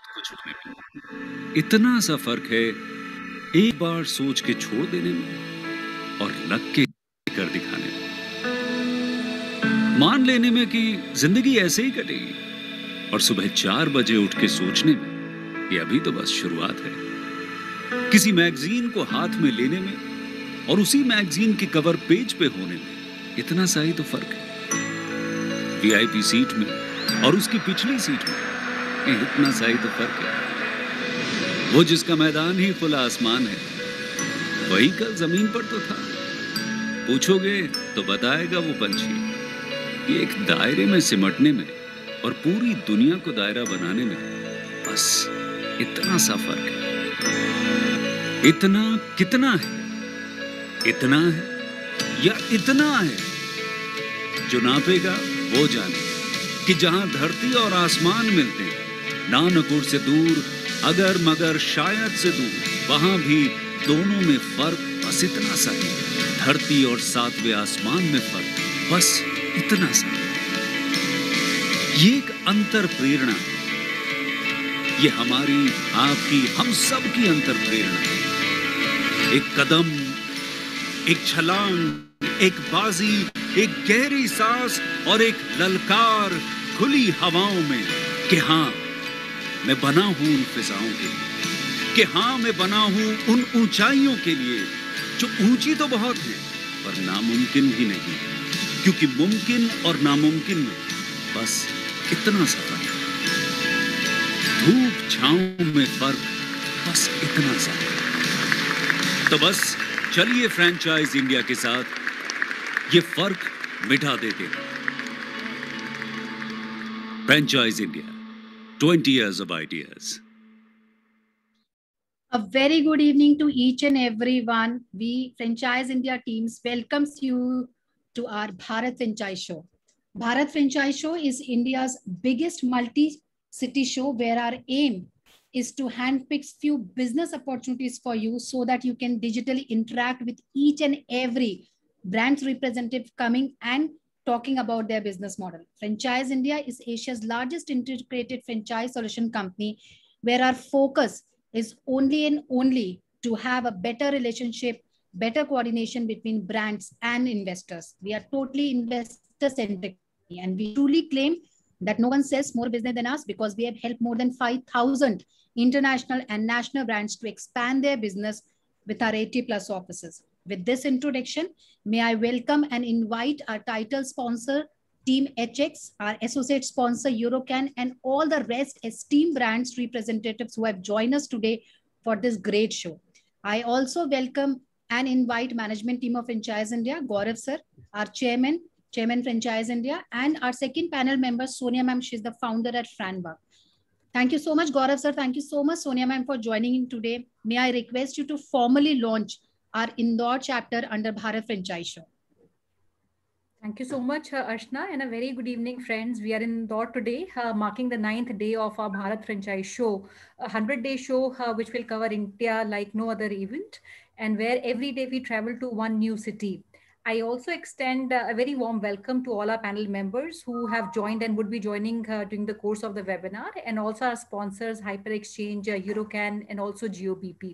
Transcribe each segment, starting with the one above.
को छूने में। इतना सा फर्क है एक बार सोच के छोड़ देने में और लग के कर दिखाने में। मान लेने में कि जिंदगी ऐसे ही कटेगी और सुबह 4 बजे उठ के सोचने में ये अभी तो बस शुरुआत है। किसी मैगजीन को हाथ में लेने में और उसी मैगजीन के कवर पेज पे होने में इतना सा ही तो फर्क है। वीआईपी सीट में और उसकी पिछली सीट में इतना सा ही तो फर्क है। वो जिसका मैदान ही खुला आसमान है वही कल जमीन पर तो था। पूछोगे तो बताएगा वो पंछी ये एक दायरे में सिमटने में और पूरी दुनिया को दायरा बनाने में बस इतना सा फर्क है। इतना कितना है? इतना है या इतना है? जो नापेगा वो जाने कि जहां धरती और आसमान मिलते हैं, नानकुर से दूर, अगर मगर शायद से दूर, वहां भी दोनों में फर्क बस इतना सा है। धरती और 7वें आसमान में फर्क बस इतना सा है। ये एक अंतर प्रेरणा है। ये हमारी, आपकी, हम सब की अंतर प्रेरणा है। एक कदम, एक छलांग, एक बाजी, एक गहरी सांस और एक ललकार खुली हवाओं में कि हाँ मैं बना हूं उन फिजाओं के लिए, कि हाँ मैं बना हूं उन ऊंचाइयों के लिए जो ऊंची तो बहुत है पर नामुमकिन भी नहीं, क्योंकि मुमकिन और नामुमकिन में बस इतना सा फर्क है। धूप छांव में फर्क बस इतना सा। तो बस चलिए फ्रेंचाइज इंडिया के साथ ये फर्क मिटा देते हैं। Franchise India, 20 years of ideas. A very good evening to each and everyone. We Franchise India teams welcomes you to our Bharat Franchise Show. Bharat Franchise Show is India's biggest multi-city show where our aim is to handpick few business opportunities for you so that you can digitally interact with each and every brand's representative coming and talking about their business model. Franchise India is Asia's largest integrated franchise solution company where our focus is only and only to have a better relationship, better coordination between brands and investors. We are totally investor-centric and we truly claim that no one sells more business than us because we have helped more than 5,000 international and national brands to expand their business with our 80 plus offices. With this introduction, may I welcome and invite our title sponsor, Team HX, our associate sponsor, Eurocan, and all the rest esteemed brands representatives who have joined us today for this great show. I also welcome and invite management team of Franchise India, Gaurav sir, our chairman Franchise India, and our second panel member, Sonia ma'am. She's the founder at Franbag. Thank you so much, Gaurav sir. Thank you so much, Sonia ma'am, for joining in today. May I request you to formally launch our Indore chapter under Bharat Franchise Show. Thank you so much, Ashna, and a very good evening, friends. We are in Indore today, marking the 9th day of our Bharat Franchise Show, a 100-day show which will cover India like no other event, and where every day we travel to one new city. I also extend a very warm welcome to all our panel members who have joined and would be joining during the course of the webinar, and also our sponsors, Hyper Exchange, Eurocan, and also GOBP.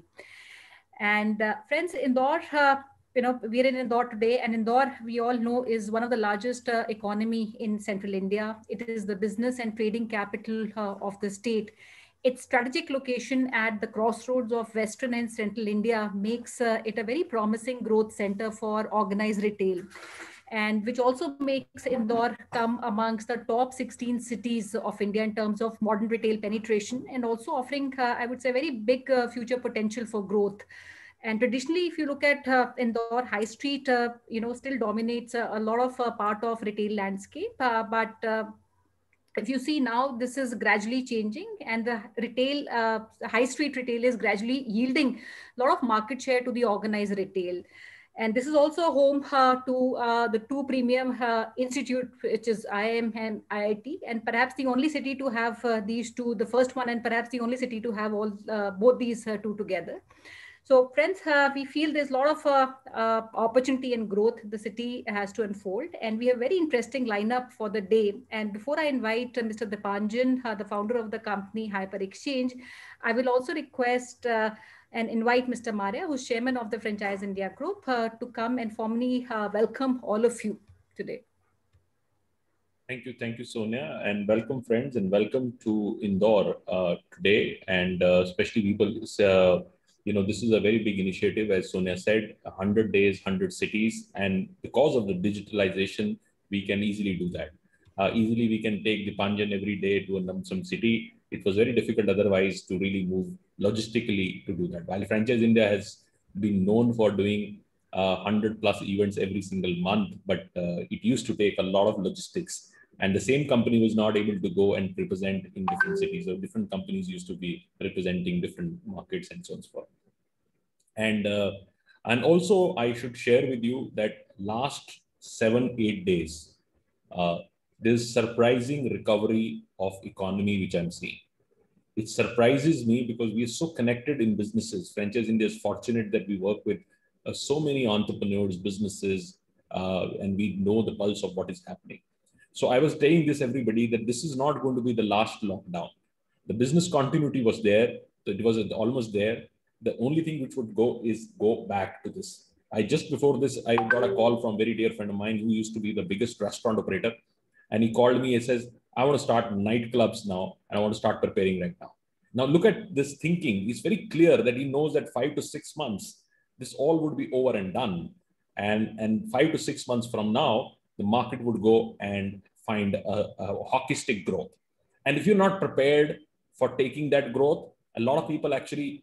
And friends, Indore, we're in Indore today, and Indore, we all know, is one of the largest economy in central India. It is the business and trading capital of the state. Its strategic location at the crossroads of Western and Central India makes it a very promising growth center for organized retail, and which also makes Indore come amongst the top 16 cities of India in terms of modern retail penetration, and also offering, I would say, very big future potential for growth. And traditionally, if you look at Indore, High Street, still dominates a lot of part of retail landscape. But if you see now, this is gradually changing, and the retail, high street retail is gradually yielding a lot of market share to the organized retail. And this is also home to the two premium institute, which is IIM and IIT, and perhaps the only city to have these two, the first one, and perhaps the only city to have all both these two together. So friends, we feel there's a lot of opportunity and growth the city has to unfold, and we have very interesting lineup for the day. And before I invite Mr. Dipanjan, the founder of the company Hyper Exchange, I will also request and invite Mr. Maria, who's chairman of the Franchise India Group, to come and formally welcome all of you today. Thank you, Sonia, and welcome, friends, and welcome to Indore today. And especially people, this is a very big initiative, as Sonia said, 100 days, 100 cities, and because of the digitalization, we can easily do that. Easily, we can take Dipanjan every day to some city. It was very difficult otherwise to really move logistically to do that. While Franchise India has been known for doing 100 plus events every single month, but it used to take a lot of logistics. And the same company was not able to go and represent in different cities. So different companies used to be representing different markets and so on and so forth. And also I should share with you that last 7-8 days, there's surprising recovery of economy which I'm seeing. It surprises me because we are so connected in businesses. Franchise India is fortunate that we work with so many entrepreneurs, businesses, and we know the pulse of what is happening. So I was telling this everybody that this is not going to be the last lockdown. The business continuity was there. It was almost there. The only thing which would go is go back to this. Just before this, I got a call from a very dear friend of mine who used to be the biggest restaurant operator. And he called me and says, I want to start nightclubs now, and I want to start preparing right now. Now look at this thinking. He's very clear that he knows that 5 to 6 months, this all would be over and done. And 5 to 6 months from now, the market would go and find a hockey stick growth. And if you're not prepared for taking that growth, a lot of people actually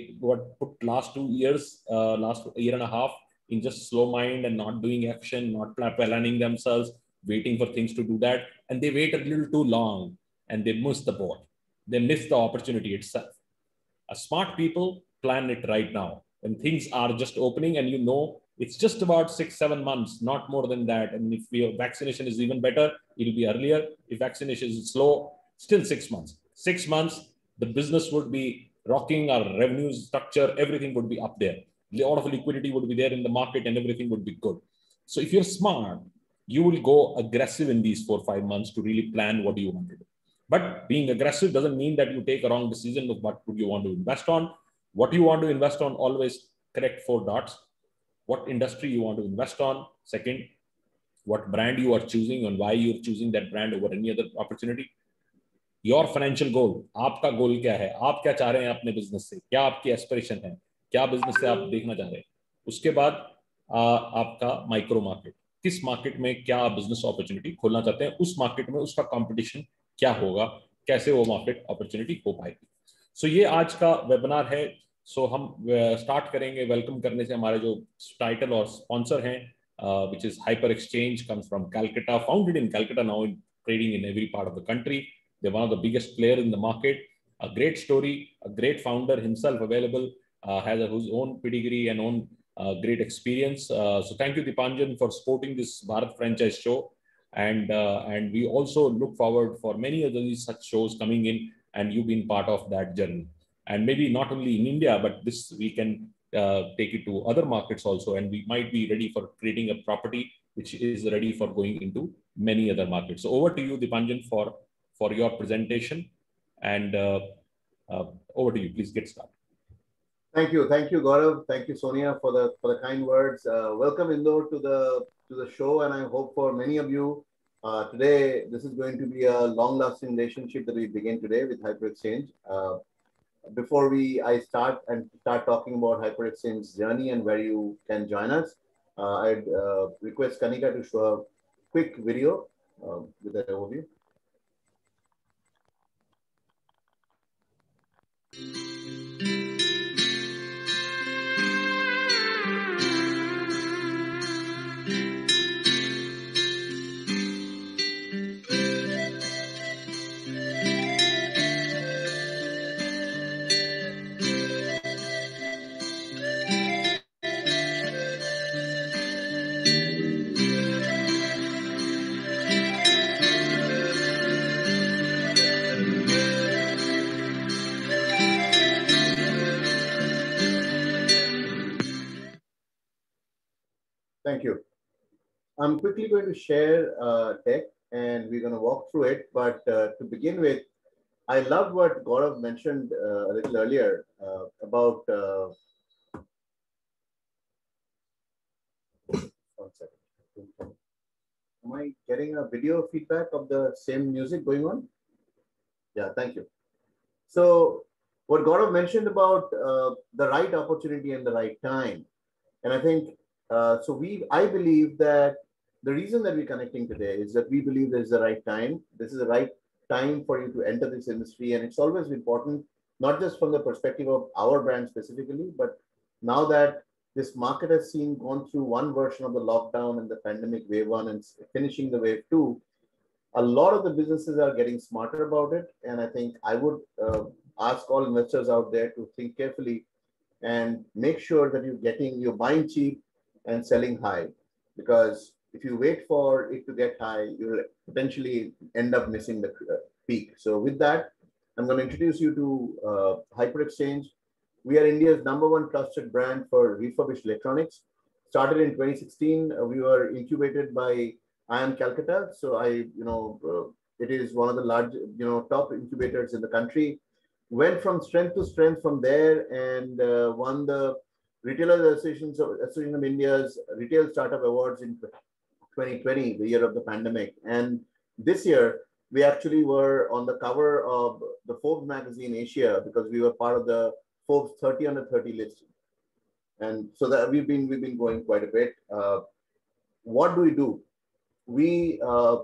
put last 2 years, last year and a half in just slow mind and not doing action, not planning themselves, waiting for things to do that. And they wait a little too long and they miss the boat. They miss the opportunity itself. A smart people plan it right now. When things are just opening and it's just about 6-7 months, not more than that. And if your vaccination is even better, it'll be earlier. If vaccination is slow, still 6 months. 6 months, the business would be rocking, our revenue structure, everything would be up there. A lot of liquidity would be there in the market and everything would be good. So if you're smart, you will go aggressive in these 4-5 months to really plan what you want to do. But being aggressive doesn't mean that you take a wrong decision of what would you want to invest on. What you want to invest on, always correct 4 dots. What industry you want to invest on. Second, what brand you are choosing and why you're choosing that brand over any other opportunity. Your financial goal. आपका गोल क्या है? आप क्या चाह रहे हैं अपने business से? क्या आपकी एस्पिरेशन है? क्या बिजनेस से आप देखना चाह रहे हैं? उसके बाद आपका माइक्रो मार्केट. किस मार्केट में क्या बिजनेस अपॉर्चुनिटी खोलना चाहते हैं? उस मार्केट में उसका कंपटीशन क्या होगा? कैसे वो मार्केट अपॉर्चुनिटी हो पाएगी? सो ये आज का वेबिनार है. सो हम स्टार्ट करेंगे वेलकम करने से. हमारे जो टाइटल और स्पॉन्सर हैं, which is Hyper Exchange, comes from Calcutta, founded in Calcutta, now trading in every part of the country. They're one of the biggest players in the market. A great story, a great founder himself available, has his own pedigree and own great experience. So thank you, Dipanjan, for supporting this Bharat Franchise Show. And we also look forward for many of these such shows coming in, and you've been part of that journey. And maybe not only in India, but this we can take it to other markets also, and we might be ready for creating a property which is ready for going into many other markets. So over to you, Dipanjan, for your presentation, and over to you. Please get started. Thank you, Gaurav. Thank you, Sonia, for the kind words. Welcome, Indore, to the show, and I hope for many of you today this is going to be a long-lasting relationship that we begin today with Hyper Exchange. Before I start talking about Hyper Exchange's journey and where you can join us, I'd request Kanika to show a quick video with an overview. Thank you. I'm quickly going to share tech and we're going to walk through it. But to begin with, I love what Gaurav mentioned a little earlier about. One second. Am I getting a video feedback of the same music going on? Yeah, thank you. So, what Gaurav mentioned about the right opportunity and the right time, and I think I believe that the reason that we're connecting today is that we believe this is the right time. This is the right time for you to enter this industry, and it's always important, not just from the perspective of our brand specifically, but now that this market has gone through one version of the lockdown and the pandemic wave one and finishing the wave two, a lot of the businesses are getting smarter about it. And I think I would ask all investors out there to think carefully and make sure that you're buying cheap and selling high. Because if you wait for it to get high, you'll potentially end up missing the peak. So with that, I'm going to introduce you to Hyper Exchange. We are India's #1 trusted brand for refurbished electronics. Started in 2016. We were incubated by IIM Calcutta. So it is one of the large, top incubators in the country. Went from strength to strength from there and won the Retailers Association of India's Retail Startup Awards in 2020, the year of the pandemic. And this year, we actually were on the cover of the Forbes magazine Asia because we were part of the Forbes 30 under 30 list. And so that we've been going quite a bit. What do we do? We,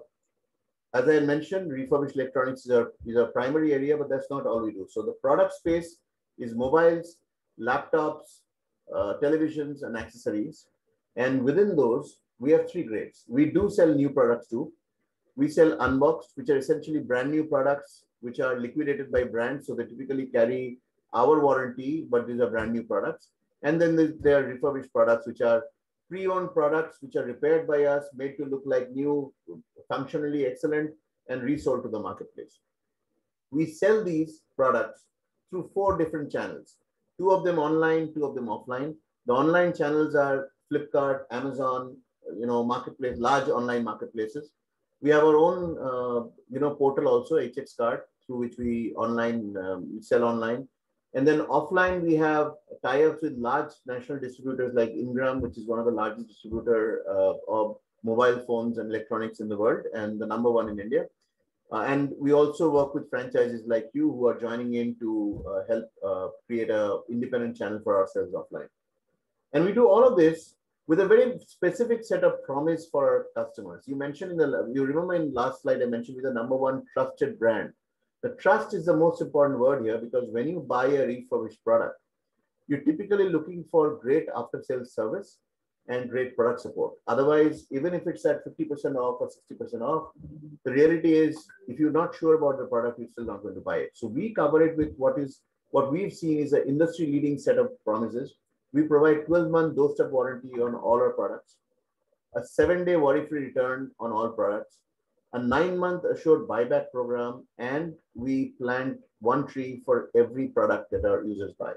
as I mentioned, refurbished electronics is a primary area, but that's not all we do. So the product space is mobiles, laptops, televisions, and accessories. And within those, we have three grades. We do sell new products too. We sell unboxed, which are essentially brand new products, which are liquidated by brands. So they typically carry our warranty, but these are brand new products. And then there are refurbished products, which are pre-owned products, which are repaired by us, made to look like new, functionally excellent, and resold to the marketplace. We sell these products through 4 different channels, 2 of them online, 2 of them offline. The online channels are Flipkart, Amazon, marketplace, large online marketplaces. We have our own, portal also, HX Card, through which we sell online. And then offline, we have tie-ups with large national distributors like Ingram, which is one of the largest distributor of mobile phones and electronics in the world, and the #1 in India. And we also work with franchises like you who are joining in to help create an independent channel for ourselves offline. And we do all of this with a very specific set of promise for our customers. You mentioned you remember in last slide, I mentioned we're the #1 trusted brand. The trust is the most important word here because when you buy a refurbished product, you're typically looking for great after-sales service and great product support. Otherwise, even if it's at 50% off or 60% off, the reality is if you're not sure about the product, you're still not going to buy it. So we cover it with what we've seen is an industry-leading set of promises. We provide 12-month doorstep warranty on all our products, a 7-day worry-free return on all products, a 9-month assured buyback program, and we plant 1 tree for every product that our users buy.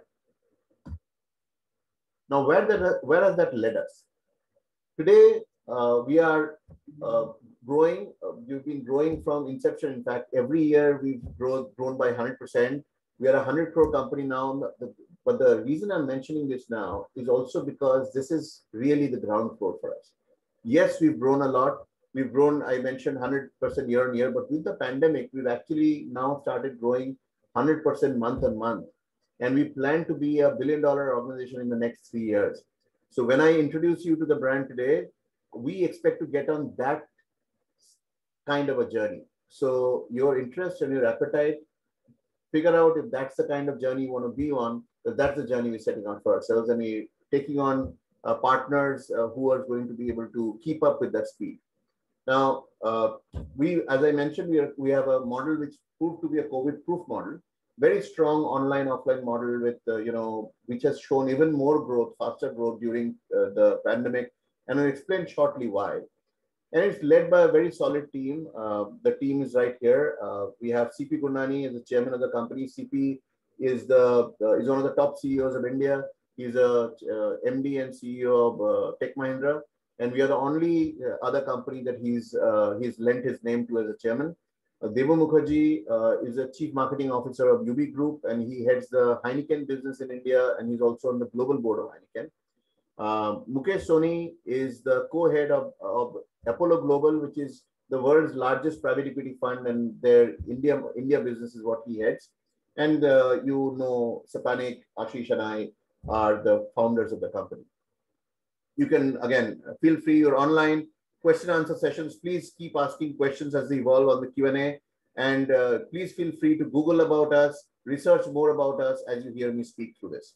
Now, where has that led us? Today, we are growing. We've been growing from inception. In fact, every year we've grown by 100%. We are a 100 crore company now. But the reason I'm mentioning this now is also because this is really the ground floor for us. Yes, we've grown a lot. We've grown, I mentioned 100% year on year, but with the pandemic, we've actually now started growing 100% month on month. And we plan to be a $1 billion organization in the next 3 years. So when I introduce you to the brand today, we expect to get on that kind of a journey. So your interest and your appetite, figure out if that's the kind of journey you want to be on, because that's the journey we're setting out for ourselves. And we're taking on partners who are going to be able to keep up with that speed. Now, as I mentioned, we have a model which proved to be a COVID-proof model, very strong online-offline model with, which has shown even more growth, faster growth during the pandemic. And I'll explain shortly why. And it's led by a very solid team. The team is right here. We have CP Gurnani as the chairman of the company. CP is one of the top CEOs of India. He's a MD and CEO of Tech Mahindra. And we are the only other company that he's lent his name to as a chairman. Devo Mukherjee is a chief marketing officer of UB Group, and he heads the Heineken business in India, and he's also on the global board of Heineken. Mukesh Soni is the co-head of Apollo Global, which is the world's largest private equity fund, and their India business is what he heads. And you know, Sapanik, Ashish, and I are the founders of the company. You can, again, feel free, you're online, question answer sessions. Please keep asking questions as they evolve on the Q&A. And please feel free to Google about us, research more about us as you hear me speak through this.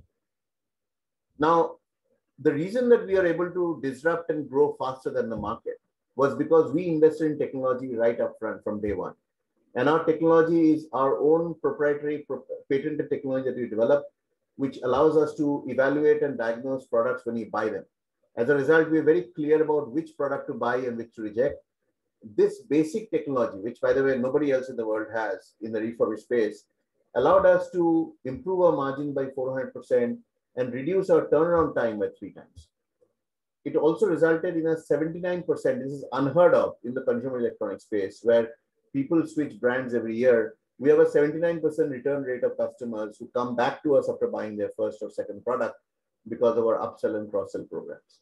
Now, the reason that we are able to disrupt and grow faster than the market was because we invested in technology right up front from day one. And our technology is our own proprietary patented technology that we developed, which allows us to evaluate and diagnose products when we buy them. As a result, we're very clear about which product to buy and which to reject. This basic technology, which by the way, nobody else in the world has in the refurbished space, allowed us to improve our margin by 400% and reduce our turnaround time by 3 times. It also resulted in a 79%, this is unheard of in the consumer electronics space, where people switch brands every year. We have a 79% return rate of customers who come back to us after buying their first or second product because of our upsell and cross-sell programs.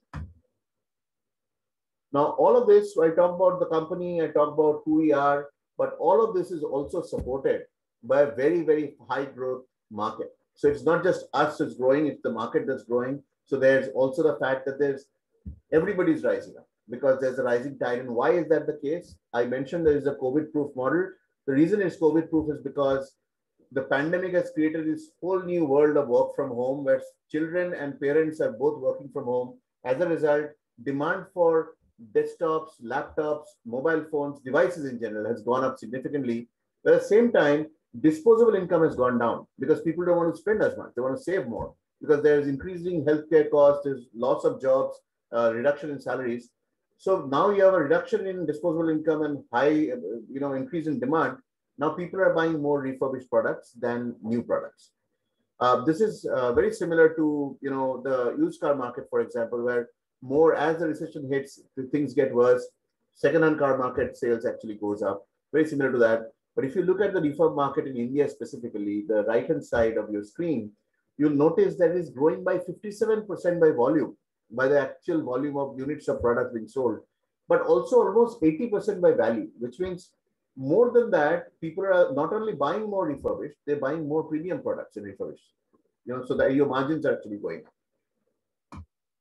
Now, all of this, I talk about the company, I talk about who we are, but all of this is also supported by a very, very high growth market. So it's not just us that's growing, it's the market that's growing. So there's also the fact that everybody's rising up because there's a rising tide. And why is that the case? I mentioned there is a COVID-proof model. The reason it's COVID-proof is because the pandemic has created this whole new world of work from home where children and parents are both working from home. As a result, demand for desktops, laptops, mobile phones, devices in general has gone up significantly. But at the same time, disposable income has gone down because people don't want to spend as much. They want to save more because there's increasing healthcare costs, there's loss of jobs, reduction in salaries. So now you have a reduction in disposable income and high, increase in demand. Now people are buying more refurbished products than new products. This is very similar to, the used car market, for example, where more as the recession hits, things get worse. Second-hand car market sales actually goes up. Very similar to that. But if you look at the refurb market in India specifically, the right-hand side of your screen, you'll notice that it's growing by 57% by volume, by the actual volume of units of products being sold, but also almost 80% by value, which means more than that, people are not only buying more refurbished, they're buying more premium products in refurbished, so that your margins are actually going up.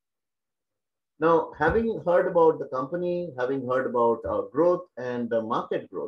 Now, having heard about the company, having heard about our growth and the market growth,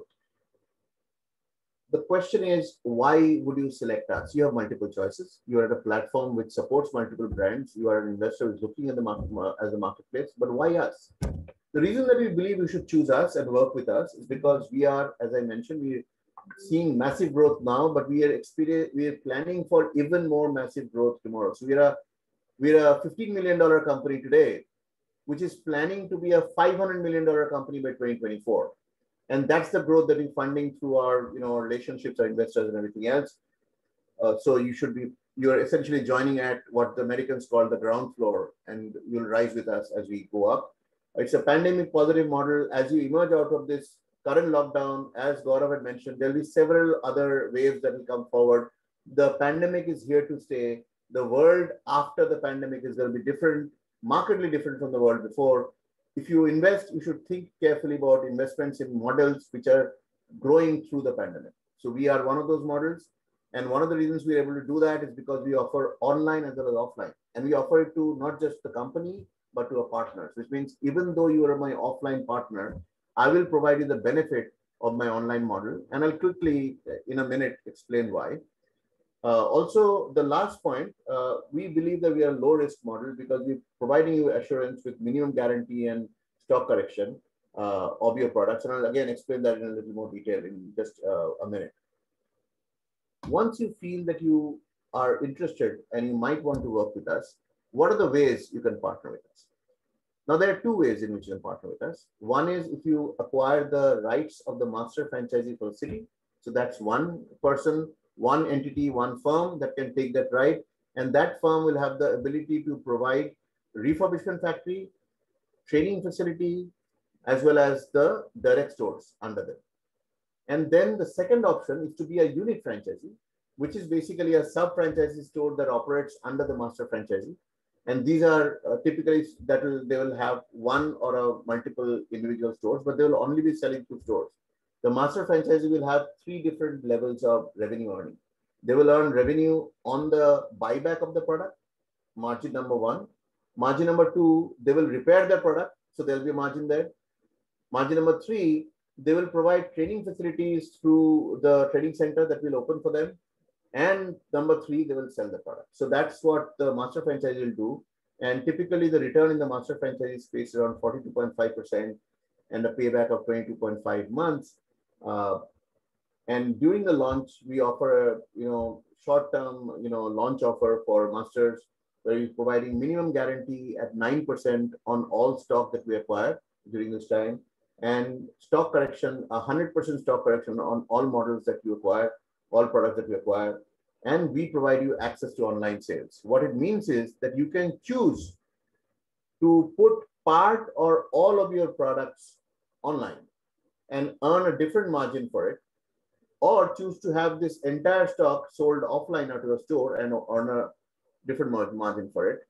the question is, why would you select us? You have multiple choices. You are at a platform which supports multiple brands. You are an investor who's looking at the market as a marketplace, but why us? The reason that we believe you should choose us and work with us is because we are, as I mentioned, we're seeing massive growth now, but we are planning for even more massive growth tomorrow. So we're a $15 million company today, which is planning to be a $500 million company by 2024. And that's the growth that we're funding through our, relationships, our investors and everything else. So you're essentially joining at what the Americans call the ground floor, and you'll rise with us as we go up. It's a pandemic positive model. As you emerge out of this current lockdown, as Gaurav had mentioned, there'll be several other waves that will come forward. The pandemic is here to stay. The world after the pandemic is going to be different, markedly different from the world before. If you invest, you should think carefully about investments in models which are growing through the pandemic. So we are one of those models. And one of the reasons we're able to do that is because we offer online as well as offline. And we offer it to not just the company, but to our partners, which means even though you are my offline partner, I will provide you the benefit of my online model. And I'll quickly, in a minute, explain why. Also, the last point, we believe that we are a low-risk model because we're providing you assurance with minimum guarantee and stock correction of your products. And I'll again explain that in a little more detail in just a minute. Once you feel that you are interested and you might want to work with us, what are the ways you can partner with us? Now, there are 2 ways in which you can partner with us. One is if you acquire the rights of the master franchisee for the city. So that's one person, one entity, one firm that can take that right. And that firm will have the ability to provide refurbishment factory, training facility, as well as the direct stores under them. And then the second option is to be a unit franchisee, which is basically a sub-franchisee store that operates under the master franchisee. And these are typically they will have one or a multiple individual stores, but they will only be selling to stores. The master franchisee will have three different levels of revenue earning. They will earn revenue on the buyback of the product, margin number one. Margin number two, they will repair the product, so there'll be a margin there. Margin number three, they will provide training facilities through the training center that will open for them. And number three, they will sell the product. So that's what the master franchisee will do. And typically the return in the master franchisee space is around 42.5% and a payback of 22.5 months. And during the launch, we offer a short-term launch offer for masters, where we're providing minimum guarantee at 9% on all stock that we acquire during this time, and stock correction, 100% stock correction on all models that you acquire, all products that we acquire, and we provide you access to online sales. What it means is that you can choose to put part or all of your products online and earn a different margin for it, or choose to have this entire stock sold offline out of a store and earn a different margin for it.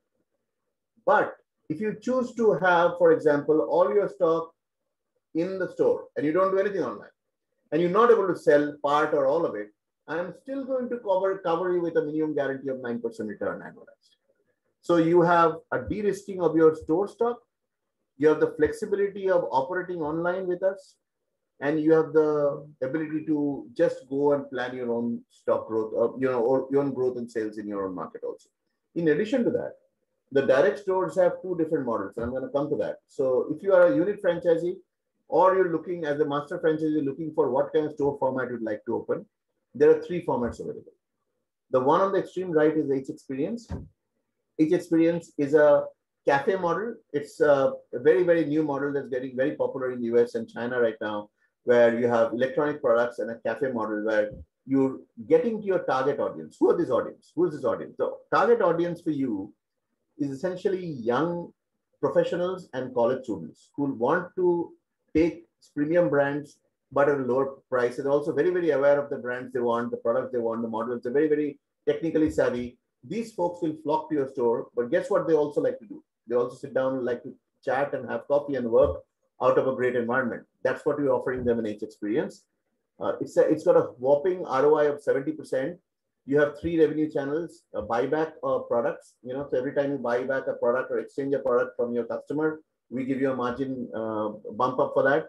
But if you choose to have, for example, all your stock in the store and you don't do anything online, and you're not able to sell part or all of it, I'm still going to cover you with a minimum guarantee of 9% return annualized. So you have a de-risking of your store stock, you have the flexibility of operating online with us, and you have the ability to just go and plan your own stock growth, or your own growth and sales in your own market also. In addition to that, the direct stores have two different models, and I'm going to come to that. So if you are a unit franchisee, or you're looking as a master franchisee, looking for what kind of store format you'd like to open, there are three formats available. The one on the extreme right is H Experience. H Experience is a cafe model. It's a very, very new model that's getting very popular in the US and China right now, where you have electronic products and a cafe model where you're getting to your target audience. Who are this audience? Who is this audience? The target audience for you is essentially young professionals and college students who want to take premium brands, but at a lower price. They're also very, very aware of the brands they want, the products they want, the models. They're very, very technically savvy. These folks will flock to your store, but guess what they also like to do? They also sit down and like to chat and have coffee and work out of a great environment. That's what we're offering them in H Experience. It's got a whopping ROI of 70%. You have three revenue channels: buyback products. So every time you buy back a product or exchange a product from your customer, we give you a margin bump up for that.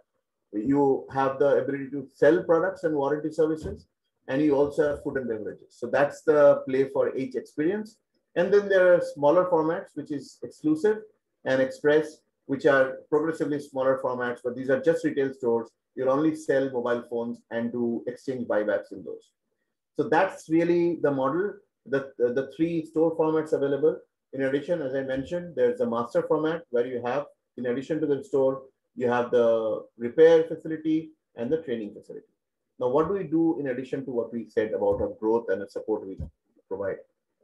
You have the ability to sell products and warranty services, and you also have food and beverages. So that's the play for H Experience. And then there are smaller formats, which is Exclusive and Express, which are progressively smaller formats, but these are just retail stores. You'll only sell mobile phones and do exchange buybacks in those. So that's really the model, the three store formats available. In addition, as I mentioned, there's a master format where you have, in addition to the store, you have the repair facility and the training facility. Now, what do we do in addition to what we said about our growth and the support we provide?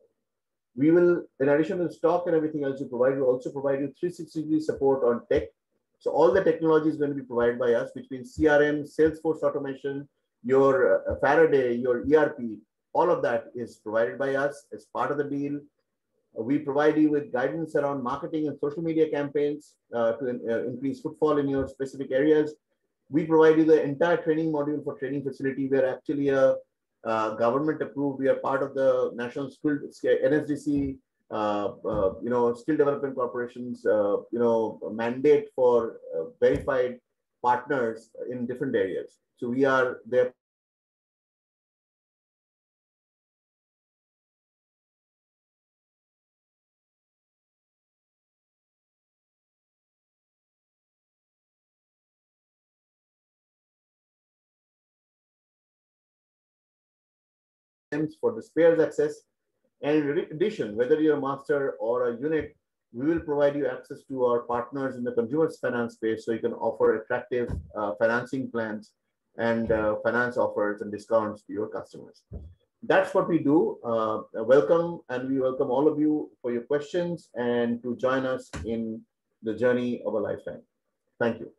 We will, in addition to the stock and everything else we provide, we also provide you 360-degree support on tech. So all the technology is going to be provided by us, which means CRM, Salesforce automation, your Faraday, your ERP, all of that is provided by us as part of the deal. We provide you with guidance around marketing and social media campaigns to increase footfall in your specific areas. We provide you the entire training module for training facility. We are actually a government approved. We are part of the National Skill NSDC, Skill Development Corporation's, mandate for verified partners in different areas. So we are there. For the spares access, and in addition, whether you're a master or a unit, we will provide you access to our partners in the consumer finance space, so you can offer attractive financing plans and finance offers and discounts to your customers. That's what we do. Welcome, and we welcome all of you for your questions and to join us in the journey of a lifetime. Thank you.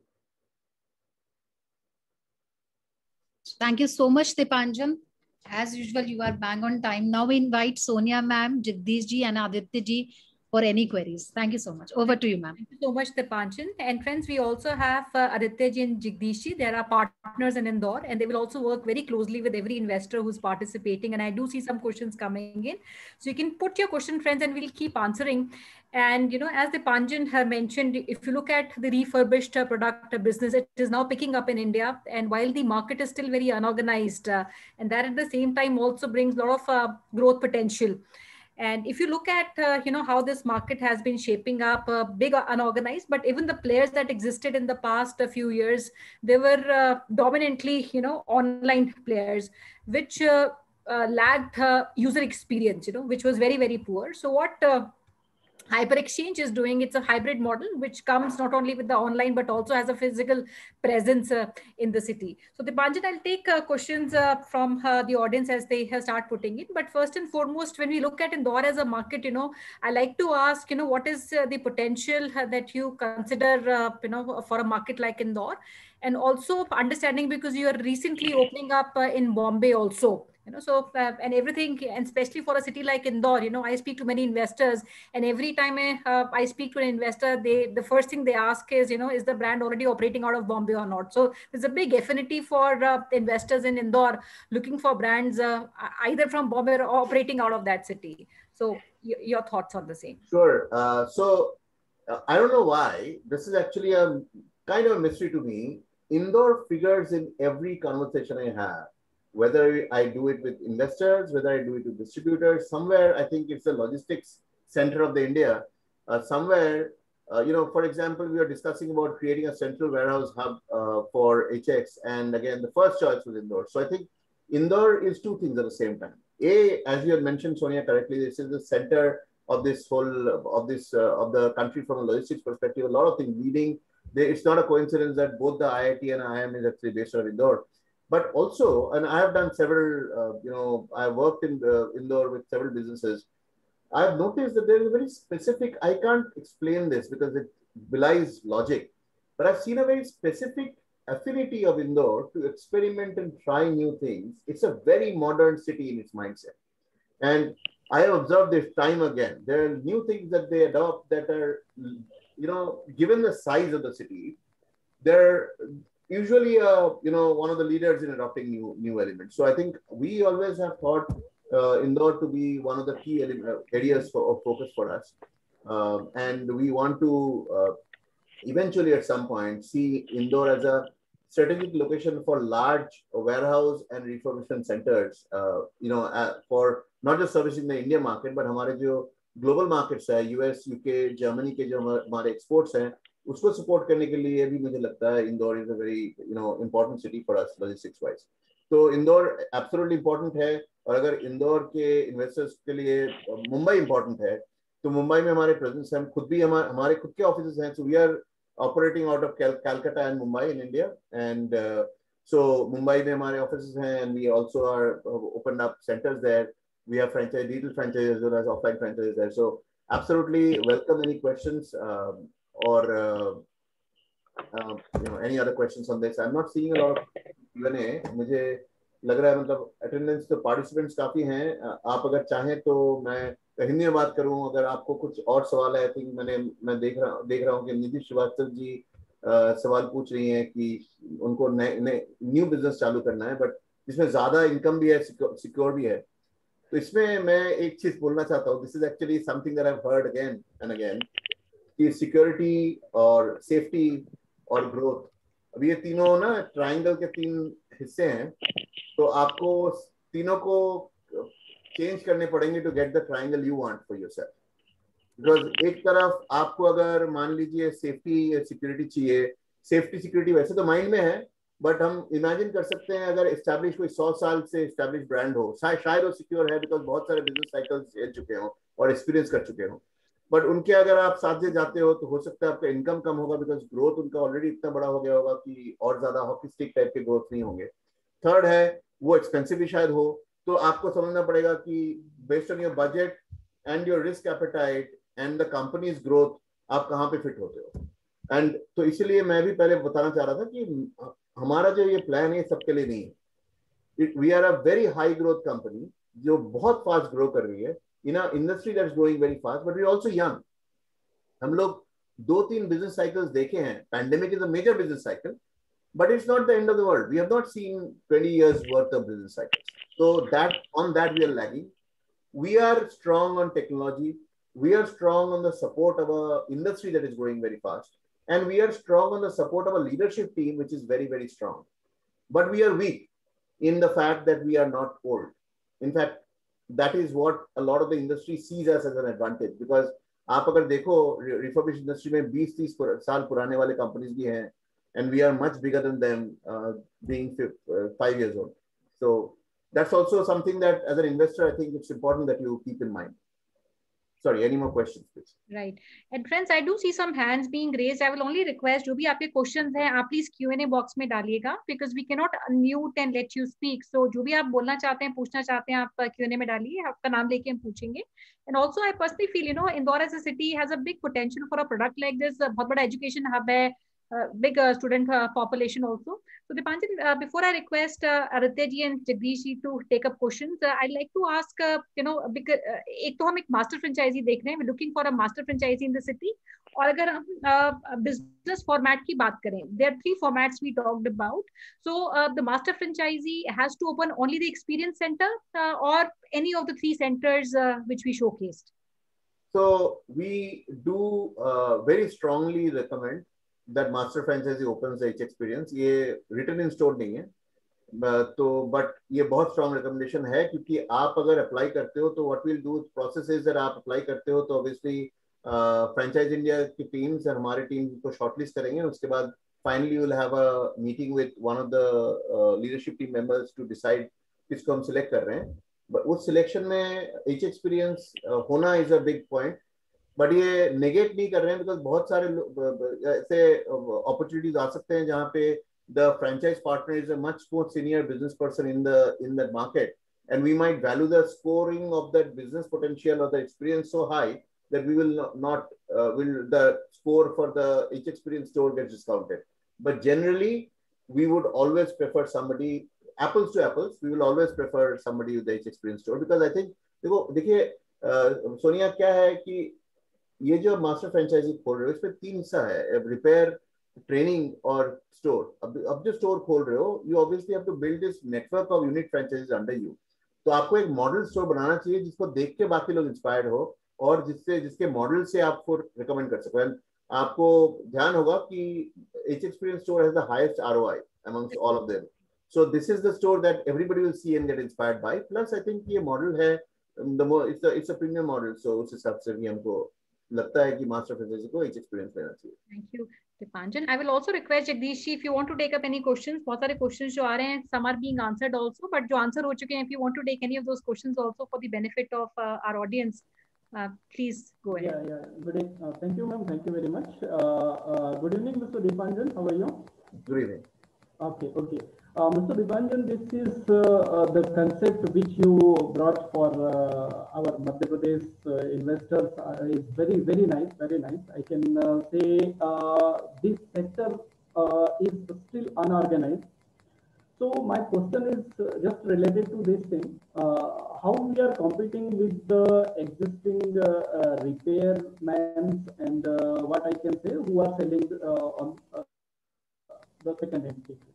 Thank you so much, Dipanjan. As usual, you are bang on time. Now we invite Sonia ma'am, Jagdish ji and Aditya ji for any queries. Thank you so much. Over to you, ma'am. Thank you so much, Dipanjan. And friends, we also have Aditya ji and Jagdish ji. They are our partners in Indore, and they will also work very closely with every investor who's participating. And I do see some questions coming in. So you can put your question, friends, and we'll keep answering. And, you know, as Dipanjan have mentioned, if you look at the refurbished product business, it is now picking up in India. And while the market is still very unorganized, and that at the same time also brings a lot of growth potential. And if you look at, you know, how this market has been shaping up, big unorganized, but even the players that existed in the past few years, they were dominantly, you know, online players, which lacked user experience, you know, which was very, very poor. So what Hyper Exchange is doing, it's a hybrid model which comes not only with the online but also has a physical presence in the city. So Dipanjan, I'll take questions from the audience as they start putting it. But first and foremost, when we look at Indore as a market, you know, I like to ask, you know, what is the potential that you consider, you know, for a market like Indore, and also understanding because you are recently opening up in Bombay also. You know, so and everything, and especially for a city like Indore, you know, I speak to many investors, and every time I speak to an investor, the first thing they ask is, you know, is the brand already operating out of Bombay or not? So there's a big affinity for investors in Indore looking for brands either from Bombay or operating out of that city. So your thoughts on the same? Sure. I don't know why. This is actually a kind of a mystery to me. Indore figures in every conversation I have, whether I do it with investors, whether I do it with distributors. Somewhere, I think it's the logistics center of the India. Somewhere, you know, for example, we are discussing about creating a central warehouse hub for HX. And again, the first choice was Indore. So I think Indore is two things at the same time. A, as you had mentioned, Sonia, correctly, this is the center of this whole, of the country from a logistics perspective. A lot of things leading. It's not a coincidence that both the IIT and IIM is actually based out of Indore. But also, and I have done several, you know, I worked in Indore with several businesses. I've noticed that there is a very specific, I can't explain this because it belies logic, but I've seen a very specific affinity of Indore to experiment and try new things. It's a very modern city in its mindset. And I have observed this time again. There are new things that they adopt that are, you know, given the size of the city, they're usually, you know, one of the leaders in adopting new elements. So I think we always have thought Indore to be one of the key areas of focus for us. And we want to eventually at some point see Indore as a strategic location for large warehouse and refurbishment centers, you know, for not just servicing the India market, but हमारे जो global markets है, US, UK, Germany के जो हमारे exports हैं, उसको support करने के लिए भी मुझे लगता है Indore is a very, you know, important city for us logistics wise. तो Indore absolutely important है, और अगर Indore के investors के लिए मुंबई important है, तो मुंबई में हमारे presence है, हम खुद भी हमारे खुद के offices हैं, so we are operating out of Calcutta and Mumbai in India, and so Mumbai mein hamare offices hain, and we also are opened up centers there. We have digital franchises as well as offline franchises there. So absolutely welcome any questions or you know, any other questions on this. I'm not seeing a lot of Q&A. मुझे लग रहा है मतलब attendance तो participants काफी हैं. आप अगर चाहें तो मैं हिंदी में बात करूं, अगर आपको कुछ और सवाल है. आई थिंक मैं देख रहा हूं कि निधि श्रीवास्तव जी सवाल पूछ रही हैं कि उनको न्यू बिजनेस चालू करना है, बट जिसमें ज्यादा इनकम भी है, सिक्योर भी है. तो इसमें मैं एक चीज बोलना चाहता हूँ. This is actually something that I have heard again and again, कि सिक्योरिटी और सेफ्टी और ग्रोथ, अब ये तीनों ना ट्राइंगल के तीन हिस्से हैं, तो आपको तीनों को चेंज करने पड़ेंगे to get the triangle you want for yourself. Because एक तरफ आपको अगर मान लीजिए सेफ्टी या सिक्योरिटी चाहिए, सेफ्टी सिक्योरिटी वैसे तो माइंड में है, बट हम इमेजिन कर सकते हैं अगर एस्टैब्लिश कोई 100 साल से एस्टैब्लिश ब्रांड हो, शायद वो सिक्योर है बिकॉज बहुत सारे बिजनेस साइकिल्स झेल चुके हो और एक्सपीरियंस कर चुके हो, बट उनके अगर आप साथ से जाते हो तो हो सकता है आपका इनकम कम होगा बिकॉज ग्रोथ उनका ऑलरेडी इतना बड़ा हो गया होगा कि और ज्यादा हॉकी स्टिक टाइप के ग्रोथ नहीं होंगे. थर्ड है वो एक्सपेंसिव भी शायद हो, तो आपको समझना पड़ेगा कि based on your budget and your risk appetite and the company's growth, आप कहाँ पे फिट होते हो। एंड तो इसलिए मैं भी पहले बताना चाह रहा था कि हमारा जो ये प्लान है सबके लिए नहीं है। We are a very high growth company जो बहुत फास्ट ग्रो कर रही है in a industry that's growing very fast, but we also young. हम लोग 2-3 बिजनेस साइकिल्स देखे हैं। Pandemic is a major business cycle, but it's not the end of the world. We have not seen 20 years worth of business cycles. So that on that we are lagging. We are strong on technology. We are strong on the support of a industry that is growing very fast. And we are strong on the support of a leadership team, which is very, very strong. But we are weak in the fact that we are not old. In fact, that is what a lot of the industry sees us as an advantage, because आप अगर देखो refurbish industry में 20-30 साल पुराने वाले companies भी हैं, and we are much bigger than them, being 5 years old. So that's also something that as an investor I think it's important that you keep in mind. Sorry, any more questions, please? Right. And friends, I do see some hands being raised. I will only request, जो भी आपके questions हैं, आप please Q&A box में डालिएगा, because we cannot unmute and let you speak. So जो भी आप बोलना चाहते हैं, पूछना चाहते हैं, आप Q&A में डालिए, आपका नाम लेके हम पूछेंगे. And also, I personally feel, Indore as a city has a big potential for a product like this. बहुत बड़ा education hub है, big student population also. So Dipanjan, before I request Aradhya ji and Jagdish ji to take up questions, I'd like to ask, एक तो हम एक master franchisee देख रहे हैं, we're looking for a master franchisee in the city. और अगर हम business format की बात करें, there are 3 formats we talked about. So the master franchisee has to open only the experience center or any of the 3 centers which we showcased. So we do very strongly recommend that master franchisee opens the H experience. ये written in store नहीं है, तो but ये बहुत strong recommendation है, क्योंकि आप अगर apply करते हो तो what we'll do process is that आप apply करते हो तो obviously franchise India की teams और हमारी team को shortlist करेंगे. उसके बाद finally we'll have a meeting with one of the leadership team members to decide किसको हम select कर रहे हैं. But उस selection में H experience होना is a big point. But ये नेगेट नहीं कर रहे हैं, बिकॉज बहुत सारे ऐसे अपॉर्चुनिटीज आ सकते हैं जहाँ पे the franchise partner is a much more senior business person in the market, and we might value the scoring of that business potential और the experience so high that we will not will the score for the each experience store gets discounted. But generally we would always prefer somebody, apples to apples, we will always prefer somebody with the each experience store, because I think देखिए सोनिया क्या है कि ये जो master franchise खोल रहे हो इसमें 3 हिस्सा है, रिपेयर, ट्रेनिंग और स्टोर. अब जो स्टोर खोल रहे हो, you obviously have to build this network of unique franchisees under you. तो आपको एक मॉडल स्टोर बनाना चाहिए जिसको देख के बाकी लोग इंस्पायर्ड हो और जिसके मॉडल से आपको रिकमेंड कर सको. आपको ध्यान होगा कि H experience store has the highest ROI amongst all of them. So this is the store that everybody will see and get inspired by. Plus I think ये मॉडल है, it's a premium model, so उस हिसाब से भी हमको लगता है कि मास्टर फ्रेंचाइजी को एक एक्सपीरियंस लेना चाहिए. Thank you, Dipanjan. I will also request Jagdish ji, if you want to take up any questions. बहुत सारे questions जो आ रहे हैं, some are being answered also, but जो answer हो चुके हैं, if you want to take any of those questions also for the benefit of our audience, please go ahead. Yeah. Good evening. Thank you, ma'am. Thank you very much. Good evening, Mr. Dipanjan. How are you? Good evening. Okay. Mr. Dipanjan, this is the concept which you brought for our Madhya Pradesh investors is very, very nice, very nice. I can say this sector is still unorganized. So my question is just related to this thing. How we are competing with the existing repairmen and what I can say who are selling on the second hand ticket.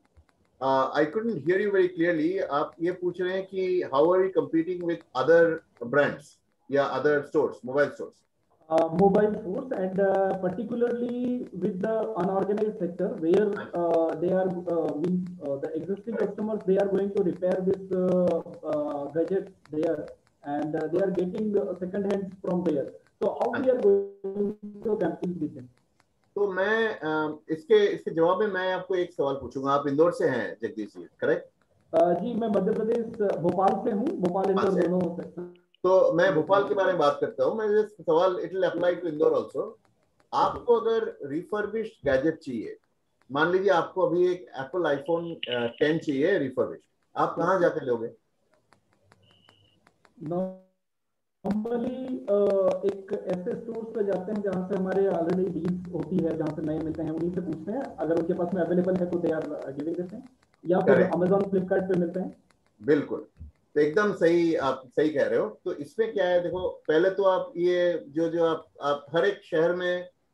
I couldn't hear you very clearly. आप ये पूछ रहे हैं कि how are we competing with other brands या other stores, mobile stores? Mobile stores, and particularly with the unorganized sector where they are the existing customers, they are going to repair this gadget there, and they are getting second hands from there. So how we are going to compete with them? तो मैं इसके जवाब में मैं आपको एक सवाल पूछूंगा. आप इंदौर से हैं जगदीश जी, करेक्ट? जी, मैं मध्य प्रदेश भोपाल से हूँ. भोपाल इंदौर दोनों से. तो मैं भोपाल के बारे में बात करता हूँ. मैं सवाल it will apply to Indore also. आपको अगर रिफर्बिश्ड गैजेट चाहिए, मान लीजिए आपको अभी एक एप्पल आईफोन 10 चाहिए रिफर्बिश्ड, आप कहाँ जाकर लोगे? नॉर्मली एक एक ऐसे स्टोर्स पे जाते हैं जहाँ से हमारे ऑलरेडी डील्स होती है, जहाँ से नए मिलते हैं, उन्हीं से पूछते हैं, अगर उनके पास में अवेलेबल है तो दे आर गिविंग देते हैं, या फिर अमेजोन फ्लिपकार्ट पे मिलते हैं। बिल्कुल, तो एकदम सही, आप सही कह रहे हो। तो इसमें क्या है, देखो पहले तो आप ये जो आप हर एक शहर में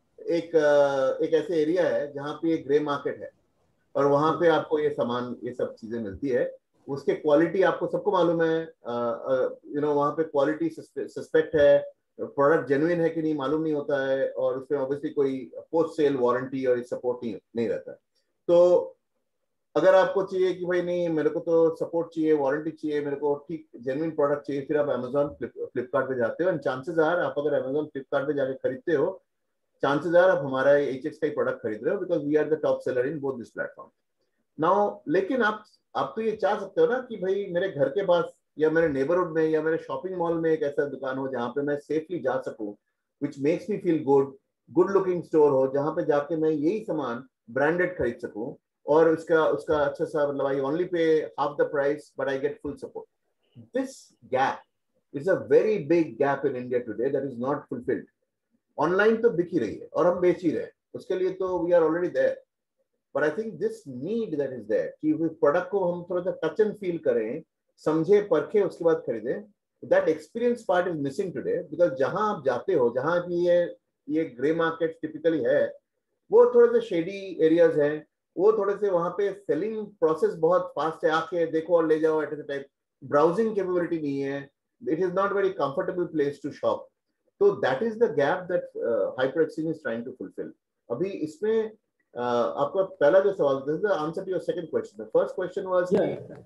एक ऐसे एरिया है जहाँ पे एक ग्रे मार्केट है और वहां पे आपको ये सामान, ये सब चीजें मिलती है। उसके क्वालिटी आपको सबको मालूम है, वहां पे क्वालिटी सस्पेक्ट है, प्रोडक्ट जेन्युइन है कि नहीं मालूम नहीं होता है, और उसमें ऑब्वियसली कोई पोस्ट सेल वारंटी और सपोर्ट नहीं रहता है। तो अगर आपको चाहिए कि भाई नहीं, मेरे को तो सपोर्ट चाहिए, वारंटी चाहिए, मेरे को ठीक जेन्युइन प्रोडक्ट चाहिए, फिर आप अमेजोन फ्लिपकार्ट पे जाते हो। एंड चांसेस आर, आप अगर अमेजोन फ्लिपकार्ट पे जाके खरीदते हो, चांसेस आर आप हमारा HX का ही प्रोडक्ट खरीद रहे हो, because we are the top seller in both this platform now. लेकिन आप तो ये चाह सकते हो ना कि भाई मेरे घर के पास या मेरे नेबरहुड में या मेरे शॉपिंग मॉल में एक ऐसा दुकान हो जहाँ पे मैं सेफली जा सकूं, which makes me feel good looking store हो, जहाँ पे जाके मैं यही सामान ब्रांडेड खरीद सकूं, और उसका उसका अच्छा सा, मतलब I only pay half the price but I get full support. This gap is a very big gap in India today that is not fulfilled. Online तो बिक ही रही है और हम बेच ही रहे हैं, उसके लिए तो we are already there, but I think this need that is there कि प्रोडक्ट को हम थोड़ा सा टच एंड फील करें, समझे परखे, उसके बाद खरीदें। That experience part is missing today, because जहां आप जाते हो, जहां भी ये ग्रे मार्केट टिपिकली है, वो थोड़े से शेडी एरियाज हैं, वो थोड़े से वहां पे सेलिंग प्रोसेस बहुत फास्ट है, आके देखो और ले जाओ एट टाइप, ब्राउजिंग कैपेबिलिटी नहीं है, it is not very comfortable place to shop. तो that is the gap that hyper exchange is trying to fulfil. अभी इसमें आपका पहला जो सवाल, this is the answer to your second question. The first question was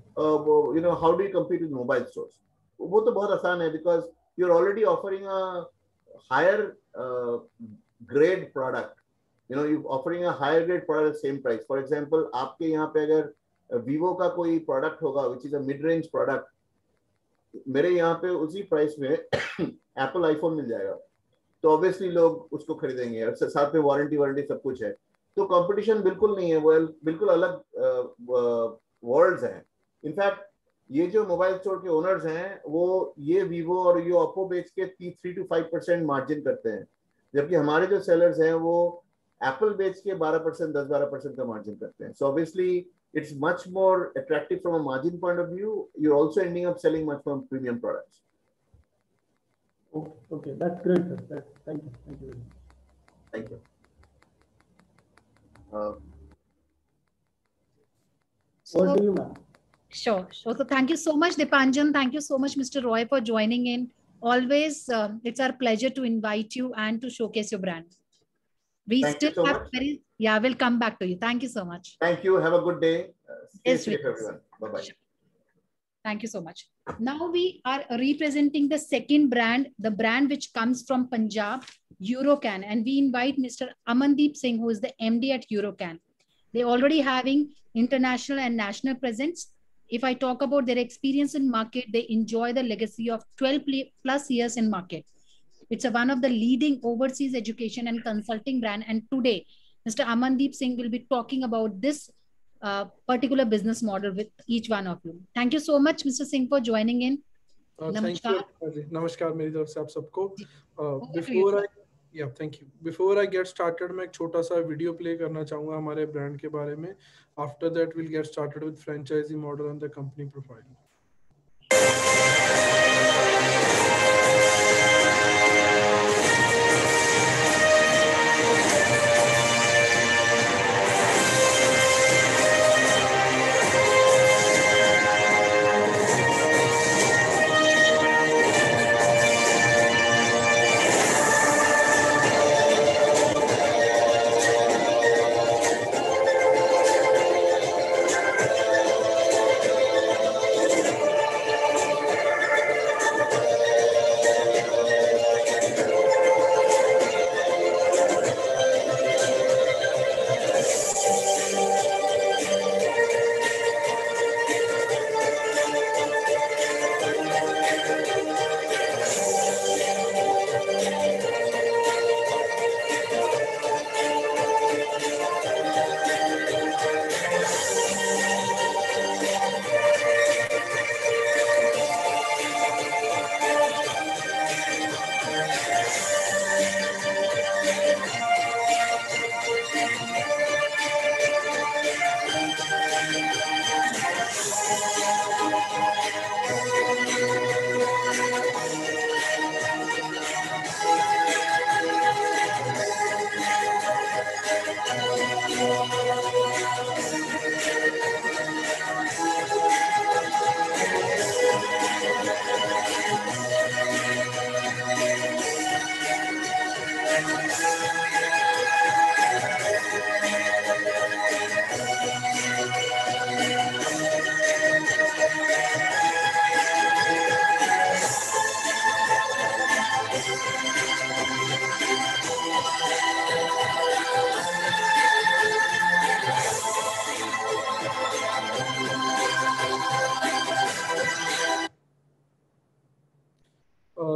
how do you compete with mobile stores. वो तो बहुत आसान है, because you are already offering a higher grade product, you offering a higher grade product at the same price. For example, आपके यहाँ पे अगर Vivo का कोई प्रोडक्ट होगा which is a mid range product, मेरे यहाँ पे उसी प्राइस में एप्पल आईफोन मिल जाएगा, तो ऑब्वियसली लोग उसको खरीदेंगे, और साथ में वारंटी सब कुछ है। तो कंपटीशन बिल्कुल नहीं है, वो बिल्कुल अलग वर्ल्ड्स हैं। इनफैक्ट ये जो मोबाइल स्टोर के ओनर्स हैं, वो ये वीवो और ये ओप्पो बेच के 3 to 5% मार्जिन करते हैं, जबकि हमारे जो सेलर्स हैं वो एप्पल बेच के 12%, 10-12% का मार्जिन करते हैं। So obviously it's much more attractive from a margin point of view. You're also ending up selling much more premium products. Okay, that's great, sir. Thank you very much. Thank you. Over to you, ma'am. Sure. So thank you so much, Dipanjan. Thank you so much, Mr. Roy, for joining in. Always, it's our pleasure to invite you and to showcase your brand. We Thank still you so have much. we'll come back to you. Thank you so much. Thank you. Have a good day. Stay Yes, safe, everyone. Bye-bye. Sure. Thank you so much. Now we are representing the second brand, the brand which comes from Punjab, Eurocan, and we invite Mr. Amandeep Singh, who is the MD at Eurocan. They already having international and national presence. If I talk about their experience in market, they enjoy the legacy of 12 plus years in market. It's one of the leading overseas education and consulting brand. And today, Mr. Amandeep Singh will be talking about this particular business model with each one of you. Thank you so much, Mr. Singh, for joining in. Namaskar. नमस्कार मेरी तरफ से आप सबको. Thank you. Before I get started, मैं एक छोटा सा वीडियो प्ले करना चाहूँगा हमारे ब्रांड के बारे में. After that, we'll get started with franchisee model and the company profile.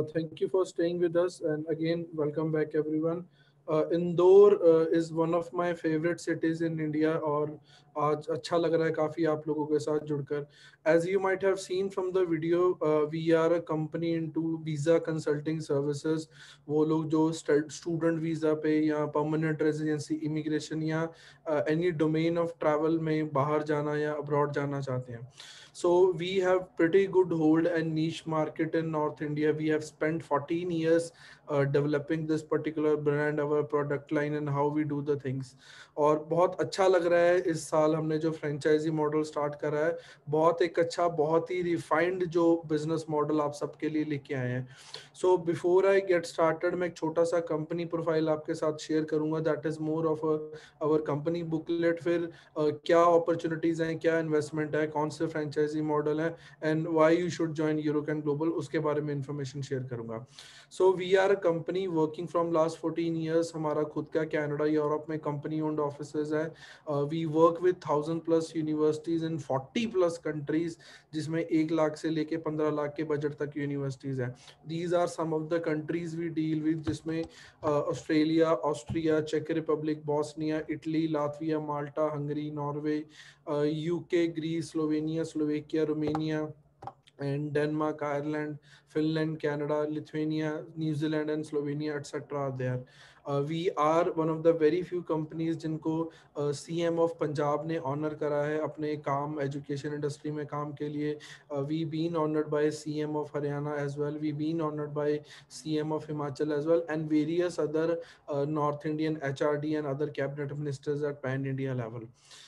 Thank you for staying with us. And again, welcome back, everyone. Indore is one of my favorite cities in India और आज अच्छा लग रहा है काफ़ी आप लोगों के साथ जुड़कर. As you might have seen from the video, we are a company into visa consulting services. वो लोग जो student visa पे या permanent residency, immigration या any domain of travel में बाहर जाना या abroad जाना चाहते हैं. So we have pretty good hold and niche market in North India. We have spent 14 years developing this particular brand, our product line and how we do the things. और बहुत अच्छा लग रहा है इस साल हमने जो फ्रेंचाइजी मॉडल स्टार्ट करा है, बहुत एक अच्छा, बहुत ही रिफाइंड जो बिजनेस मॉडल आप सबके लिए लेके आए हैं. So before I get started, मैं एक छोटा सा कंपनी प्रोफाइल आपके साथ शेयर करूंगा. That is more of our company booklet. फिर क्या अपॉर्चुनिटीज हैं, क्या इन्वेस्टमेंट है, कौन से फ्रेंचाइजी मॉडल है and why you should join Eurocan Global, उसके बारे में इंफॉर्मेशन शेयर करूंगा. So we are a company working from last 14 years. हमारा खुद का कनाडा, यूरोप में कंपनी ओन्ड ऑफिसेज है. We work with 1000+ universities in 40+ countries, जिसमें 1 लाख से लेके 15 लाख के बजट तक यूनिवर्सिटीज हैं. These are some of the countries we deal with, जिसमें ऑस्ट्रेलिया, ऑस्ट्रिया, चेक Republic, Bosnia, Italy, Latvia, Malta, Hungary, Norway, UK, Greece, Slovenia, Slovakia, Romania, and Denmark, Ireland, Finland, Canada, Lithuania, New Zealand, and Slovenia, etc. are there. We are one of the very few companies जिनको CM of Punjab ने honour करा है अपने काम education industry में काम के लिए. We been honored by CM of Haryana as well. We been honored by CM of Himachal as well, and various other North Indian HRD and other cabinet ministers at pan India level.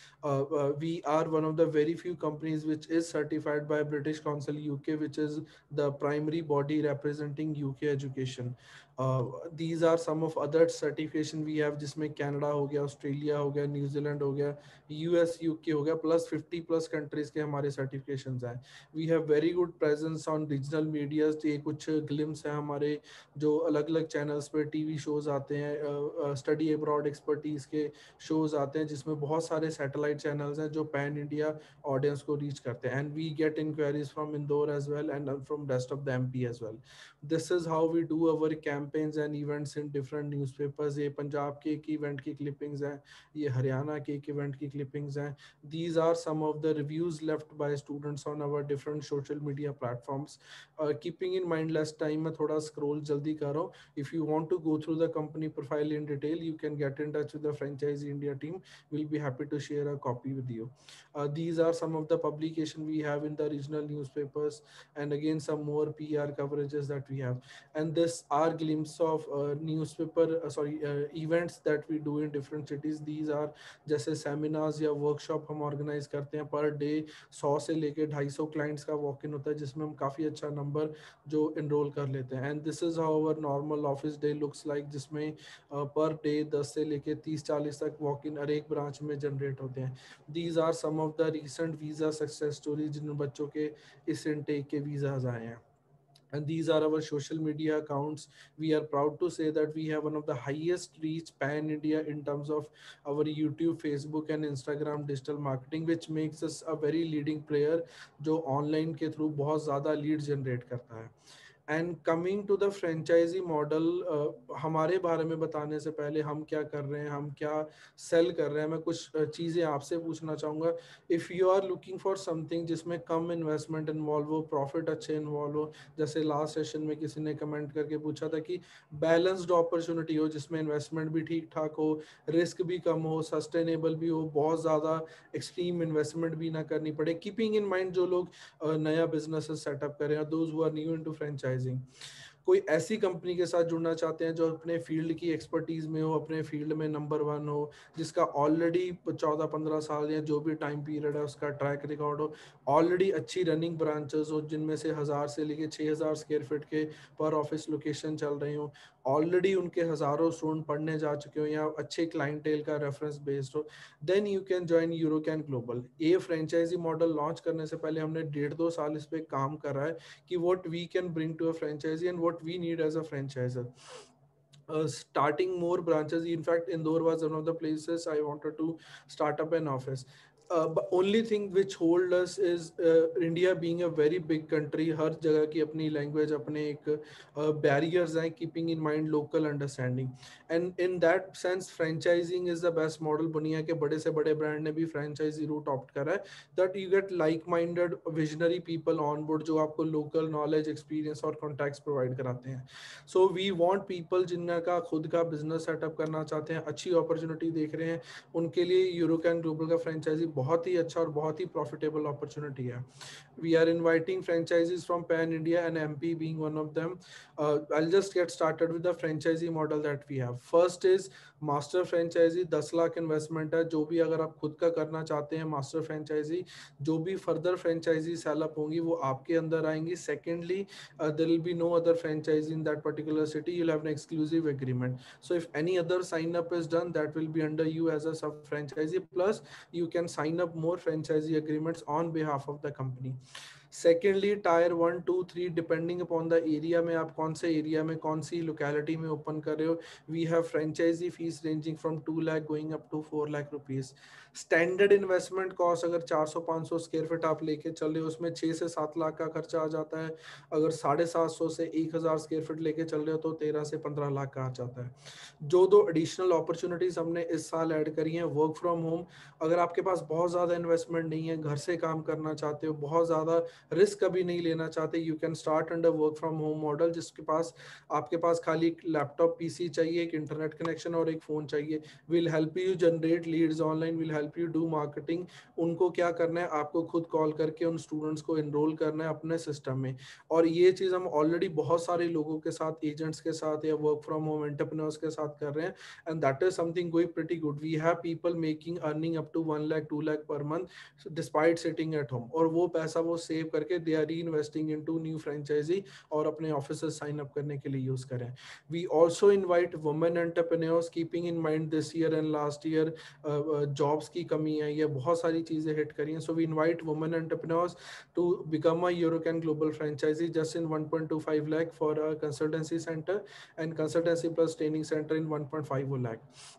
We are one of the very few companies which is certified by British Council UK, which is the primary body representing UK education. These are some of other certification we have, जिसमें Canada हो गया, Australia हो गया, New Zealand हो गया, US, UK हो गया, plus 50+ countries के हमारे certifications हैं. We have very good presence on regional medias. ये कुछ glimpse है हमारे जो अलग अलग channels पे TV shows आते हैं, study abroad expertise के shows आते हैं, जिसमें बहुत सारे satellite channels हैं जो pan India audience को reach करते हैं. And we get inquiries from Indore as well and from rest of the MP as well. This is how we do our campaigns and events in different newspapers. ये पंजाब के एक event की clippings हैं, ये हरियाणा के एक event की clippings हैं. These are some of the reviews left by students on our different social media platforms. Keeping in mind less time, मैं थोड़ा scroll जल्दी कर रहा हूँ. If you want to go through the company profile in detail, you can get in touch with the Franchiseindia team. We'll be happy to share a copy with you. These are some of the publication we have in the regional newspapers, and again some more PR coverages that we have. And this are glimpse of events that we do in different cities. These are जैसे seminars या workshop हम organize करते हैं. Per day 100 से लेके 250 clients का walk-in होता है, जिसमें हम काफ़ी अच्छा number जो enroll कर लेते हैं. And this is how our normal office day looks like, जिसमें per day 10 से लेके 30-40 तक walk-in हर एक branch में generate होते हैं. These are some of the recent visa success stories जिन बच्चों के इस intake के visas आए हैं. And these are our social media accounts. We are proud to say that we have one of the highest reach pan India in terms of our YouTube, Facebook and Instagram digital marketing, which makes us a very leading player जो online के through बहुत ज़्यादा lead generate करता है. And coming to the franchisee model, हमारे बारे में बताने से पहले हम क्या कर रहे हैं, हम क्या सेल कर रहे हैं, मैं कुछ चीज़ें आपसे पूछना चाहूँगा. If you are looking for something जिसमें कम इन्वेस्टमेंट इन्वॉल्व हो, प्रॉफिट अच्छे इन्वॉल्व हो, जैसे लास्ट सेशन में किसी ने कमेंट करके पूछा था कि बैलेंस्ड अपॉर्चुनिटी हो जिसमें इन्वेस्टमेंट भी ठीक ठाक हो, रिस्क भी कम हो, सस्टेनेबल भी हो, बहुत ज़्यादा एक्सट्रीम इन्वेस्टमेंट भी ना करनी पड़े. कीपिंग इन माइंड जो लोग नया बिजनेस सेटअप करें, those who are new into franchising, कोई ऐसी कंपनी के साथ जुड़ना चाहते हैं जो अपने फील्ड की एक्सपर्टीज में हो, अपने फील्ड में नंबर 1 हो, जिसका ऑलरेडी 14-15 साल या जो भी टाइम पीरियड है उसका ट्रैक रिकॉर्ड हो, ऑलरेडी अच्छी रनिंग ब्रांचेस हो जिनमें से 1000 से लेके 6000 स्क्वायर फीट के पर ऑफिस लोकेशन चल रही हो, ऑलरेडी उनके हजारों स्टूडेंट पढ़ने जा चुके हो या अच्छे क्लाइंटेल का रेफरेंस बेस्ड हो, then you can join Eurocan Global. ये फ्रेंचाइजी मॉडल लॉन्च करने से पहले हमने 1.5-2 साल इस पे काम करा है कि what we can bring to a franchisee and what we need as a franchisor. Starting more branches. In fact, Indore was one of the places I wanted to start up an office. But only thing which hold us is India being a very big country. हर जगह की अपनी language, अपने एक barriers हैं, keeping in mind local understanding. And in that sense, franchising is the best model. दुनिया के बड़े से बड़े brand ने भी franchisee route opt करा है. That you get like-minded, visionary people on board जो आपको local knowledge, experience और contacts provide कराते हैं. So we want people जिनका खुद का business setup करना चाहते हैं, अच्छी opportunity देख रहे हैं, उनके लिए यूरोकैन ग्लोबल का फ्रेंचाइजी बहुत ही अच्छा और बहुत ही प्रॉफिटेबल अपॉर्चुनिटी है. We are inviting franchisees from Pan India and MP being one of them. I'll just get started with the franchisee model that we have. First is master franchisee. 10 lakh investment है. जो भी अगर आप खुद का करना चाहते हैं मास्टर फ्रेंचाइजी, जो भी फर्दर फ्रेंचाइजी सेलअप होंगी वो आपके अंदर आएंगी. Secondly, there will be no other franchisee in that particular city. You'll have an exclusive agreement. So if any other sign up is done, that will be under you as a sub franchisee. Plus you can sign up more franchisee agreements on behalf of the company. Secondly tier 1, 2, 3 depending upon the area में आप कौन से area में कौन सी locality में open कर रहे हो, we have franchisee fees ranging from 2 lakh going up to 4 lakh rupees. Standard investment cost अगर 400-500 स्क्वायर फीट आप लेके चल रहे हो उसमें 6 से 7 लाख का खर्चा आ जाता है. अगर 750 से 1000 स्क्वायर फीट लेके चल रहे हो तो 13 से 15 लाख का आ जाता है. जो दो एडिशनल अपॉर्चुनिटीज हमने इस साल ऐड करी हैं, वर्क फ्रॉम होम. अगर आपके पास बहुत ज़्यादा इन्वेस्टमेंट नहीं है, घर से काम करना चाहते हो, बहुत ज़्यादा रिस्क कभी नहीं लेना चाहते, you can start under work from home model. जिसके पास आपके पास खाली एक लैपटॉप पीसी चाहिए, एक इंटरनेट कनेक्शन और एक फ़ोन चाहिए. Will help you generate leads online, will help you do marketing. उनको क्या करना है, आपको खुद कॉल करके उन स्टूडेंट्स को एनरोल करना है अपने सिस्टम में. और ये चीज़ हम ऑलरेडी बहुत सारे लोगों के साथ, एजेंट्स के साथ या वर्क फ्रॉम होम एंटरप्रेन्योर्स के साथ कर रहे हैं. And that is something going pretty good. We have people making earning up to 1 lakh 2 lakh per month despite sitting at home. और वो पैसा वो सेव करके they are reinvesting into new franchisee और अपने ऑफिसेस साइन अप करने के लिए यूज करें. We also invite women entrepreneurs, keeping in mind this year and last year jobs की कमी है, ये बहुत सारी चीजें हिट करी हैं. So we invite women entrepreneurs to become a Eurocan Global franchisee just in 1.25 lakh for a consultancy centre and consultancy plus training centre in 1.5 lakh.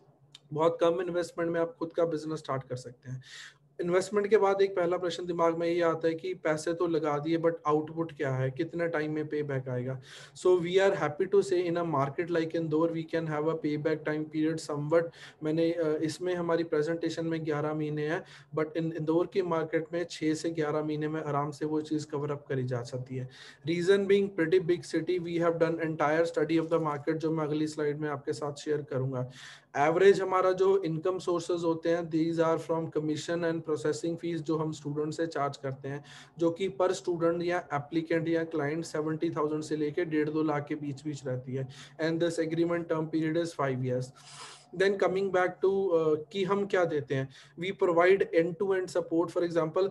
बहुत कम इन्वेस्टमेंट में आप खुद का बिजनेस स्टार्ट कर सकते हैं. इन्वेस्टमेंट के बाद एक पहला प्रश्न दिमाग में ये आता है कि पैसे तो लगा दिए बट आउटपुट क्या है, कितने टाइम में पे बैक आएगा. So we are happy to say in a market like Indore we can have a pay back time period somewhat. मैंने इसमें हमारी प्रेजेंटेशन में 11 महीने हैं, बट इन इंदौर की मार्केट में 6 से 11 महीने में आराम से वो चीज़ कवर अप करी जा सकती है. Reason being pretty big city, we have done entire study of the market जो मैं अगली स्लाइड में आपके साथ शेयर करूंगा. एवरेज हमारा जो इनकम सोर्सेज होते हैं, these are from commission and processing fees जो हम स्टूडेंट से चार्ज करते हैं, जो कि पर स्टूडेंट या एप्लीकेंट या क्लाइंट 70,000 से लेके 1.5-2 लाख के बीच बीच रहती है. And this agreement term period is 5 years. Then coming back to कि हम क्या देते हैं, we provide end-to-end support. For example,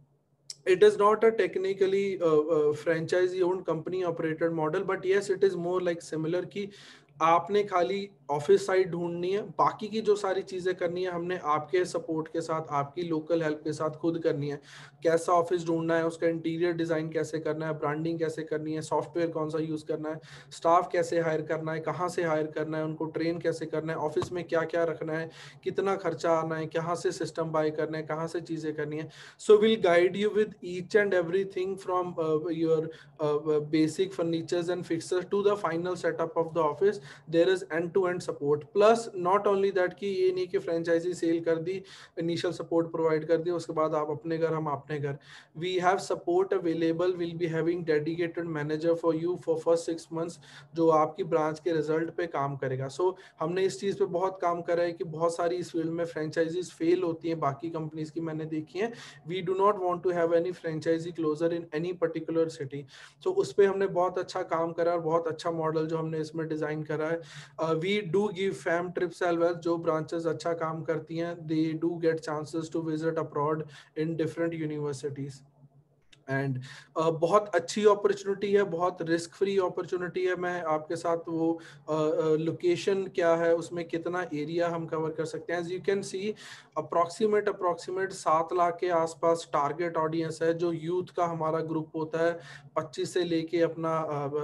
it is not a technically franchisee owned company operated model, but yes it is more like similar कि आपने खाली office site ढूंढनी है, बाकी की जो सारी चीज़ें करनी है हमने आपके सपोर्ट के साथ, आपकी लोकल हेल्प के साथ खुद करनी है. कैसा ऑफिस ढूंढना है, उसका इंटीरियर डिज़ाइन कैसे करना है, ब्रांडिंग कैसे करनी है, सॉफ्टवेयर कौन सा यूज़ करना है, स्टाफ कैसे हायर करना है, कहाँ से हायर करना है, उनको ट्रेन कैसे करना है, ऑफिस में क्या क्या रखना है, कितना खर्चा आना है, कहाँ से सिस्टम बाय करना है, कहाँ से चीज़ें करनी है. So will guide you with each and everything from your basic furnitures and fixtures to the final setup of the office. There is end-to-end support. Plus not only that कि ये नहीं कि फ्रेंचाइजी सेल कर दी, initial support provide कर दिया, उसके बाद आप अपने घर हम अपने घर. We have support available, will be having dedicated manager for you for first 6 months जो आपकी ब्रांच के रिजल्ट पे काम करेगा. सो हमने इस चीज़ पे बहुत काम करा है कि बहुत सारी इस फील्ड में फ्रेंचाइजीज फेल होती हैं, बाकी कंपनीज की मैंने देखी हैं. We do not want to have any franchisee closure in any particular city. तो उस पर हमने बहुत अच्छा काम करा और बहुत अच्छा मॉडल जो हमने इसमें डिज़ाइन करा है. We do give fam trips as well. जो ब्रांचेस अच्छा काम करती हैं they do get chances to visit abroad in different universities. And बहुत अच्छी अपॉर्चुनिटी है, बहुत रिस्क फ्री अपॉर्चुनिटी है. मैं आपके साथ वो लोकेशन क्या है, उसमें कितना एरिया हम कवर कर सकते हैं. As you can see approximate 7 lakh के आसपास टारगेट ऑडियंस है, जो यूथ का हमारा ग्रुप होता है 25 से लेके अपना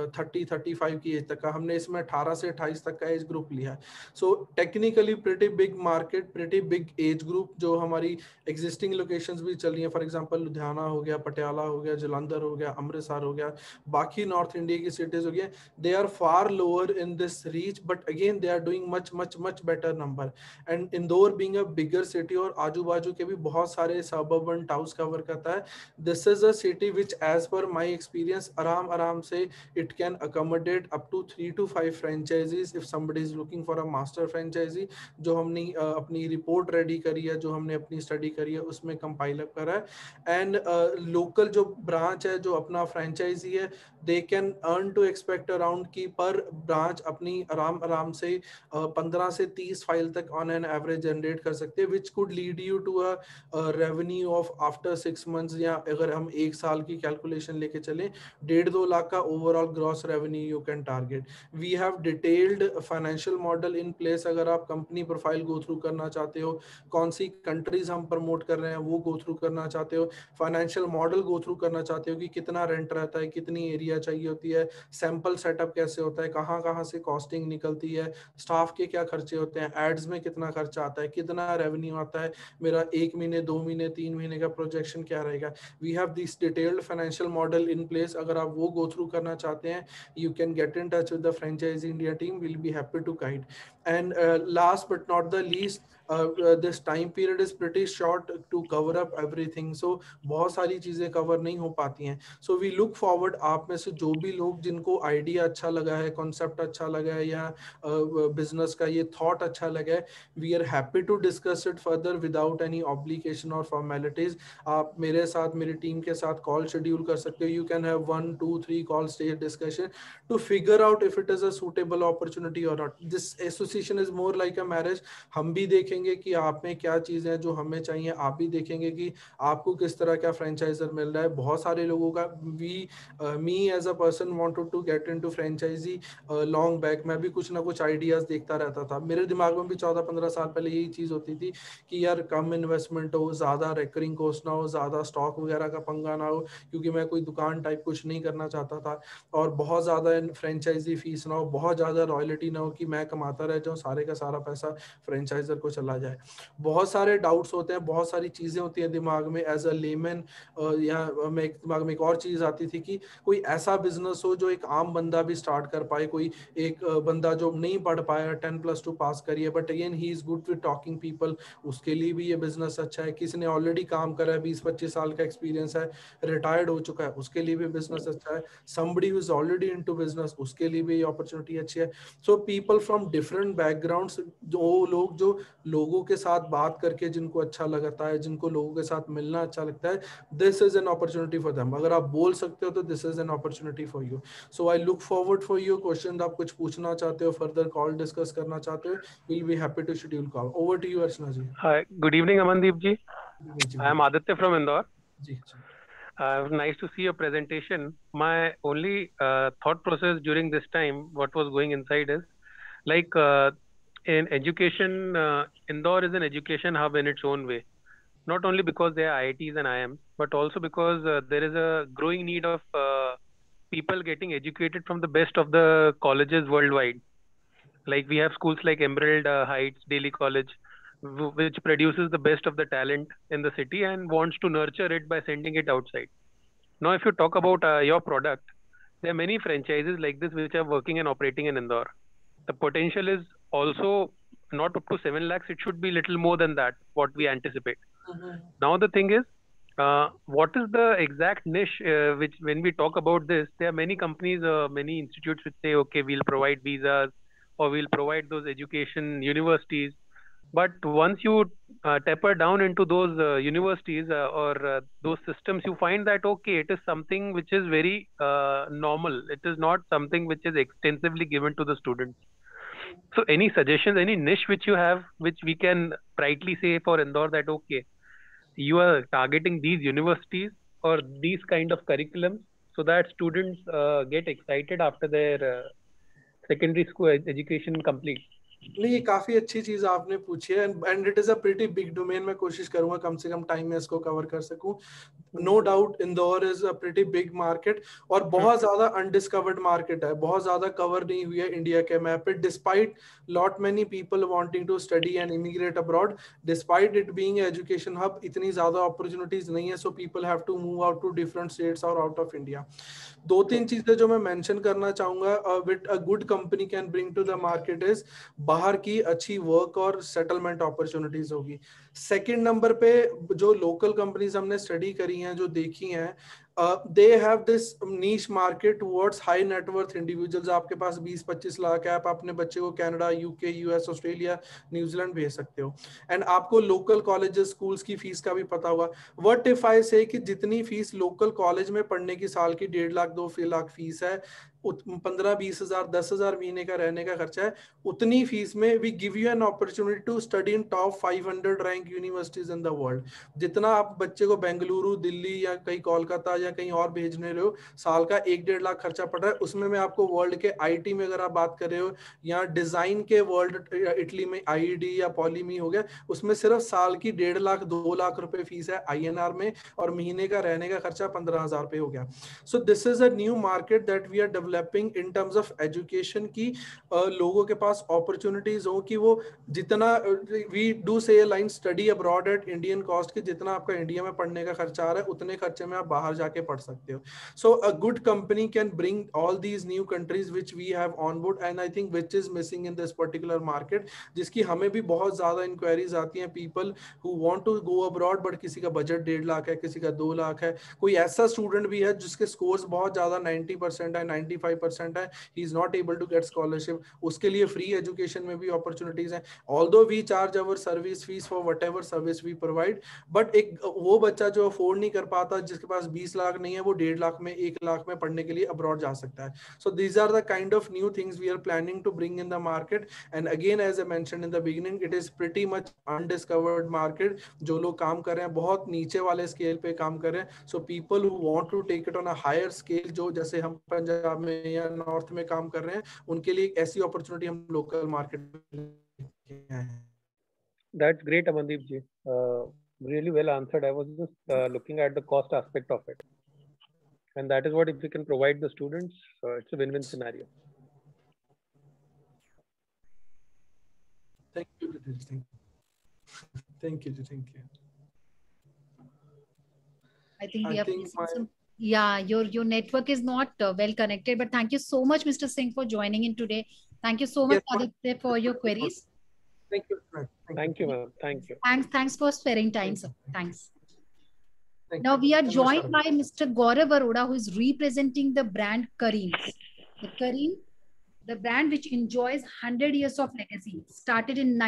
30-35 की एज तक का। हमने इसमें 18 से 28 तक का एज ग्रुप लिया है। So technically pretty big market, pretty big age group, जो हमारी एग्जिस्टिंग लोकेशंस भी चल रही हैं। फॉर एग्जांपल लुधियाना हो गया, पटियाला हो गया, जलंधर हो गया, अमृतसर हो गया, बाकी नॉर्थ इंडिया की सिटीज हो गया, they are far lower in this reach, but again they are doing much much much better number. And Indore being a bigger city और आजू बाजू के भी बहुत सारे सबर्बन टाउन्स कवर करता है, this is a city which as per my experience आराम से it can accommodate up to 3 to 5 franchises if somebody is looking for a master franchisee। जो हमने अपनी रिपोर्ट रेडी करी है, जो हमने अपनी स्टडी करी है, उसमें कंपाइल अप करा है। एंड लोकल जो ब्रांच है, जो अपना फ्रेंचाइजी है, they can earn to expect around की पर ब्रांच अपनी आराम से 15 से 30 फाइल तक ऑन एन एवरेज जनरेट कर सकते हैं, which could lead you to a revenue of after 6 months, या अगर हम 1 साल की कैलकुलेशन लेके चले 1.5-2 लाख का overall gross revenue you can target. We have detailed financial model in place. अगर आप कंपनी प्रोफाइल गो थ्रू करना चाहते हो, कौन सी कंट्रीज हम प्रमोट कर रहे हैं वो गो थ्रू करना चाहते हो, फाइनेंशियल मॉडल गो थ्रू करना चाहते हो कि कितना रेंट रहता है, कितनी एरिया चाहिए होती है, सैंपल सेटअप कैसे होता है, कहाँ कहाँ से कॉस्टिंग निकलती है, स्टाफ के क्या खर्चे होते हैं, एड्स में कितना खर्चा आता है, कितना रेवेन्यू आता है, मेरा 1 महीने 2 महीने 3 महीने का प्रोजेक्शन क्या रहेगा। We have this detailed financial model in place. अगर आप वो गो थ्रू करना चाहते हैं, you can get in touch with the Franchiseindia team, we'll be happy to guide। And last but not the least, this time period is pretty short to cover up everything, so बहुत सारी चीजें cover नहीं हो पाती हैं। so we look forward, आप में से जो भी लोग जिनको आइडिया अच्छा लगा है, कॉन्सेप्ट अच्छा लगा है, या बिजनेस का ये थॉट अच्छा लगा है, we are happy to discuss it further without any obligation और फॉर्मेलिटीज। आप मेरे साथ, मेरी टीम के साथ कॉल शेड्यूल कर सकते हो। You can have 1, 2, 3 call stage discussion to figure out if it is a suitable opportunity or not। this association is more like a marriage। हम भी देखेंगे कि आप में क्या चीजें हैं जो हमें चाहिए, आप भी देखेंगे कि आपको किस तरह का फ्रेंचाइजर मिल रहा है। बहुत सारे लोगों का me as a person wanted to get into franchisee long back. मैं भी कुछ ना कुछ आइडियाज देखता रहता था, मेरे दिमाग में भी 14-15 साल पहले यही चीज होती थी कि यार कम इन्वेस्टमेंट हो, ज्यादा रेकरिंग कॉस्ट ना हो, ज्यादा स्टॉक वगैरह का पंगा ना हो, क्योंकि मैं कोई दुकान टाइप कुछ नहीं करना चाहता था, और बहुत ज्यादा फ्रेंचाइजी फीस ना हो, बहुत ज्यादा रॉयल्टी ना हो कि मैं कमाता रह जाऊं, सारे का सारा पैसा फ्रेंचाइजर को चला जाए। बहुत सारे डाउट्स होते हैं, बहुत सारी चीजें होती हैं दिमाग में एज अ लेमैन। या मैं दिमाग में एक और चीज आती थी कि कोई ऐसा बिजनेस हो जो एक आम बंदा भी स्टार्ट कर पाए, कोई एक बंदा जो नहीं पढ़ पाया 10+2 पास करिए, but again he is good with talking people, उसके लिए भी ये बिजनेस अच्छा है। किसी ने ऑलरेडी काम करा है, 20-25 साल का एक्सपीरियंस है, रिटायर्ड हो चुका है, उसके लिए भी बिजनेस अच्छा है। somebody who is already into business, उसके लिए भी ये अपॉर्चुनिटी अच्छी है। So people from different backgrounds, जो लोग जो लोगों के साथ बात करके जिनको अच्छा लगता है, जिनको लोगों के साथ मिलना अच्छा लगता है, this is an opportunity for them. अगर आप बोल सकते हो तो this is an opportunity for you. So I look forward for your question. आप कुछ पूछना चाहते हो, फर्दर कॉल डिस्कस करना चाहते हो, will be happy to schedule call. Over to you Archana ji. Hi, good evening, Amandeep ji. I am Aditya from Indore. जी जी। Nice to see your presentation. My only thought process during this time, what was going inside is like in education, Indore is an education hub in its own way. Not only because there are IITs and IIMs, but also because there is a growing need of people getting educated from the best of the colleges worldwide. Like we have schools like Emerald Heights, Daily College, which produces the best of the talent in the city and wants to nurture it by sending it outside. Now, if you talk about your product, there are many franchises like this which are working and operating in Indore. The potential is also not up to 7 lakhs. It should be little more than that, what we anticipate. Now, the thing is, what is the exact niche which when we talk about this, there are many companies, many institutes which say, okay, we'll provide visas or we'll provide those education universities. But once you taper down into those universities or those systems, you find that, okay, it is something which is very normal. It is not something which is extensively given to the students. So any suggestions, any niche which you have, which we can rightly say for Indore that, okay, you are targeting these universities or these kind of curriculums so that students get excited after their secondary school education complete. नहीं, ये काफी अच्छी चीज आपने पूछी है and it is a pretty big domain. मैं कोशिश करूंगा कम से कम टाइम में इसको कवर कर सकूं. No doubt Indore is a pretty big market और बहुत ज्यादा अनडिस्कवर्ड मार्केट है, बहुत ज्यादा कवर नहीं हुई है इंडिया के मैप पे, despite lot many people wanting to study and immigrate abroad. Despite it being education hub, इतनी ज्यादा अपॉर्चुनिटीज नहीं है, so people have to move out to different states और आउट ऑफ इंडिया. दो तीन चीजें जो मैं मेंशन करना चाहूंगा with a good company can bring to the market is बाहर की अच्छी वर्क और सेटलमेंट अपॉर्चुनिटीज होगी. सेकंड नंबर पे जो लोकल कंपनीज हमने स्टडी करी हैं, जो देखी हैं, they have this niche market towards high net worth individuals. आपके पास 20-25 लाख है, आप अपने बच्चे को Canada, UK, US, Australia, New Zealand भेज सकते हो एंड आपको लोकल कॉलेजेस, स्कूल्स की फीस का भी पता होगा. व्हाट इफ आई से कि जितनी फीस लोकल कॉलेज में पढ़ने की साल की 1.5 लाख 2 लाख फीस है, 15-20 हजार 10 हजार महीने का रहने का खर्चा है, उतनी फीस में we give you an opportunity to study in top 500 rank universities in the world. जितना आप बच्चे को बेंगलुरु, दिल्ली या कहीं कोलकाता या कहीं और भेजने रहे हो, साल का 1-1.5 लाख खर्चा पड़ रहा है. उसमें मैं आपको वर्ल्ड के आईटी में अगर आप बात कर रहे हो या डिजाइन के वर्ल्ड, इटली में आईडी या पॉलीमी हो गया, उसमें सिर्फ साल की 1.5 लाख 2 लाख रुपए फीस है INR में और महीने का रहने का खर्चा 15,000 रुपए हो गया. So this is a new market that we are developing in terms of education की लोगों के पास अपॉर्चुनिटीज हो कि वो जितना वी डू से line study abroad at Indian cost की, जितना आपका इंडिया में पढ़ने का खर्चा आ रहा है उतने खर्चे में आप बाहर जाके पढ़ सकते हो. So a good company can bring all these new countries which we have on board and I think which is missing in this particular market, जिसकी हमें भी बहुत ज्यादा इंक्वायरीज आती हैं. People who want to go abroad but किसी का budget 1.5 lakh है, किसी का 2 लाख है. कोई ऐसा स्टूडेंट भी है जिसके स्कोर्स बहुत ज्यादा 90% है, 95% है, he is not able to get scholarship. उसके लिए फ्री एजुकेशन में भी अपॉर्चुनिटीज हैं. Although we charge our service fees for whatever service we provide, but एक वो बच्चा जो अफोर्ड नहीं कर पाता, जिसके पास 20 लाख नहीं है, वो 1.5 लाख में 1 लाख में पढ़ने के लिए अब्रॉड जा सकता है. So these are the kind of new things we are planning to bring in the market and again as I mentioned in the beginning, it is pretty much undiscovered market. जो लोग काम कर रहे हैं बहुत नीचे वाले स्केल पे काम कर रहे हैं. So people who want to take it on a higher scale, जो जैसे हम पंजाब में या नॉर्थ में काम कर रहे हैं, उनके लिए एक ऐसी अपॉर्चुनिटी हम लोकल मार्केट में. That's great, Amandeep ji. Really well answered. I was just looking at the cost aspect of it, and that is what, if we can provide the students, it's a win-win scenario. Thank you. Thank you. Thank you. I think we have some. Yeah, your network is not well connected, but thank you so much, Mr. Singh, for joining in today. Thank you so much, Aditya, for your queries. Thank you. Thank you, ma'am. Thank you. Thanks for sparing time, sir. Thanks. Now we are joined by Mr. Gaurav Arora, who is representing the brand Kareem's. The Kareem, the brand which enjoys 100 years of legacy, started in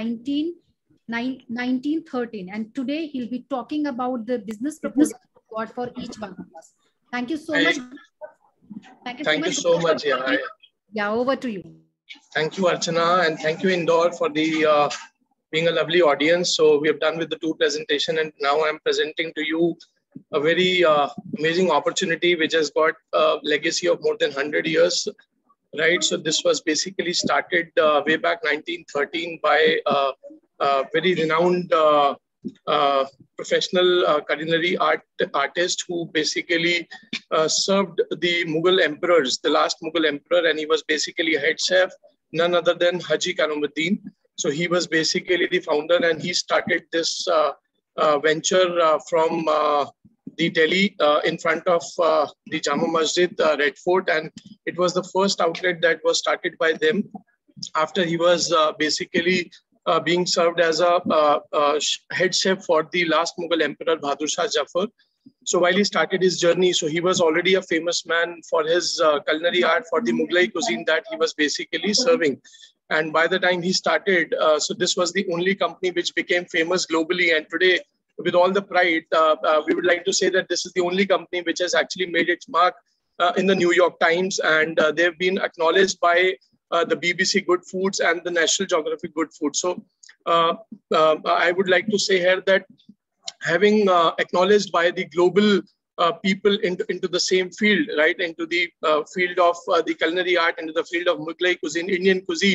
1913, and today he'll be talking about the business proposal got for each one of us. Thank you so much. Thank you so much. Yeah, over to you. Thank you, Archana, and thank you, Indore, for the being a lovely audience. So we have done with the 2 presentation, and now I'm presenting to you a very amazing opportunity which has got a legacy of more than 100 years. Right. So this was basically started way back 1913 by a very renowned professional culinary artist who basically served the Mughal emperors, the last Mughal emperor, and he was basically a head chef, none other than Haji Karamuddin. So he was basically the founder, and he started this venture from the Delhi in front of the Jama Masjid, Red Fort, and it was the first outlet that was started by them after he was basically being served as a head chef for the last Mughal emperor Bahadur Shah Jafar. So while he started his journey, so he was already a famous man for his culinary art, for the Mughlai cuisine that he was basically serving. And by the time he started, so this was the only company which became famous globally. And today, with all the pride, we would like to say that this is the only company which has actually made its mark in the New York Times, and they've been acknowledged by the BBC Good Foods and the National Geographic Good Food. So I would like to say here that having acknowledged by the global people into the same field, right, into the field of the culinary art, into the field of Mughlai cuisine, Indian cuisine.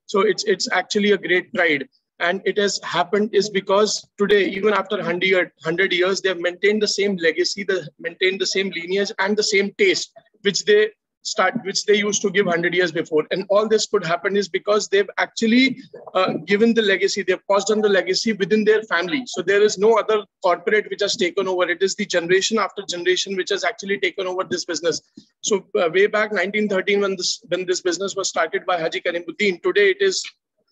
So it's actually a great pride. And it has happened is because today, even after 100 years, they have maintained the same legacy, they maintained the same lineage and the same taste, which they used to give 100 years before. And all this could happen is because they've actually given the legacy, they've passed on the legacy within their family. So there is no other corporate which has taken over. It is the generation after generation which has actually taken over this business. So way back 1913, when this business was started by Haji Karimuddin, today it is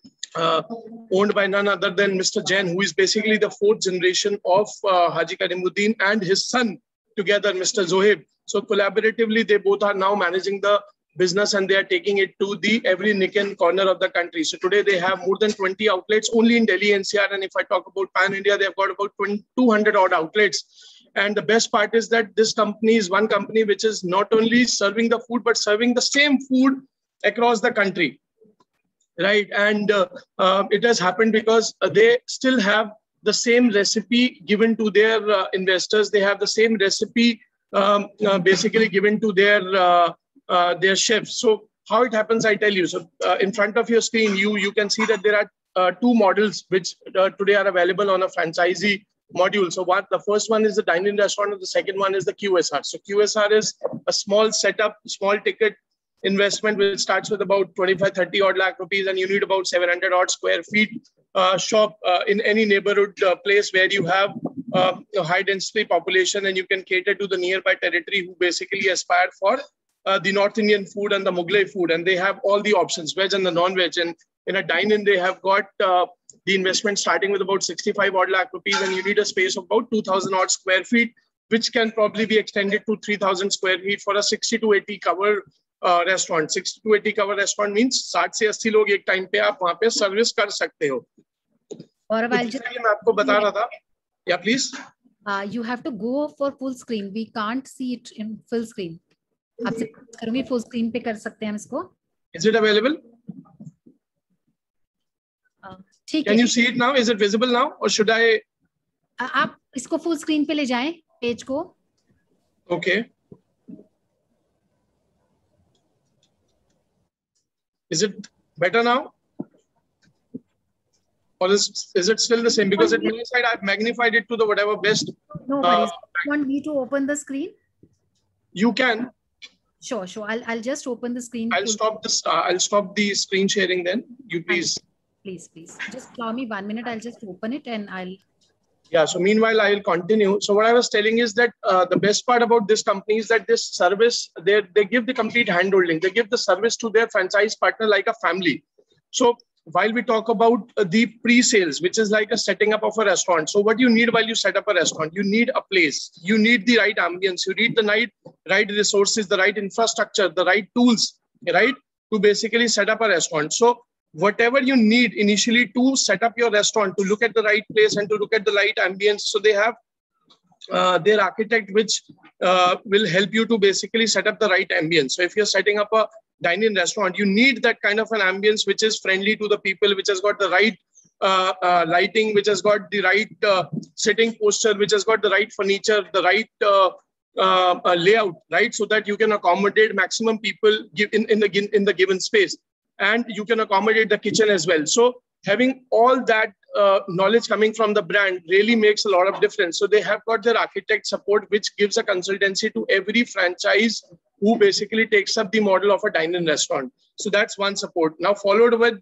owned by none other than Mr. Jain, who is basically the fourth generation of Haji Karimuddin and his son together, Mr. Zohaib. So collaboratively, they both are now managing the business and they are taking it to every nick and corner of the country. So today they have more than 20 outlets only in Delhi NCR. And if I talk about Pan India, they've got about 200 odd outlets. And the best part is that this company is one company which is not only serving the food, but serving the same food across the country. Right. And it has happened because they still have the same recipe given to their investors. They have the same recipe basically given to their chefs. So how it happens, I tell you. So in front of your screen, you can see that there are two models which today are available on a franchisee module. So the first one is the dine-in restaurant and the second one is the QSR. So QSR is a small setup, small ticket investment which starts with about 25-30 odd lakh rupees, and you need about 700 odd square feet shop in any neighborhood place where you have a high density population, and you can cater to the nearby territory who basically aspire for the North Indian food and the Mughlai food, and they have all the options, veg and the non-veg. And in a dine-in, they have got the investment starting with about 65 odd lakh rupees, and you need a space of about 2,000 odd square feet, which can probably be extended to 3,000 square feet for a 60 to 80 cover restaurant. 60 to 80 cover restaurant means 60 से 80 लोग एक time पे आप वहाँ पे service कर सकते हो. और मैं आपको बता रहा था. Yeah, please. You have to go for full screen. We can't see it in full screen. आपसे करूँगी full screen पे कर सकते हैं हम इसको. Is it available? ठीक है. Can you see it now? Is it visible now, or should I? आप इसको full screen पे ले जाएं पेज को. Okay. Is it better now? Or is it still the same? Because at my side, I've magnified it to the whatever best. No worries. You want me to open the screen? You can. Sure. I'll just open the screen. I'll stop the screen sharing then. You please. Please. Just allow me 1 minute. I'll just open it and I'll. Yeah. So meanwhile, I will continue. So what I was telling is that the best part about this company is that this service, they give the complete handholding. They give the service to their franchise partner like a family. So while we talk about the pre-sales, which is like a setting up of a restaurant. So what you need while you set up a restaurant, you need a place, you need the right ambience, you need the right resources, the right infrastructure, the right tools, right, to basically set up a restaurant. So whatever you need initially to set up your restaurant, to look at the right place and to look at the right ambience. So they have their architect, which will help you to basically set up the right ambience. So if you're setting up a dine-in restaurant, you need that kind of an ambience which is friendly to the people, which has got the right lighting, which has got the right sitting posture, which has got the right furniture, the right layout, right? So that you can accommodate maximum people in the given space. And you can accommodate the kitchen as well. So having all that knowledge coming from the brand really makes a lot of difference. So they have got their architect support, which gives a consultancy to every franchise who basically takes up the model of a dine-in restaurant. So that's one support. Now followed with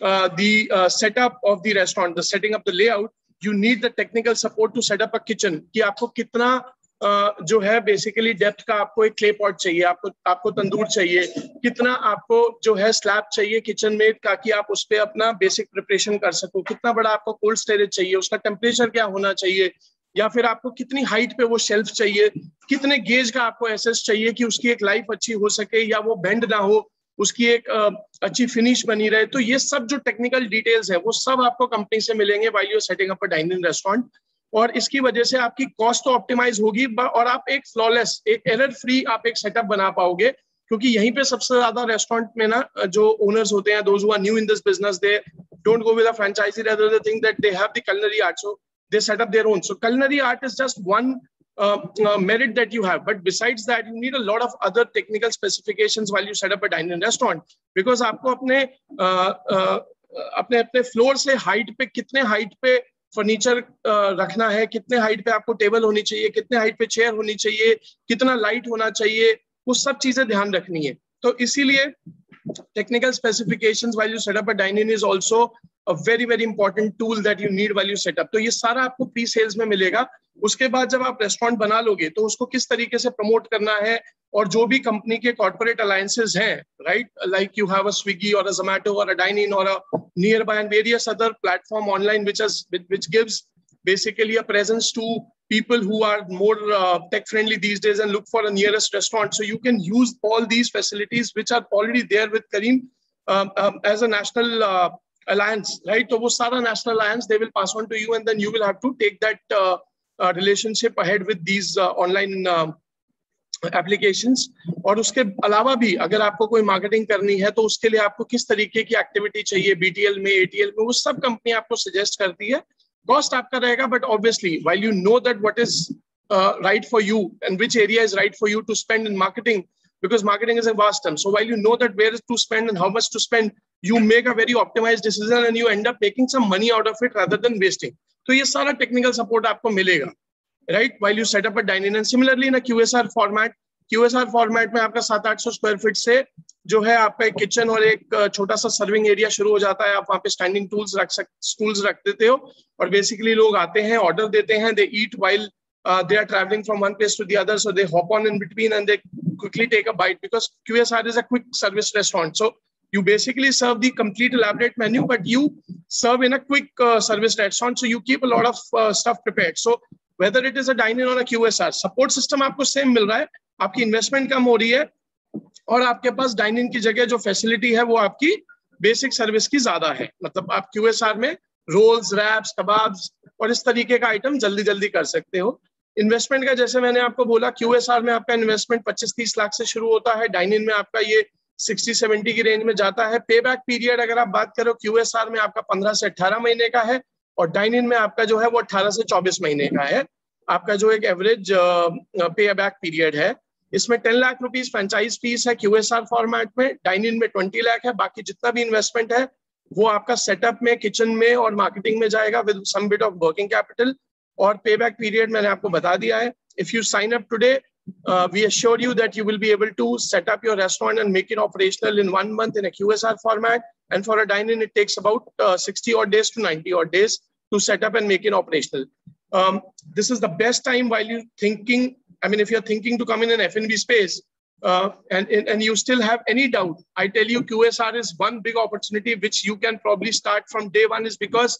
the setup of the restaurant, the setting up the layout, you need the technical support to set up a kitchen. कि आपको कितना जो है basically depth का आपको एक clay pot चाहिए, आपको तंदूर चाहिए, कितना आपको जो है स्लैब चाहिए किचन में ताकि आप उस पे अपना बेसिक प्रिपरेशन कर सको, कितना बड़ा आपको कोल्ड स्टोरेज चाहिए, उसका टेम्परेचर क्या होना चाहिए, या फिर आपको कितनी हाइट पे वो शेल्फ चाहिए, कितने गेज का आपको एसेस चाहिए कि उसकी एक लाइफ अच्छी हो सके या वो बेंड ना हो, उसकी एक अच्छी फिनिश बनी रहे. तो ये सब जो टेक्निकल डिटेल्स है वो सब आपको कंपनी से मिलेंगे while you are setting up a dine in restaurant. और इसकी वजह से आपकी कॉस्ट तो ऑप्टिमाइज होगी और आप एक फ्लॉलेस, एक एरर फ्री आप एक सेटअप बना पाओगे, क्योंकि यहीं पे सबसे ज्यादा रेस्टोरेंट में ना जो ओनर्स होते हैं, those who are new in this business, they don't go with a franchisee, rather they think that they have the culinary art, so they set up their own. So culinary art is just one merit that you have. But besides that, you need a lot of other technical specifications while you set up a dine-in restaurant, because आपको अपने अपने floor से height पे, कितने height पे furniture रखना है, कितने हाइट पे आपको टेबल होनी चाहिए, कितने हाइट पे चेयर होनी चाहिए, कितना लाइट होना चाहिए, वो सब चीजें ध्यान रखनी है. तो इसीलिए technical specifications while you set up a dine-in is also a very very important tool that you need while you set up. तो ये सारा आपको प्री सेल्स में मिलेगा. उसके बाद जब आप रेस्टोरेंट बना लोगे तो उसको किस तरीके से प्रमोट करना है, और जो भी कंपनी के कॉर्पोरेट अलायंसेस हैं, right, like you have a Swiggy और अ जोमैटो और अ डाइन-इन और a nearby and various other platform online which gives basically a presence to people who are more tech friendly these days and look for a nearest restaurant. So you can use all these facilities which are already there with Kareem as a national alliance, right? So wo sara national alliance they will pass on to you, and then you will have to take that relationship ahead with these online applications. और उसके अलावा भी अगर आपको कोई marketing करनी है तो उसके लिए आपको किस तरीके की एक्टिविटी चाहिए, BTL में, ATL में, वो सब कंपनी आपको सजेस्ट करती है. कॉस्ट आपका रहेगा, but obviously while you know that what is right for you and which area is right for you to spend in marketing, because marketing is a vast term, so while you know that where to spend and how much to spend, you make a very optimized decision and you end up making some money out of it rather than wasting. तो ये सारा technical support आपको मिलेगा, right, while you set up a dine-in. And similarly in a QSR format में आपका 700-800 square feet से जो है आपका एक किचन और एक छोटा सा सर्विंग एरिया शुरू हो जाता है. आप वहाँ पे स्टैंडिंग स्टूल्स रख देते हो, और बेसिकली लोग आते हैं, ऑर्डर देते हैं, they eat while they are traveling from one place to the other, so they hop on in between and they quickly take a bite, because QSR is a quick service restaurant. So you basically serve the complete elaborate menu, but you serve in a quick service restaurant, so you keep a lot of stuff prepared. So whether it is a dine-in or a QSR, support system आपको same मिल रहा है, आपकी investment कम हो रही है, और आपके पास डाइन-इन की जगह जो फैसिलिटी है वो आपकी बेसिक सर्विस की ज्यादा है. मतलब आप QSR में रोल्स, रैप्स, कबाब्स और इस तरीके का आइटम जल्दी जल्दी कर सकते हो. इन्वेस्टमेंट का जैसे मैंने आपको बोला, QSR में आपका इन्वेस्टमेंट 25-30 लाख से शुरू होता है, डाइन-इन में आपका ये 60-70 की रेंज में जाता है. पे बैक पीरियड अगर आप बात करो, QSR में आपका 15 से 18 महीने का है, और डाइन-इन में आपका जो है वो 18 से 24 महीने का है. आपका जो एक एवरेज पे बैक पीरियड है, इसमें 10 लाख रुपीस फ्रेंचाइज फीस है QSR फॉर्मेट में, डाइन-इन में 20 लाख है. बाकी जितना भी इन्वेस्टमेंट है वो आपका सेटअप में, किचन में और मार्केटिंग में जाएगा with some bit of working capital. और पे बैक पीरियड मैंने आपको बता दिया है. If you sign up today, we assure you that you will be able to set up your restaurant and make it operational in 1 month in a QSR format, and for a dine-in it takes about 60 odd days to 90 odd days to set up and make it operational. This is the best time while you thinking, I mean, if you're thinking to come in an F&B space and you still have any doubt, I tell you QSR is one big opportunity which you can probably start from day one, is because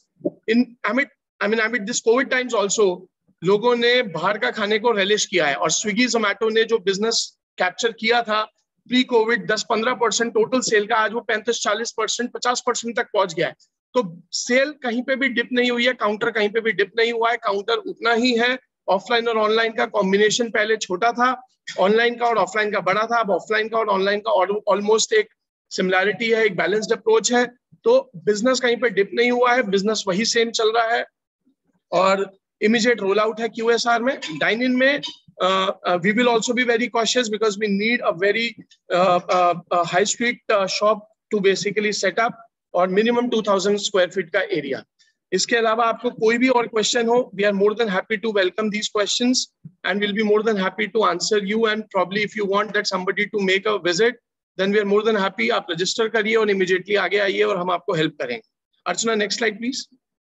amid this COVID times also, लोगों ने बाहर का खाने को relish किया है, और Swiggy Zomato ने जो बिजनेस कैप्चर किया था प्री कोविड 10-15% टोटल सेल का, आज वो 35-40%, 50% तक पहुंच गया है. तो सेल कहीं पे भी डिप नहीं हुई है, काउंटर कहीं पे भी डिप नहीं हुआ है, काउंटर उतना ही है. ऑफलाइन और ऑनलाइन का कॉम्बिनेशन पहले छोटा था, ऑनलाइन का और ऑफलाइन का बड़ा था, अब ऑफलाइन का और ऑनलाइन का ऑलमोस्ट एक सिमिलैरिटी है, एक बैलेंस्ड अप्रोच है. तो बिजनेस कहीं पे डिप नहीं हुआ है, बिजनेस वही सेम चल रहा है, और immediate rollout है QSR में. Dine-in में we will also be very cautious because we need a very high street shop to basically set up, और minimum 2000 square feet का area. इसके अलावा आपको कोई भी और question हो, we are more than happy to welcome these questions and we'll be more than happy to answer you. And probably if you want that somebody to make a visit, then we are more than happy. आप register करिए और immediately आगे आइए और हम आपको help करेंगे. अर्चना, next slide please.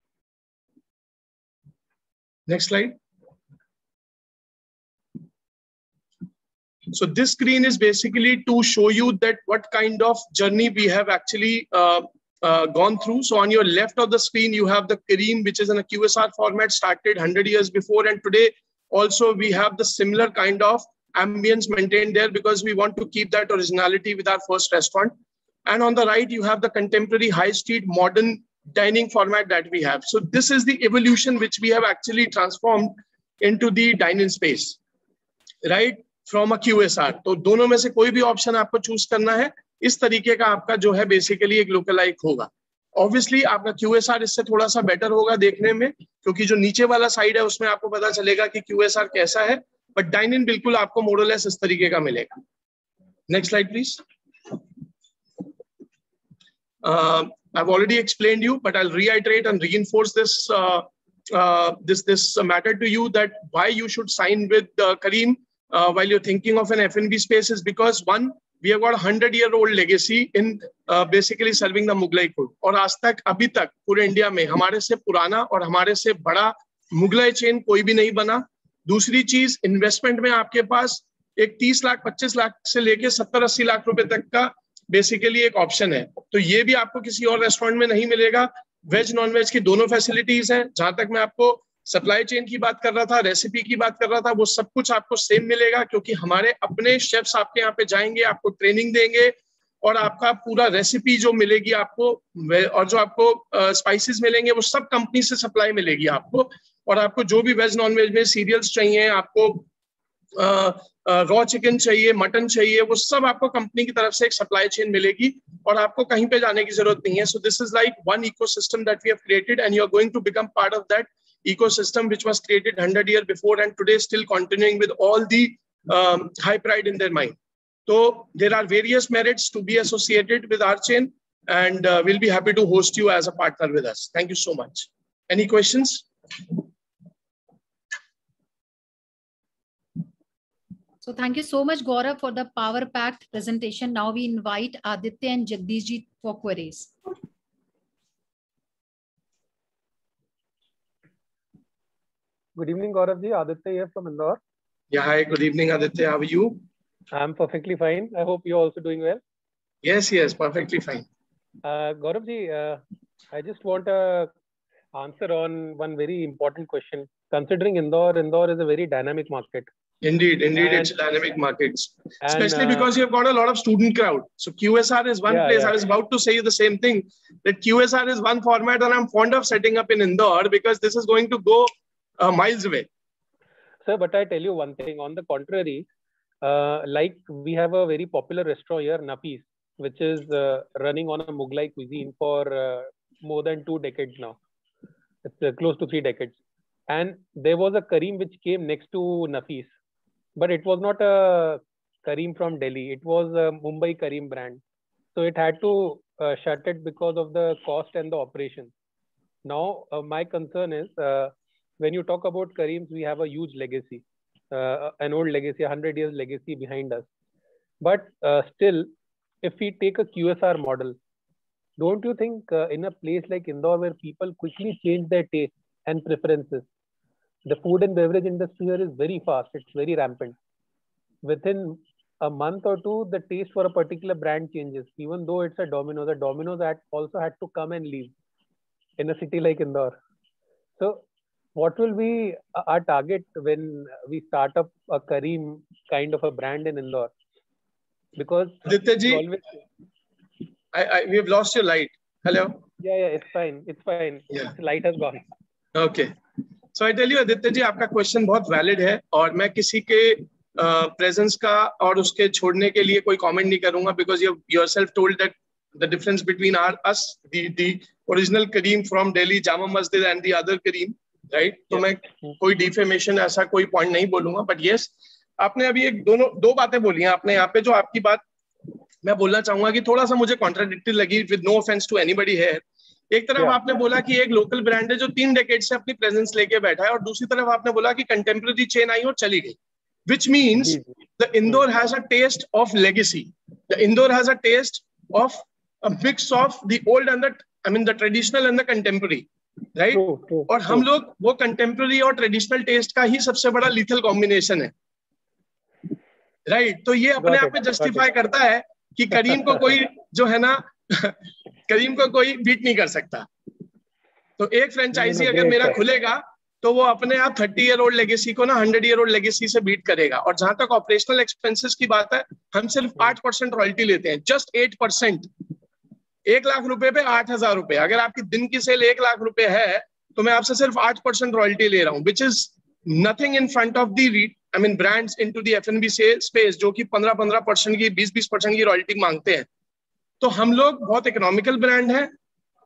Next slide. So this screen is basically to show you that what kind of journey we have actually gone through. So on your left of the screen, you have the Kareem, which is in a QSR format, started 100 years before. And today also we have the similar kind of ambience maintained there because we want to keep that originality with our first restaurant. And on the right, you have the contemporary high street modern dining format that we have. So this is the evolution which we have actually transformed into the dine-in space, right? From a QSR. तो दोनों में से कोई भी option आपको choose करना है, इस तरीके का आपका जो है बेसिकली एक लुक अलाइक होगा. ऑब्वियसली आपका QSR इससे थोड़ा सा बेटर होगा देखने में, क्योंकि जो नीचे वाला साइड है उसमें आपको पता चलेगा कि QSR कैसा है, बट डाइन इन बिल्कुल आपको मोडलेस इस तरीके का मिलेगा. Next slide please. I've already explained you, but I'll reiterate and reinforce this matter to you, that why you should sign with Kareem while you're thinking of an F&B space is because, one, we have got a 100-year-old legacy in basically serving the Mughlai food. और आज तक अभी तक पूरे India में हमारे से पुराना और हमारे से बड़ा मुगलाई चेन कोई भी नहीं बना. दूसरी चीज, इन्वेस्टमेंट में आपके पास एक 30 लाख 25 लाख से लेके 70-80 लाख रुपए तक का बेसिकली एक ऑप्शन है. तो ये भी आपको किसी और रेस्टोरेंट में नहीं मिलेगा. वेज नॉन वेज की दोनों फैसिलिटीज हैं. जहां तक मैं आपको सप्लाई चेन की बात कर रहा था, रेसिपी की बात कर रहा था, वो सब कुछ आपको सेम मिलेगा, क्योंकि हमारे अपने शेफ्स आपके यहाँ पे जाएंगे, आपको ट्रेनिंग देंगे, और आपका पूरा रेसिपी जो मिलेगी आपको, और जो आपको स्पाइसेस मिलेंगे, वो सब कंपनी से सप्लाई मिलेगी आपको. और आपको जो भी वेज नॉन वेज में सीरियल्स चाहिए, आपको रॉ चिकन चाहिए, मटन चाहिए, वो सब आपको कंपनी की तरफ से एक सप्लाई चेन मिलेगी, और आपको कहीं पे जाने की जरूरत नहीं है. So this is like one ecosystem that we have created, and you are going to become part of that ecosystem which was created 100 years before and today still continuing with all the high pride in their mind. So there are various merits to be associated with our chain, and we'll be happy to host you as a partner with us. Thank you so much. Any questions? So thank you so much, Gaurav, for the power-packed presentation. Now we invite Aditya and Jagdish ji for queries. Good evening, Gaurav ji. Aditya here from Indore. Yeah, hi. Good evening, Aditya. How are you? I'm perfectly fine. I hope you're also doing well. Yes, perfectly fine. Gaurav ji, I just want a answer on one very important question. Considering Indore is a very dynamic market. Indeed, it's a dynamic market, especially because you've got a lot of student crowd. So QSR is one place. I was about to say the same thing, that QSR is one format, and I'm fond of setting up in Indore because this is going to go miles away. Sir, but I tell you one thing. On the contrary, like we have a very popular restaurant here, Nafis, which is running on a Mughlai cuisine for more than 2 decades now. It's close to 3 decades. And there was a Kareem which came next to Nafis. But it was not a Kareem from Delhi. It was a Mumbai Kareem brand. So it had to shut it because of the cost and the operation. Now, my concern is, when you talk about Kareems, we have a huge legacy, an old legacy, 100 years legacy behind us. But still, if we take a QSR model, don't you think in a place like Indore, where people quickly change their taste and preferences, the food and beverage industry here is very fast. It's very rampant. Within a month or two, the taste for a particular brand changes. Even though it's a Domino's, the Domino's also had to come and leave in a city like Indore. So what will be our target when we start up a Kareem kind of a brand in Indore? Because Aditya ji, we have lost your light. Hello? Yeah, it's fine. It's fine. Yeah. The light has gone. Okay. So I tell you, Aditya ji, आपका question बहुत valid है, और मैं किसी के presence का और उसके छोड़ने के लिए कोई कमेंट नहीं करूंगा, because you yourself told that the difference between us, the original Kareem from Delhi, Jama Masjid, and the other Kareem, right? तो मैं कोई डिफेमेशन ऐसा कोई पॉइंट नहीं बोलूंगा, बट यस, आपने अभी दो बातें बोली हैं आपने यहाँ पे, जो आपकी बात मैं बोलना चाहूंगा कि थोड़ा सा मुझे कॉन्ट्राडिक्टरी लगी, with no offence to anybody here. एक तरफ आपने बोला कि एक लोकल ब्रांड है जो 3 डेकेड से अपनी प्रेजेंस लेके बैठा है, और दूसरी तरफ आपने बोला कि कंटेम्पररी चेन आई और चली गई, which means the Indore has a taste of legacy. The Indore has a taste of a mix of the old and the traditional and the contemporary, right? True. और हम लोग वो contemporary और traditional taste का ही सबसे बड़ा lethal combination है, right? तो ये अपने आप में justify करता है कि करीम को कोई जो है ना करीम को कोई बीट नहीं कर सकता. तो एक फ्रेंचाइजी अगर मेरा खुलेगा तो वो अपने आप 30-year-old लेगेसी को ना 100-year-old लेगेसी से बीट करेगा. और जहां तक ऑपरेशनल एक्सपेंसेस की बात है, हम सिर्फ 8% रॉयल्टी लेते हैं, जस्ट 8%. 1 लाख रुपए पे 8,000 रुपए. अगर आपकी दिन की सेल 1 लाख रुपए है तो मैं आपसे सिर्फ 8% रॉयल्टी ले रहा हूँ, which is nothing in front of the brands into the F&B space, जो कि 15% की 20% की रॉयल्टी मांगते हैं. तो हम लोग बहुत इकोनॉमिकल ब्रांड है,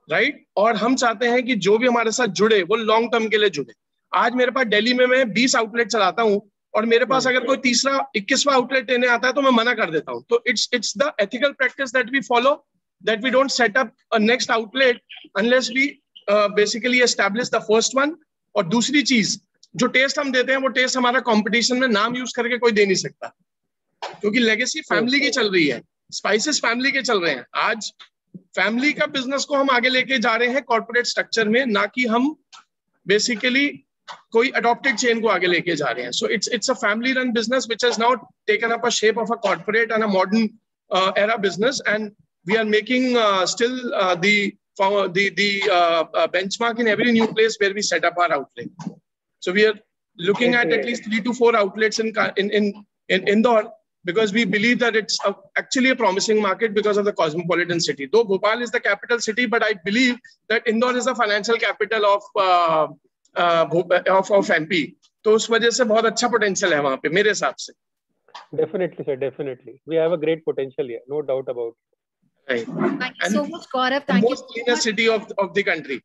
राइट? और हम चाहते हैं कि जो भी हमारे साथ जुड़े वो लॉन्ग टर्म के लिए जुड़े। आज मेरे पास दिल्ली में मैं 20 आउटलेट चलाता हूँ और मेरे पास अगर कोई तीसरा 21वां आउटलेट लेने आता है तो मैं मना कर देता हूँ। तो it's the ethical practice that we follow, that we don't set up a next outlet unless we basically establish the first one. और दूसरी चीज, जो टेस्ट हम देते हैं वो टेस्ट हमारा कंपटीशन में नाम यूज करके कोई दे नहीं सकता, क्योंकि लेगेसी फैमिली की चल रही है, स्पाइसेस फैमिली के चल रहे हैं। आज फैमिली का बिजनेस को हम आगे लेके जा रहे हैं कॉर्पोरेट स्ट्रक्चर में, ना कि हम बेसिकली कोई अडॉप्टेड चेन को आगे लेके जा रहे हैं। So it's a family run business which has now taken up a shape of a corporate and a modern era business, and we are making still the benchmark in every new place where we set up our outlet. So we are looking at least 3 to 4 outlets in Indore, because we believe that it's actually a promising market because of the cosmopolitan city. Though Bhopal is the capital city, but I believe that Indore is the financial capital of MP. तो उस वजह से बहुत अच्छा potential है वहाँ पे मेरे हिसाब से। Definitely, sir. Definitely, we have a great potential here. No doubt about it. Right. Thank you so much, Gaurav. The Thank you most so cleaner much. city of the country.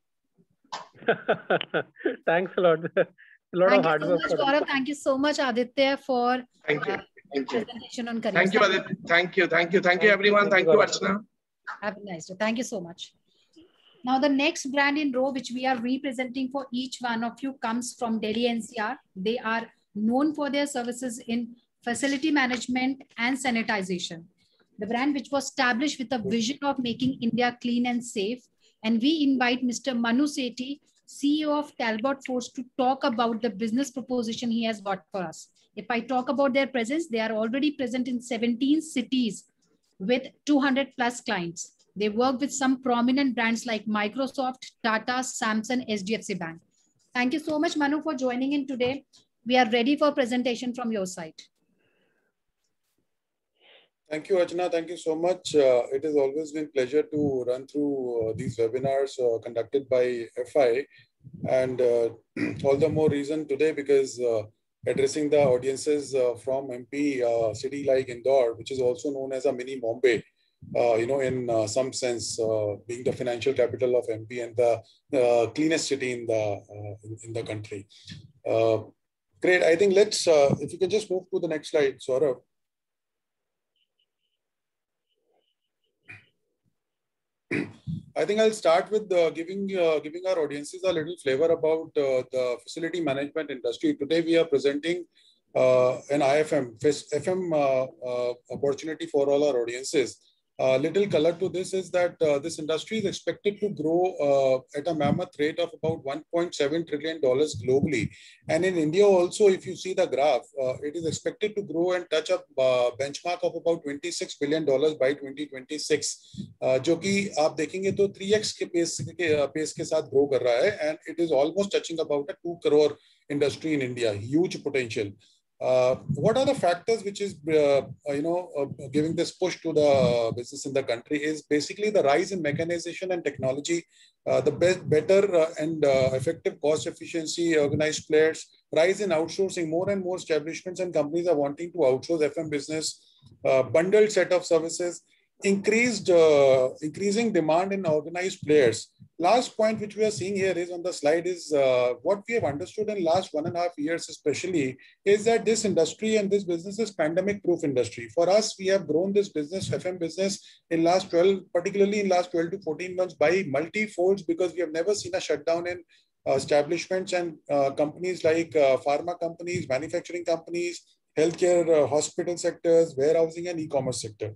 Thanks a lot. A lot of Thank you hard so work much, for this. Gaurav. Thank you so much, Aditya, for Thank you. Thank you. presentation on careers. Thank you, Aditya. Thank you. Thank you. Thank you, everyone. Thank you, Archana. Have a nice day. Thank you so much. Now, the next brand in row, which we are representing for each one of you, comes from Delhi NCR. They are known for their services in facility management and sanitization. The brand which was established with a vision of making India clean and safe. And we invite Mr. Manu Sethi, CEO of Talbot Force, to talk about the business proposition he has got for us. If I talk about their presence, they are already present in 17 cities with 200 plus clients. They work with some prominent brands like Microsoft, Tata, Samsung, SDFC Bank. Thank you so much, Manu, for joining in today. We are ready for presentation from your side. Thank you, Archana. Thank you so much. It has always been a pleasure to run through these webinars conducted by FI, and all the more reason today because addressing the audiences from MP city like Indore, which is also known as a mini Bombay, in some sense, being the financial capital of MP and the cleanest city in the country. Great. I think let's, if you can just move to the next slide, Saurabh. I think I'll start with giving our audiences a little flavor about the facility management industry. Today we are presenting an FM opportunity for all our audiences. Little color to this is that this industry is expected to grow at a mammoth rate of about $1.7 trillion globally. And in India also, if you see the graph, it is expected to grow and touch a benchmark of about $26 billion by 2026. जो कि आप देखेंगे तो 3x के pace के साथ grow कर रहा है, and it is almost touching about a 2 crore industry in India. Huge potential. What are the factors which is giving this push to the business in the country is basically the rise in mechanization and technology, the better and effective cost efficiency, organized players, rise in outsourcing. More and more establishments and companies are wanting to outsource FM business, bundled set of services, increasing demand in organized players. Last point which we are seeing here is on the slide is what we have understood in last 1.5 years especially is that this industry and this business is pandemic proof industry. For us, we have grown this business, FM business, in last 12, particularly in last 12 to 14 months by multi-folds, because we have never seen a shutdown in establishments and companies like pharma companies, manufacturing companies, healthcare, hospital sectors, warehousing and e-commerce sector.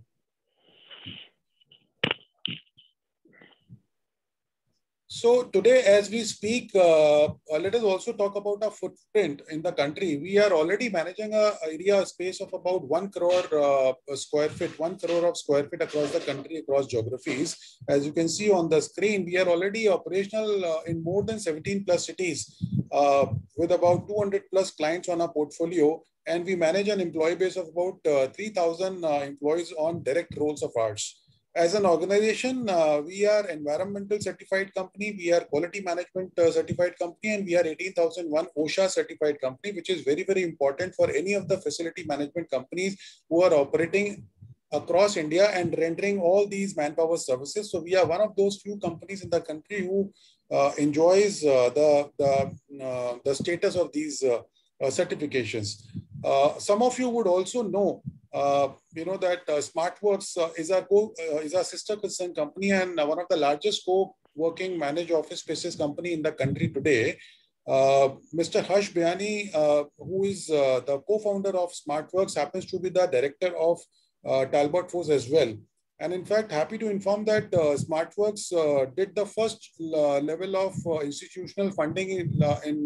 So today, as we speak, let us also talk about our footprint in the country. We are already managing an area space of about 1 crore square feet, 1 crore of square feet across the country, across geographies. As you can see on the screen, we are already operational in more than 17 plus cities with about 200 plus clients on our portfolio. And we manage an employee base of about 3,000 employees on direct roles of ours. As an organization, we are environmental certified company, we are quality management certified company, and we are 18,001 OSHA certified company, which is very, very important for any of the facility management companies who are operating across India and rendering all these manpower services. So we are one of those few companies in the country who enjoys the status of these certifications. Some of you would also know, that SmartWorks is our sister concern company and one of the largest co-working managed office spaces company in the country today. Mr. Harsh Bhyani, who is the co-founder of SmartWorks, happens to be the director of Talbot Force as well. And in fact, happy to inform that SmartWorks did the first level of institutional funding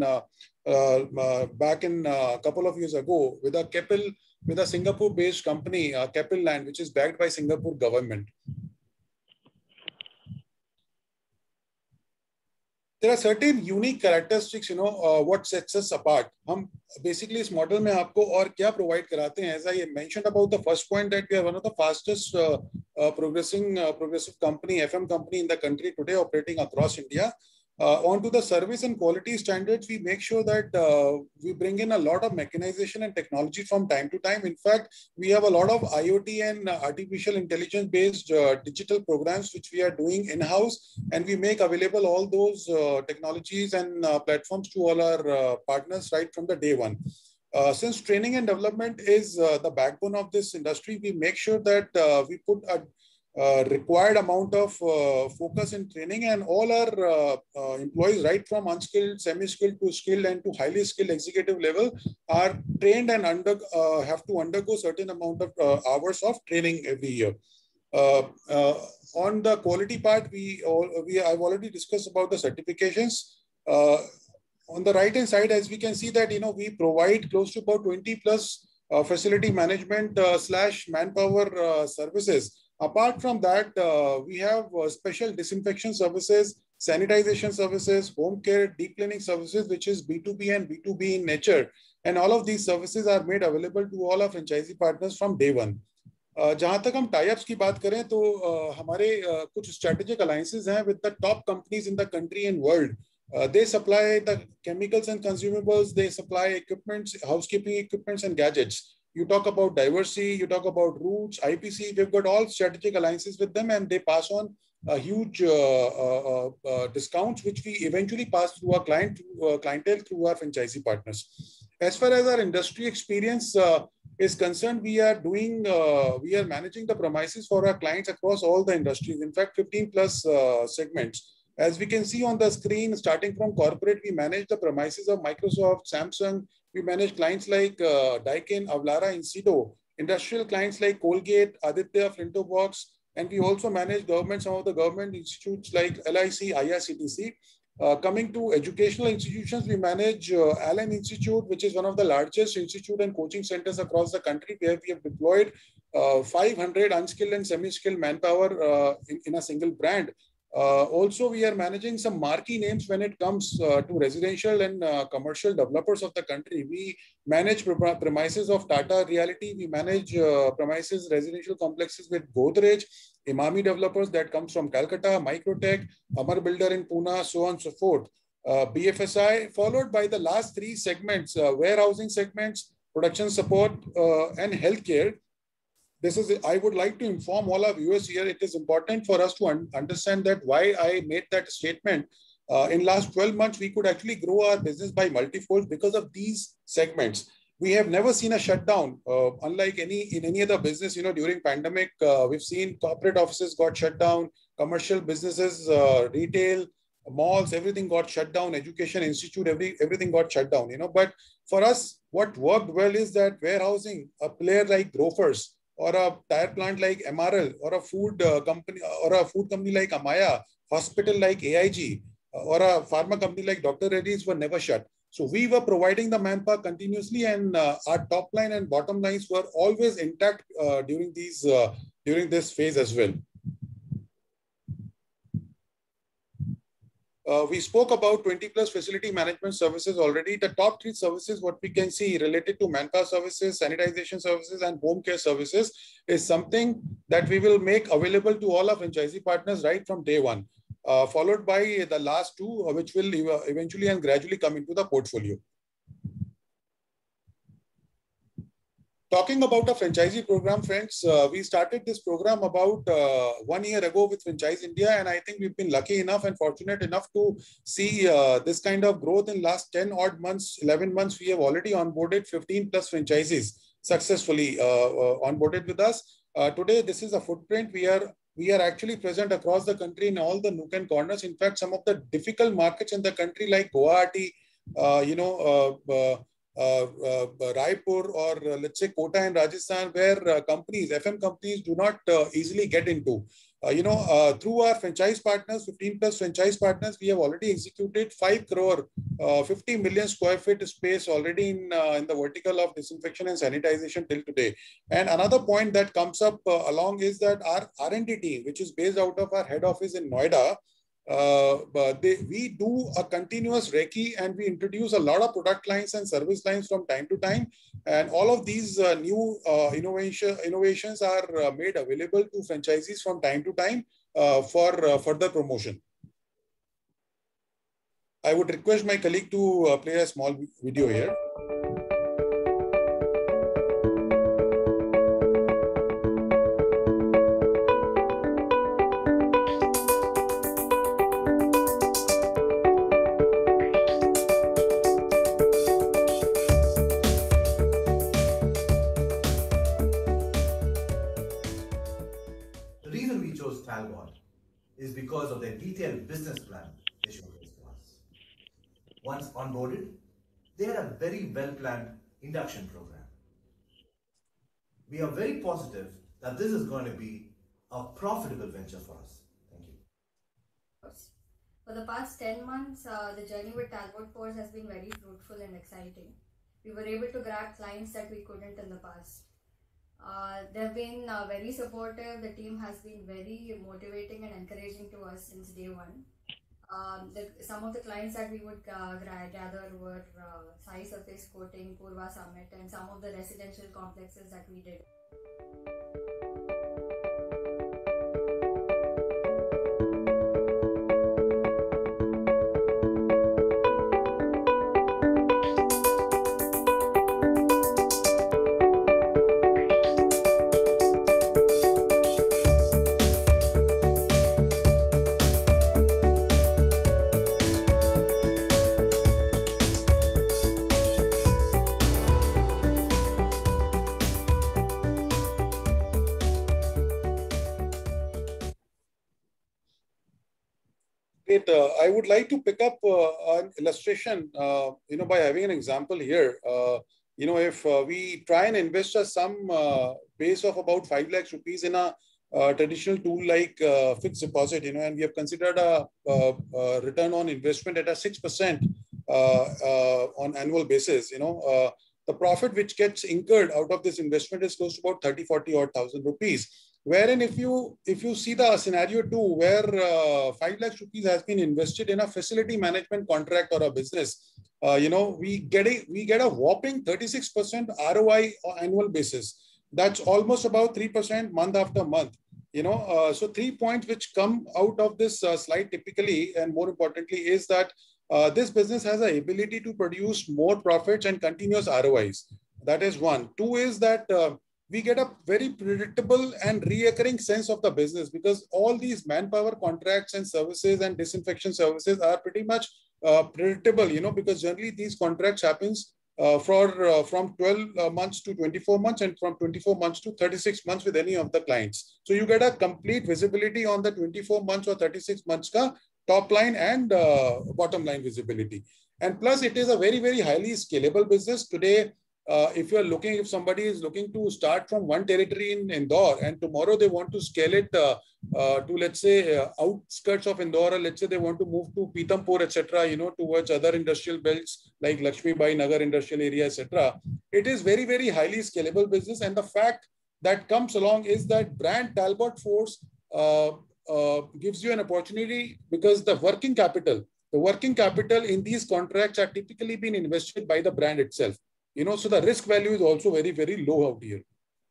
back in a couple of years ago with a Singapore-based company, Keppel Land, which is backed by Singapore government. There are certain unique characteristics, what sets us apart. हम basically इस model में आपको और क्या provide कराते हैं? As I mentioned about the first point, that we are one of the fastest progressive company, FM company in the country today, operating across India. Onto the service and quality standards, we make sure that we bring in a lot of mechanization and technology from time to time. In fact, we have a lot of IoT and artificial intelligence based digital programs which we are doing in-house, and we make available all those technologies and platforms to all our partners right from the day one. Since training and development is the backbone of this industry, we make sure that we put a required amount of focus in training, and all our employees, right from unskilled, semi-skilled to skilled and to highly skilled executive level, are trained and have to undergo certain amount of hours of training every year. On the quality part, I've already discussed about the certifications. On the right hand side, as we can see that we provide close to about 20 plus facility management / manpower services. Apart from that, we have special disinfection services, sanitization services, home care, deep cleaning services, which is B2B and B2B in nature. And all of these services are made available to all our franchisee partners from day one. जहां तक हम tie ups की बात करें तो हमारे कुछ strategic alliances हैं with the top companies in the country and world. They supply the chemicals and consumables, they supply equipments, housekeeping equipments and gadgets. You talk about diversity, you talk about roots, IPC, we've got all strategic alliances with them, and they pass on a huge discounts, which we eventually pass through our clientele through our franchisee partners. As far as our industry experience is concerned, we are managing the premises for our clients across all the industries. In fact, 15 plus segments. As we can see on the screen, starting from corporate, we manage the premises of Microsoft, Samsung. We manage clients like Daikin, Avlara, Incido. Industrial clients like Colgate, Aditya, Flinto Box. And we also manage some of the government institutes like LIC, IRCTC. Coming to educational institutions, we manage Allen Institute, which is one of the largest institute and coaching centers across the country, where we have deployed 500 unskilled and semi-skilled manpower in a single brand. Also, we are managing some marquee names when it comes to residential and commercial developers of the country. We manage premises of Tata Realty. We manage premises residential complexes with Godrej, Imami developers that comes from Calcutta, Microtech, Amar Builder in Pune, so on and so forth. BFSI, followed by the last three segments, warehousing segments, production support, and healthcare. I would like to inform all our viewers here, it is important for us to understand that why I made that statement. In last 12 months, we could actually grow our business by multifold because of these segments. We have never seen a shutdown, unlike in any other business. During pandemic, we've seen corporate offices got shut down, commercial businesses, retail, malls, everything got shut down, education institute, everything got shut down. But for us, what worked well is that warehousing, a player like Grofers, or a tire plant like MRL, or a food company like Amaya, hospital like AIG, or a pharma company like Dr. Reddy's were never shut. So we were providing the manpower continuously, and our top line and bottom lines were always intact during this phase as well. We spoke about 20 plus facility management services already. The top three services, what we can see related to manpower services, sanitization services, and home care services, is something that we will make available to all our franchisee partners right from day one, followed by the last two, which will eventually and gradually come into the portfolio. Talking about a franchisee program, friends, we started this program about 1 year ago with Franchiseindia, and I think we've been lucky enough and fortunate enough to see this kind of growth in last 10 odd months, 11 months. We have already onboarded 15 plus franchisees successfully onboarded with us. Today, this is a footprint. We are actually present across the country in all the nook and corners. In fact, some of the difficult markets in the country like Guwahati, Raipur, or let's say Kota in Rajasthan, where FM companies do not easily get into. Through our franchise partners, 15 plus franchise partners, we have already executed 5 crore, 50 million square feet space already in the vertical of disinfection and sanitization till today. And another point that comes up along is that our R&D team, which is based out of our head office in Noida, we do a continuous recce, and we introduce a lot of product lines and service lines from time to time. And all of these new innovations are made available to franchisees from time to time for further promotion. I would request my colleague to play a small video here. Is because of their detailed business plan they showcased to us. Once onboarded, they had a very well-planned induction program. We are very positive that this is going to be a profitable venture for us. Thank you. For the past 10 months, the journey with Talbot Force has been very fruitful and exciting. We were able to grab clients that we couldn't in the past. They've been very supportive. The team has been very motivating and encouraging to us since day one. Some of the clients that we would gather were Sai Surface Coating, Purva Summit, and some of the residential complexes that we did. I would like to pick up an illustration, by having an example here. If we try and invest a sum base of about 5 lakhs rupees in a traditional tool like fixed deposit, and we have considered a return on investment at a 6% on annual basis, the profit which gets incurred out of this investment is close to about 30-40 odd thousand rupees. Wherein if you see the scenario too, where 5 lakhs rupees has been invested in a facility management contract or a business, we get a whopping 36% ROI on annual basis. That's almost about 3% month after month. So 3 points which come out of this slide typically, and more importantly, is that this business has the ability to produce more profits and continuous ROIs. That is one. Two is that we get a very predictable and reoccurring sense of the business, because all these manpower contracts and services and disinfection services are pretty much predictable, because generally these contracts happens from 12 months to 24 months and from 24 months to 36 months with any of the clients. So you get a complete visibility on the 24 months or 36 months ka top line and bottom line visibility. And plus it is a very, very highly scalable business. Today, if somebody is looking to start from one territory in Indore and tomorrow they want to scale it to, let's say, outskirts of Indore, or let's say they want to move to Pithampur, etc., towards other industrial belts like Lakshmi Bai Nagar industrial area, etc. It is very, very highly scalable business. And the fact that comes along is that brand Talbot Force gives you an opportunity, because the working capital in these contracts are typically been invested by the brand itself. So the risk value is also very, very low out here.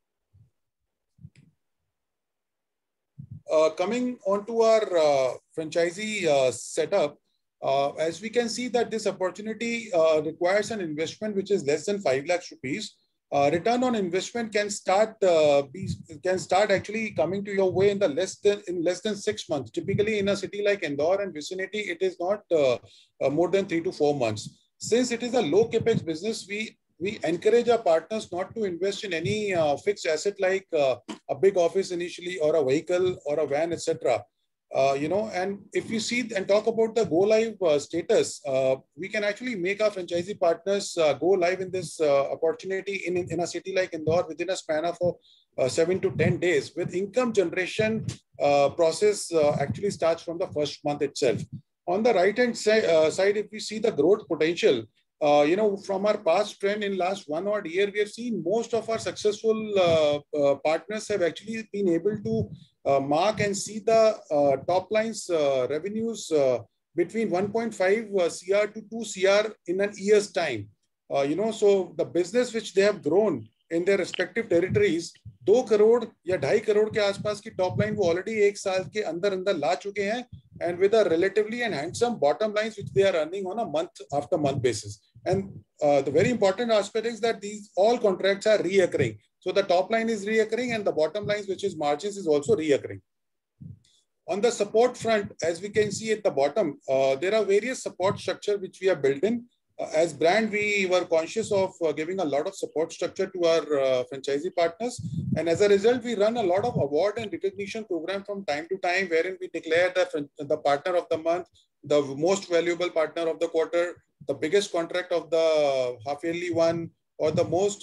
Coming on to our franchisee setup, as we can see that this opportunity requires an investment which is less than 5 lakhs rupees. return on investment can start actually coming to your way in less than 6 months. Typically, in a city like Indore and vicinity, it is not more than 3 to 4 months. Since it is a low capex business, we encourage our partners not to invest in any fixed asset like a big office initially, or a vehicle, or a van, etc. And if you see and talk about the go live status, we can actually make our franchisee partners go live in this opportunity in a city like Indore within a span of 7 to 10 days. With income generation process actually starts from the first month itself. On the right hand side, if we see the growth potential, from our past trend in last 1 odd year, we have seen most of our successful partners have actually been able to mark and see the top lines revenues between 1.5 CR to 2 CR in an year's time. So the business which they have grown in their respective territories, 2 crore या 2.5 करोड़ के आसपास की top line वो already 1 साल के अंदर ला चुके हैं, and with a relatively and handsome bottom lines which they are earning on a month after month basis. And the very important aspect is that these all contracts are reoccurring. So the top line is reoccurring and the bottom lines, which is margins, is also reoccurring. On the support front, as we can see at the bottom, there are various support structure which we have built in. As brand, we were conscious of giving a lot of support structure to our franchisee partners. And as a result, we run a lot of award and recognition program from time to time, wherein we declare the partner of the month, the most valuable partner of the quarter, the biggest contract of the half-yearly one, or the most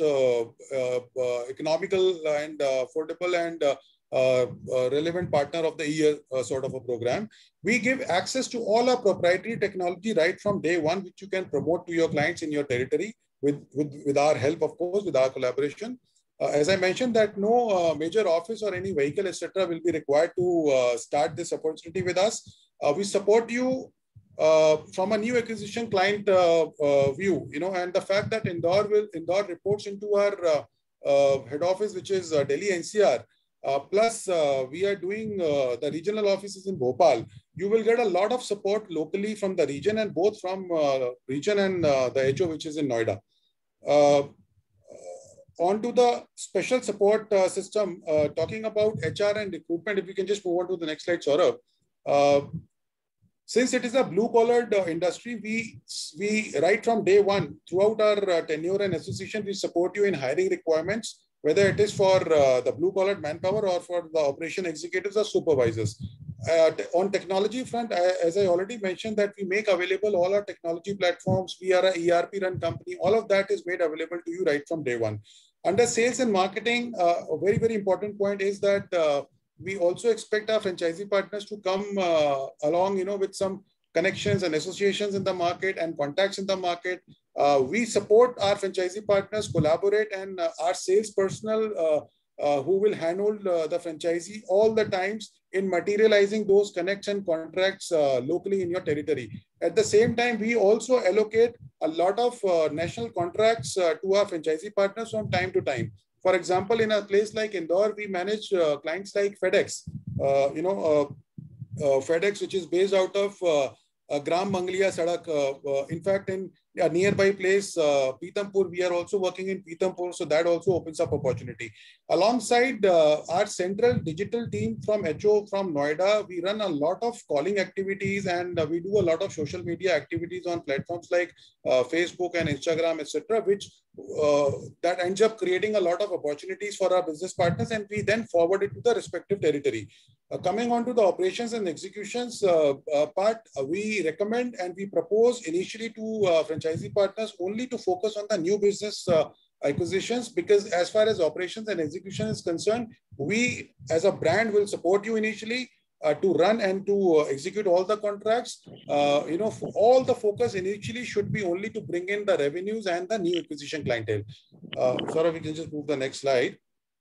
economical and affordable and relevant partner of the year sort of a program. We give access to all our proprietary technology right from day one, which you can promote to your clients in your territory with our help, of course, with our collaboration. As I mentioned, that no major office or any vehicle, etc., will be required to start this opportunity with us. We support you from a new acquisition client view, and the fact that Indore reports into our head office, which is Delhi NCR. Plus, we are doing the regional offices in Bhopal. You will get a lot of support locally from the region, and both from region and the HO, which is in Noida. On to the special support system, talking about HR and recruitment. If we can just move on to the next slide, Saurabh. Since it is a blue-collared industry, we right from day one, throughout our tenure and association, we support you in hiring requirements, whether it is for the blue-collar manpower or for the operation executives or supervisors. On technology front, as I already mentioned, that we make available all our technology platforms. We are an ERP run company. All of that is made available to you right from day one. Under sales and marketing, a very, very important point is that we also expect our franchisee partners to come along, with some connections and associations in the market and contacts in the market. We support our franchisee partners, collaborate, and our sales personnel who will handle the franchisee all the times in materializing those connects and contracts locally in your territory. At the same time, we also allocate a lot of national contracts to our franchisee partners from time to time. For example, in a place like Indore, we manage clients like FedEx, FedEx, which is based out of Gram Mangaliya Sadak. In fact, in a nearby place, Pitampur, we are also working in Pitampur, so that also opens up opportunity. Alongside our central digital team from HO, from Noida, we run a lot of calling activities, and we do a lot of social media activities on platforms like Facebook and Instagram, etc., which that ends up creating a lot of opportunities for our business partners, and we then forward it to the respective territory. Coming on to the operations and executions part, we recommend and we propose initially to franchisee partners only to focus on the new business acquisitions, because as far as operations and execution is concerned, we as a brand will support you initially to run and to execute all the contracts. All the focus initially should be only to bring in the revenues and the new acquisition clientele. Sorry, we can just move the next slide.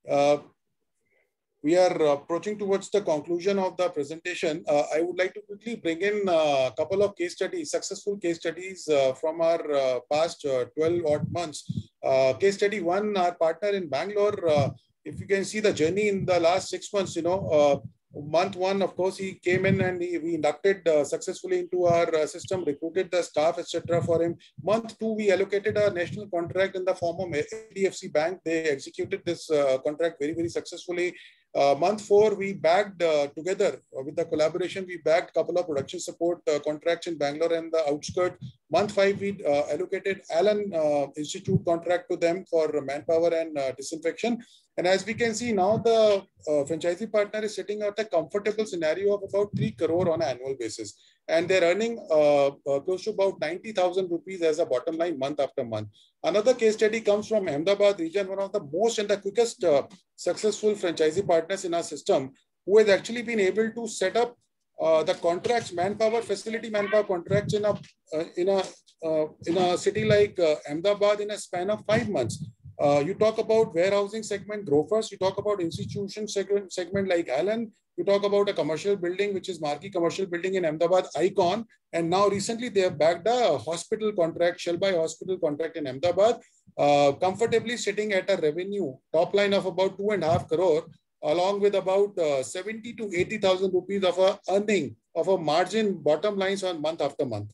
We are approaching towards the conclusion of the presentation. I would like to quickly bring in a couple of case studies, successful case studies from our past 12 odd months. Case study one, our partner in Bangalore, if you can see the journey in the last 6 months, Month one, of course, he came in and we inducted successfully into our system, recruited the staff, etc. for him. Month two, we allocated a national contract in the form of HDFC Bank. They executed this contract very, very successfully. Month four, we bagged together with the collaboration, we bagged a couple of production support contracts in Bangalore and the outskirts. Month five, we allocated Allen Institute contract to them for manpower and disinfection. And as we can see now, the franchisee partner is sitting at a comfortable scenario of about 3 crore on an annual basis. And they're earning close to about 90,000 rupees as a bottom line month after month. Another case study comes from Ahmedabad region, one of the most and the quickest successful franchisee partners in our system, who has actually been able to set up the contracts, manpower, facility manpower contracts in a city like Ahmedabad in a span of 5 months. You talk about warehousing segment, growers. You talk about institution segment like Allen. You talk about a commercial building, which is marquee commercial building in Ahmedabad, Icon. And now recently they have bagged a hospital contract, Shelby Hospital contract in Ahmedabad, comfortably sitting at a revenue top line of about 2.5 crore, along with about 70 to 80,000 rupees of a earning of a margin bottom lines on month after month.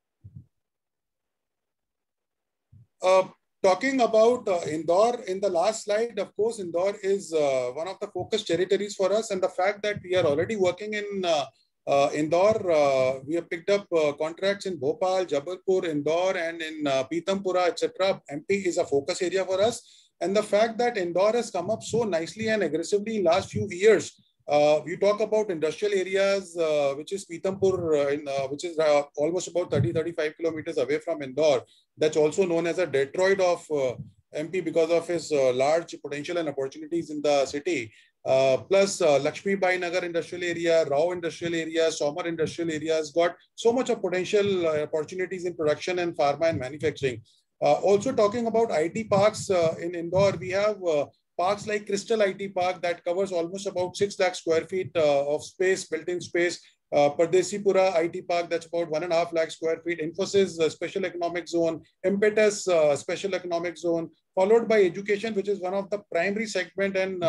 Talking about Indore, in the last slide, of course, Indore is one of the focus territories for us. And the fact that we are already working in Indore, we have picked up contracts in Bhopal, Jabalpur, Indore, and in Pitampura, etc. MP is a focus area for us. And the fact that Indore has come up so nicely and aggressively in last few years. You talk about industrial areas, which is Pitampur, which is almost about 30-35 kilometers away from Indore. That's also known as a Detroit of MP because of his large potential and opportunities in the city. Plus Lakshmi Bai Nagar industrial area, Rao industrial area, Somar industrial areas got so much of potential opportunities in production and pharma and manufacturing. Also talking about IT parks in Indore, we have parks like Crystal IT Park that covers almost about 6 lakh square feet of space, built-in space. Pardesipura IT Park, that's about 1.5 lakh square feet. Infosys Special Economic Zone, Impetus Special Economic Zone, followed by education, which is one of the primary segment and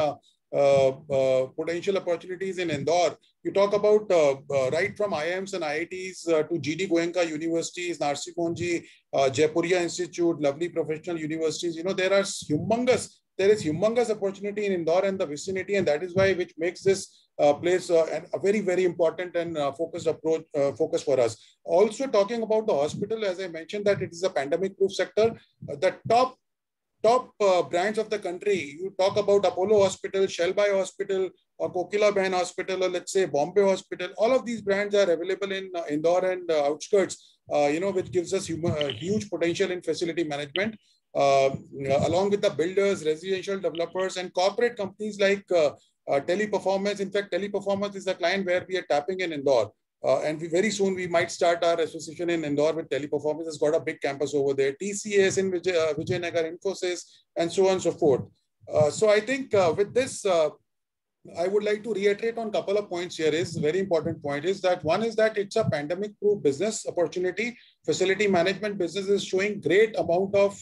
potential opportunities in Indore. You talk about right from IIMs and IITs to GD Goenka universities, Narsi Ponji, Jaipuria Institute, lovely professional universities. You know, there is humongous opportunity in Indore and the vicinity, and that is why which makes this place a very, very important and focused approach, focus for us. Also talking about the hospital, as I mentioned that it is a pandemic-proof sector, the top brands of the country, you talk about Apollo Hospital, Shelby Hospital, or Kokila Bain Hospital, or let's say Bombay Hospital, all of these brands are available in Indore and outskirts, which gives us huge potential in facility management. Along with the builders, residential developers, and corporate companies like Teleperformance. In fact, Teleperformance is a client where we are tapping in Indore. And very soon we might start our association in Indore with Teleperformance. Has got a big campus over there. TCS in Vijayanagar, Infosys, and so on and so forth. So I think with this, I would like to reiterate on a couple of points here. Is very important point is that one is that it's a pandemic-proof business opportunity. Facility management business is showing great amount of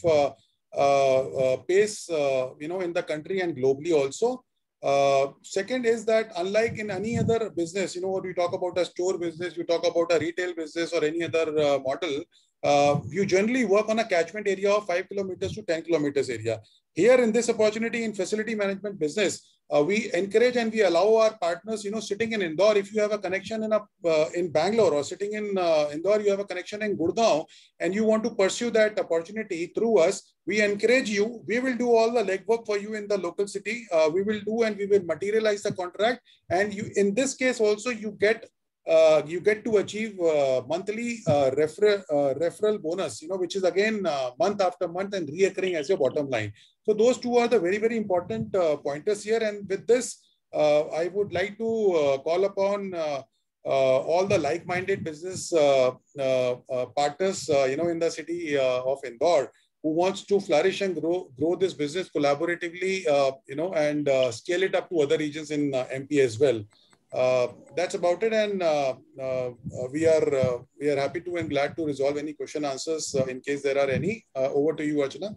pace, in the country and globally also. Second is that unlike in any other business, when you talk about a store business, you talk about a retail business or any other model, you generally work on a catchment area of 5 kilometers to 10 kilometers area. Here in this opportunity in facility management business, we encourage and we allow our partners, sitting in Indore, if you have a connection in Bangalore, or sitting in Indore, you have a connection in Gurgaon, and you want to pursue that opportunity through us, we encourage you. We will do all the legwork for you in the local city. We will do and we will materialize the contract. And you, in this case also, you get to achieve monthly referral bonus, which is again month after month and reoccurring as your bottom line. So those two are the very, very important pointers here. And with this, I would like to call upon all the like-minded business partners, in the city of Indore, who wants to flourish and grow this business collaboratively, and scale it up to other regions in MP as well. That's about it, and we are happy to and glad to resolve any question answers in case there are any. Over to you, Archana.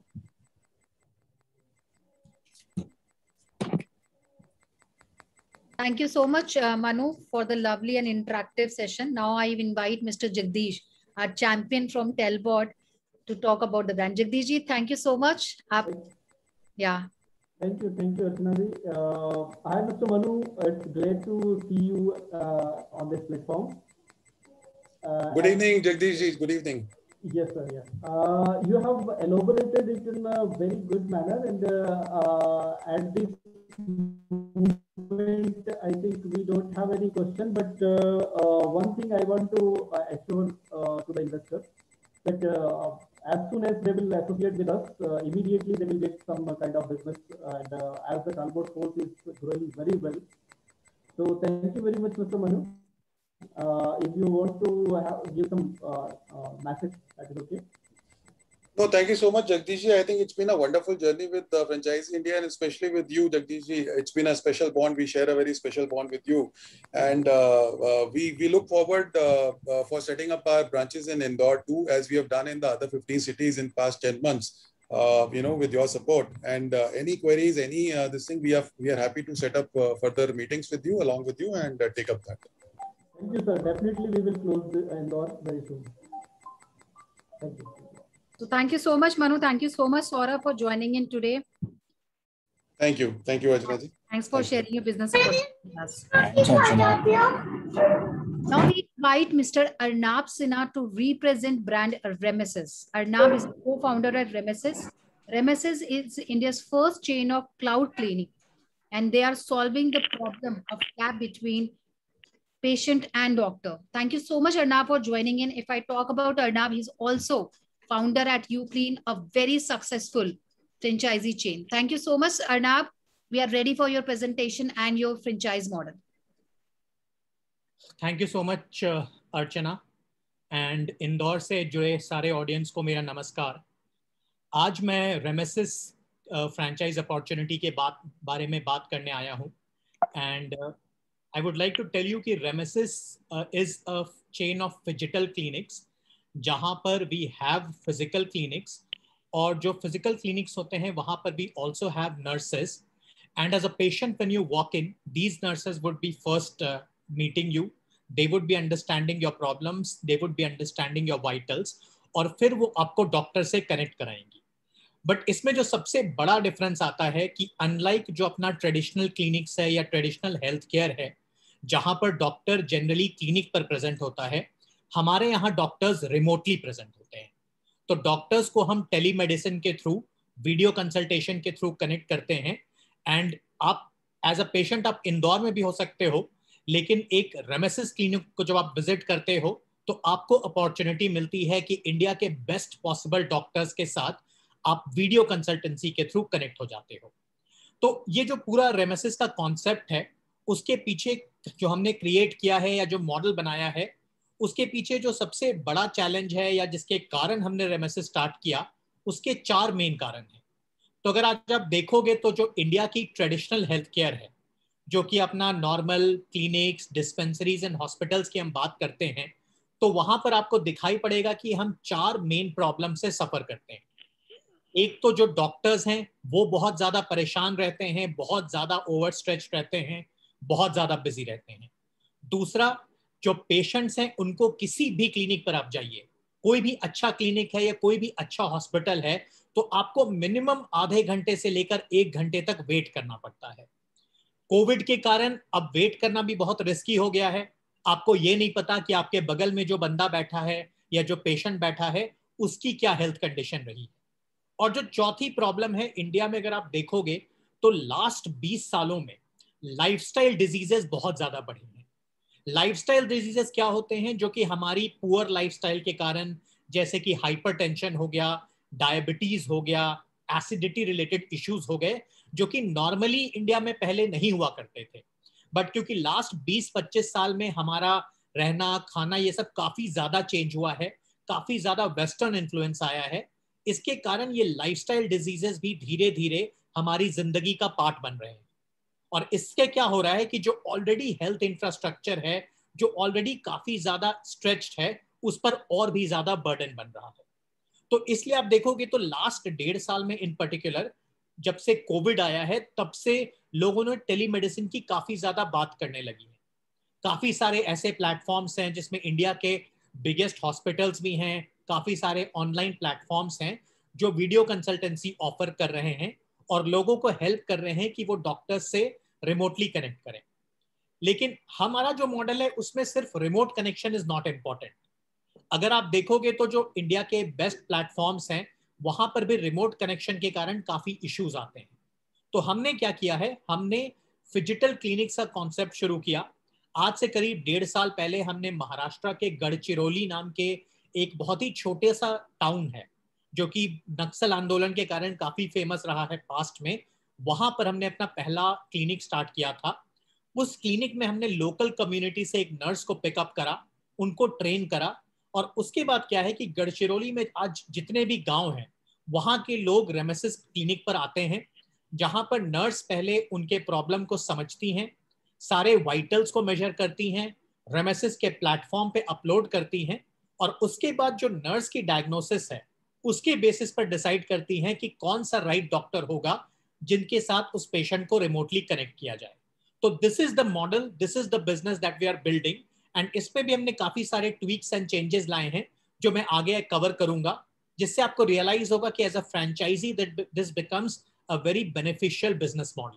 Thank you so much, Manu, for the lovely and interactive session. Now I invite Mr. Jagdish, our champion from Telbot, to talk about the brand. Jagdish ji, thank you so much. Yeah. Thank you, Archana ji. Hi, Mr. Manu. It's great to see you on this platform. Good evening, Jagdish ji. Good evening. Yes, sir. Yes. You have elaborated it in a very good manner, and at this moment, I think we don't have any question. But one thing I want to assure to the investors that as soon as they will associate with us, immediately they will get some kind of business. And as the Talbot force is growing very well, so thank you very much, Mr. Manu. If you want to give some message, that is okay. No, thank you so much, Jagdish ji. I think it's been a wonderful journey with Franchiseindia, and especially with you, Jagdish ji. It's been a special bond. We share a very special bond with you, and we look forward for setting up our branches in Indore too, as we have done in the other 15 cities in past 10 months. With your support, and any queries, any this thing, we are happy to set up further meetings with you, along with you, and take up that. Thank you, sir. Definitely, we will close the Indore very soon. Thank you. So thank you so much, Manu. Thank you so much, Saurabh, for joining in today. Thank you, Archana ji. Thanks for sharing your business with us. Now we invite Mr. Arnab Sinha to represent brand Remesis. Arnab is co-founder at Remesis. Remesis is India's first chain of cloud clinic, and they are solving the problem of gap between patient and doctor. Thank you so much, Arnab, for joining in. If I talk about Arnab, he's also founder at Uclean, a very successful franchisee chain. Thank you so much, Arnab. We are ready for your presentation and your franchise model. Thank you so much Archana and Indore से जुड़े सारे audience को मेरा नमस्कार। आज मैं रेमेसिस franchise opportunity के बारे में बात करने आया हूँ and I would like to tell you कि Remesis is a chain of physical clinics जहाँ पर वी हैव फिजिकल क्लिनिक्स, और जो फिजिकल क्लिनिक्स होते हैं वहाँ पर we also have nurses, and as a patient when you walk in, these nurses would be first meeting you, they would be understanding your problems, they would be understanding your vitals, और फिर वो आपको doctor से connect कराएंगी। But इसमें जो सबसे बड़ा difference आता है कि अनलाइक जो अपना ट्रेडिशनल क्लिनिक्स है या ट्रेडिशनल हेल्थ केयर है जहां पर डॉक्टर जनरली क्लिनिक पर प्रेजेंट होता है, हमारे यहाँ डॉक्टर्स रिमोटली प्रेजेंट होते हैं। तो डॉक्टर्स को हम टेलीमेडिसिन के थ्रू, वीडियो कंसल्टेशन के थ्रू कनेक्ट करते हैं, एंड आप एज अ पेशेंट आप इंदौर में भी हो सकते हो, लेकिन एक रेमेसिस क्लिनिक को जब आप विजिट करते हो तो आपको अपॉर्चुनिटी मिलती है कि इंडिया के बेस्ट पॉसिबल डॉक्टर्स के साथ आप वीडियो कंसल्टेंसी के थ्रू कनेक्ट हो जाते हो। तो ये जो पूरा रेमेसिस का कॉन्सेप्ट है, उसके पीछे जो हमने क्रिएट किया है या जो मॉडल बनाया है, उसके पीछे जो सबसे बड़ा चैलेंज है या जिसके कारण हमने रेमेसिस स्टार्ट किया, उसके 4 मेन कारण हैं। तो अगर आज आप देखोगे तो जो इंडिया की ट्रेडिशनल हेल्थ केयर है, जो कि अपना normal clinics, dispensaries and hospitals की हम बात करते हैं, तो वहां पर आपको दिखाई पड़ेगा कि हम 4 मेन प्रॉब्लम से सफर करते हैं। एक तो जो डॉक्टर्स हैं वो बहुत ज्यादा परेशान रहते हैं, बहुत ज्यादा ओवर स्ट्रेच रहते हैं, बहुत ज्यादा बिजी रहते हैं। दूसरा, जो पेशेंट्स हैं उनको किसी भी क्लिनिक पर आप जाइए, कोई भी अच्छा क्लिनिक है या कोई भी अच्छा हॉस्पिटल है, तो आपको मिनिमम आधे घंटे से लेकर 1 घंटे तक वेट करना पड़ता है। कोविड के कारण अब वेट करना भी बहुत रिस्की हो गया है। आपको ये नहीं पता कि आपके बगल में जो बंदा बैठा है या जो पेशेंट बैठा है उसकी क्या हेल्थ कंडीशन रही है। और जो चौथी प्रॉब्लम है इंडिया में, अगर आप देखोगे तो लास्ट 20 सालों में लाइफस्टाइल डिजीजेस बहुत ज्यादा बढ़ी हैं। लाइफस्टाइल डिजीजेस क्या होते हैं? जो कि हमारी पुअर लाइफस्टाइल के कारण, जैसे कि हाइपरटेंशन हो गया, डायबिटीज हो गया, एसिडिटी रिलेटेड इश्यूज हो गए, जो कि नॉर्मली इंडिया में पहले नहीं हुआ करते थे। बट क्योंकि लास्ट 20-25 साल में हमारा रहना, खाना, ये सब काफी ज्यादा चेंज हुआ है, काफी ज्यादा वेस्टर्न इन्फ्लुएंस आया है, इसके कारण ये लाइफस्टाइल डिजीजेस भी धीरे धीरे हमारी जिंदगी का पार्ट बन रहे हैं। और इसके क्या हो रहा है कि जो ऑलरेडी हेल्थ इंफ्रास्ट्रक्चर है, जो ऑलरेडी काफी ज्यादा स्ट्रेच्ड है, उस पर और भी ज्यादा बर्डन बन रहा है। तो इसलिए आप देखोगे तो लास्ट 1.5 साल में इन पर्टिकुलर जब से कोविड आया है तब से लोगों ने टेलीमेडिसिन की काफी ज्यादा बात करने लगी है। काफी सारे ऐसे प्लेटफॉर्म्स हैं जिसमें इंडिया के बिगेस्ट हॉस्पिटल्स भी हैं, काफी सारे ऑनलाइन प्लेटफॉर्म्स हैं जो वीडियो कंसल्टेंसी ऑफर कर रहे हैं और लोगों को हेल्प कर रहे हैं कि वो डॉक्टर्स से रिमोटली कनेक्ट करें। लेकिन हमारा जो मॉडल है उसमें सिर्फ remote connection is not important. अगर आप देखोगे तो जो इंडिया के बेस्ट प्लेटफॉर्म्स हैं वहां पर भी रिमोट कनेक्शन के कारण काफी इश्यूज आते हैं। तो हमने क्या किया है, हमने फिजिटल क्लिनिक्स का कॉन्सेप्ट शुरू किया। आज से करीब 1.5 साल पहले हमने महाराष्ट्र के गढ़चिरौली नाम के एक बहुत ही छोटे सा टाउन है जो कि नक्सल आंदोलन के कारण काफी फेमस रहा है पास्ट में, वहां पर हमने अपना पहला क्लिनिक स्टार्ट किया था। उस क्लिनिक में हमने लोकल कम्युनिटी से एक नर्स को पिकअप करा, उनको ट्रेन करा और उसके बाद क्या है कि गढ़चिरौली में आज जितने भी गांव हैं वहां के लोग रेमेसिस क्लिनिक पर आते हैं, जहां पर नर्स पहले उनके प्रॉब्लम को समझती हैं, सारे वाइटल्स को मेजर करती हैं, रेमेसिस के प्लेटफॉर्म पे अपलोड करती हैं और उसके बाद जो नर्स की डायग्नोसिस है उसके बेसिस पर डिसाइड करती हैं कि कौन सा राइट डॉक्टर होगा जिनके साथ उस पेशेंट को रिमोटली कनेक्ट किया जाए। तो this is the model, this is the business that we are building and इसमें भी हमने काफी सारे ट्वीक्स एंड चेंजेस लाए हैं जो मैं आगे कवर करूंगा, जिससे आपको रियलाइज होगा कि as a franchisee that this becomes a very beneficial business model.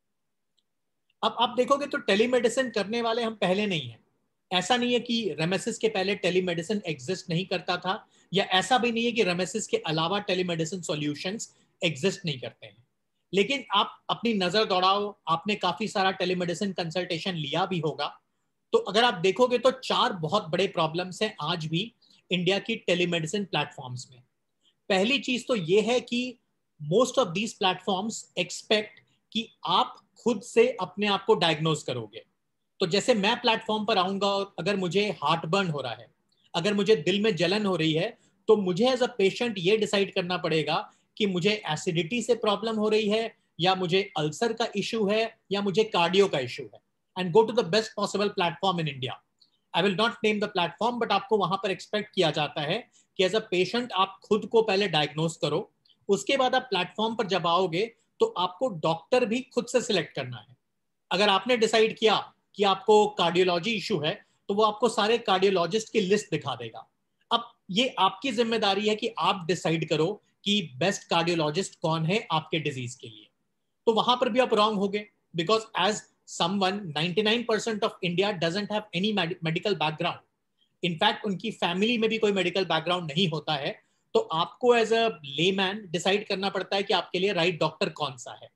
अब आप देखोगे तो टेलीमेडिसिन करने वाले हम पहले नहीं हैं। ऐसा नहीं है कि रेमेसिस के पहले टेलीमेडिसिन एग्जिस्ट नहीं करता था, या ऐसा भी नहीं है कि रेमेसिस के अलावा टेलीमेडिसिन सॉल्यूशंस एग्जिस्ट नहीं करते हैं। लेकिन आप अपनी नजर दौड़ाओ, आपने काफी सारा टेलीमेडिसिन कंसल्टेशन लिया भी होगा, तो अगर आप देखोगे तो 4 बहुत बड़े प्रॉब्लम्स हैं आज भी इंडिया की टेलीमेडिसिन प्लेटफॉर्म्स में। पहली चीज तो ये है कि most of these platforms expect कि आप खुद से अपने आप को डायग्नोज करोगे। तो जैसे मैं प्लेटफॉर्म पर आऊंगा और अगर मुझे हार्ट बर्न हो रहा है, अगर मुझे दिल में जलन हो रही है, तो मुझे एज अ पेशेंट ये डिसाइड करना पड़ेगा कि मुझे एसिडिटी से प्रॉब्लम हो रही है, या मुझे अल्सर का इशू है, या मुझे कार्डियो का इशू है, and go to the best possible platform in India. I will not name the platform, but आपको वहां पर एक्सपेक्ट किया जाता है कि एज अ पेशेंट आप खुद को पहले डायग्नोज करो, उसके बाद आप प्लेटफॉर्म पर जब आओगे तो आपको डॉक्टर भी खुद से सिलेक्ट करना है। अगर आपने डिसाइड किया कि आपको कार्डियोलॉजी इशू है तो वो आपको सारे कार्डियोलॉजिस्ट की लिस्ट दिखा देगा। अब ये आपकी जिम्मेदारी है कि आप डिसाइड करो कि बेस्ट कार्डियोलॉजिस्ट कौन है आपके डिजीज के लिए। तो वहां पर भी आप रॉन्ग होगे, because as someone 99% of India doesn't have any medical background. In fact उनकी फैमिली में भी कोई मेडिकल बैकग्राउंड नहीं होता है, तो आपको एज अ लेमैन डिसाइड करना पड़ता है कि आपके लिए राइट डॉक्टर कौन सा है।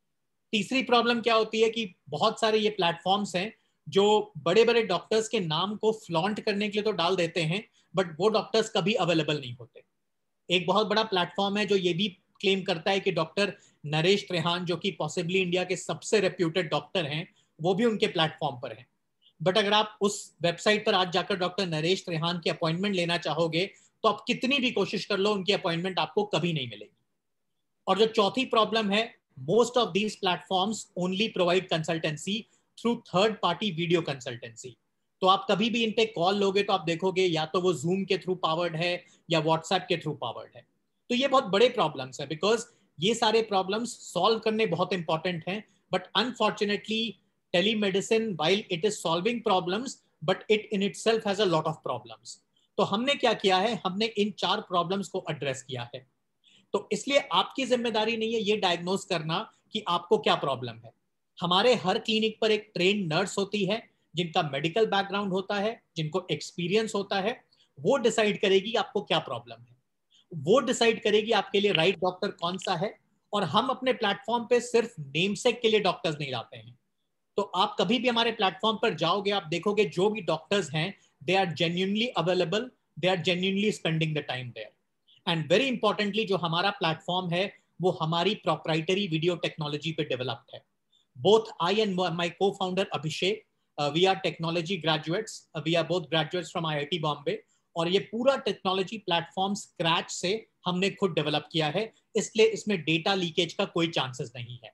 तीसरी प्रॉब्लम क्या होती है कि बहुत सारे ये प्लेटफॉर्म्स हैं जो बड़े बड़े डॉक्टर्स के नाम को फ्लॉन्ट करने के लिए तो डाल देते हैं, बट वो डॉक्टर्स कभी अवेलेबल नहीं होते। एक बहुत बड़ा प्लेटफॉर्म है जो ये भी क्लेम करता है कि डॉक्टर नरेश त्रेहान, जो कि पॉसिबली इंडिया के सबसे रेप्यूटेड डॉक्टर हैं, वो भी उनके प्लेटफॉर्म पर हैं। बट अगर आप उस वेबसाइट पर आज जाकर डॉक्टर नरेश त्रेहान की अपॉइंटमेंट लेना चाहोगे तो आप कितनी भी कोशिश कर लो, उनकी अपॉइंटमेंट आपको कभी नहीं मिलेगी। और जो चौथी प्रॉब्लम है, most of these platforms only provide consultancy through third party video consultancy. तो आप कभी भी इन पे कॉल लोगे तो आप देखोगे या तो वो जूम के थ्रू पावर्ड है या व्हाट्सएप के थ्रू पावर्ड है। तो ये बहुत बड़े प्रॉब्लम्स है, बिकॉज ये सारे प्रॉब्लम्स सॉल्व करने बहुत इंपॉर्टेंट हैं, but unfortunately telemedicine while it is solving problems, but it in itself has a lot of problems. तो हमने क्या किया है, हमने इन 4 प्रॉब्लम्स को एड्रेस किया है। तो इसलिए आपकी जिम्मेदारी नहीं है ये डायग्नोज करना कि आपको क्या प्रॉब्लम है। हमारे हर क्लिनिक पर एक ट्रेन्ड नर्स होती है जिनका मेडिकल बैकग्राउंड होता है, जिनको एक्सपीरियंस होता है। वो डिसाइड करेगी आपको क्या प्रॉब्लम है, वो डिसाइड करेगी आपके लिए राइट डॉक्टर कौन सा है। और हम अपने प्लेटफॉर्म पे सिर्फ नेमसेक के लिए डॉक्टर्स नहीं लाते हैं। तो आप कभी भी हमारे प्लेटफॉर्म पर जाओगे, आप देखोगे जो भी डॉक्टर्स हैं they are genuinely available, they are genuinely spending the time there. And very importantly जो हमारा प्लेटफॉर्म है वो हमारी प्रोप्राइटरी वीडियो टेक्नोलॉजी पे डेवलप्ड है। Both I and my cofounder Abhishek, we are technology graduates, we are both graduates from IIT Bombay, और ये पूरा टेक्नोलॉजी प्लेटफॉर्म स्क्रैच से हमने खुद डेवलप किया है, इसलिए इसमें डेटा लीकेज का कोई चांसेस नहीं है।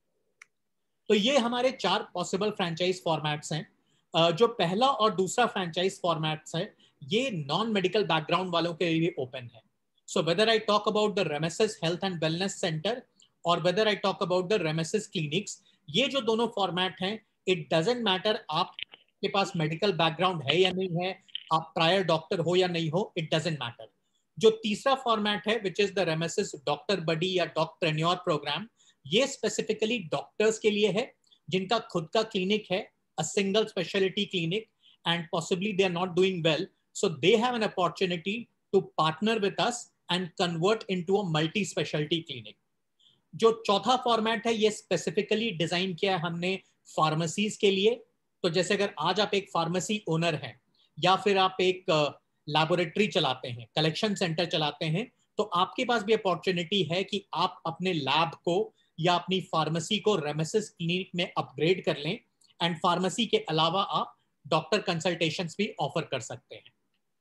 तो ये हमारे 4 पॉसिबल फ्रेंचाइज फॉर्मेट्स हैं। जो पहला और दूसरा फ्रेंचाइज फॉर्मेट्स है ये नॉन मेडिकल बैकग्राउंड वालों के लिए ओपन है। So whether I talk about the Remeses Health and Wellness Center or whether I talk about the Remesis clinics, ये जो दोनों फॉर्मेट हैं, it doesn't matter आपके पास मेडिकल बैकग्राउंड है या नहीं है, आप प्रायर डॉक्टर हो या नहीं हो, it doesn't matter. जो तीसरा फॉर्मेट है which is the Remesis doctor buddy या डॉक्टरप्रेन्योर प्रोग्राम, ये स्पेसिफिकली डॉक्टर्स के लिए है जिनका खुद का क्लिनिक है, a single specialty clinic, and possibly they are not doing well, so they have an opportunity to partner with us and convert into a multi specialty clinic. जो चौथा फॉर्मेट है ये स्पेसिफिकली डिजाइन किया है हमने pharmacies के लिए. तो जैसे अगर आज आप एक फार्मेसी ओनर हैं या फिर आप एक लैबोरेटरी चलाते हैं, कलेक्शन सेंटर चलाते हैं, तो आपके पास भी अपॉर्चुनिटी है कि आप अपने लैब को या अपनी फार्मेसी को रेमेसिस क्लिनिक में अपग्रेड कर लें, एंड फार्मेसी के अलावा आप डॉक्टर कंसल्टेशंस भी ऑफर कर सकते हैं.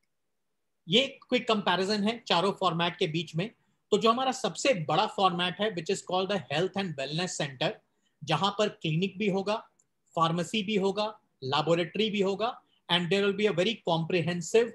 ये क्विक कंपैरिजन है चारों फॉर्मेट के बीच में. तो जो हमारा सबसे बड़ा फॉर्मेट है which is called the health and wellness centre, जहां पर क्लिनिक भी होगा, फार्मेसी भी होगा, लैबोरेटरी भी होगा, and there will be a very comprehensive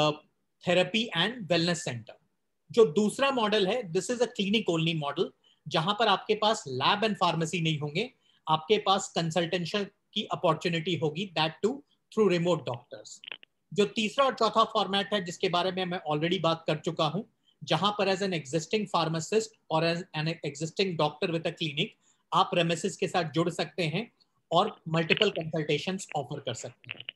therapy and wellness centre. जो दूसरा मॉडल है, this is a clinic only model, जहां पर आपके पास लैब एंड फार्मेसी नहीं होंगे, आपके पास कंसल्टेशन की अपॉर्चुनिटी होगी, that too through remote doctors. जो तीसरा और चौथा फॉर्मेट है जिसके बारे में मैं ऑलरेडी बात कर चुका हूं, जहां पर एज एन एग्जिस्टिंग फार्मासिस्ट और as an existing doctor with a clinic आप रेमेसिस के साथ जुड़ सकते हैं और मल्टीपल कंसल्टेशंस ऑफर कर सकते हैं.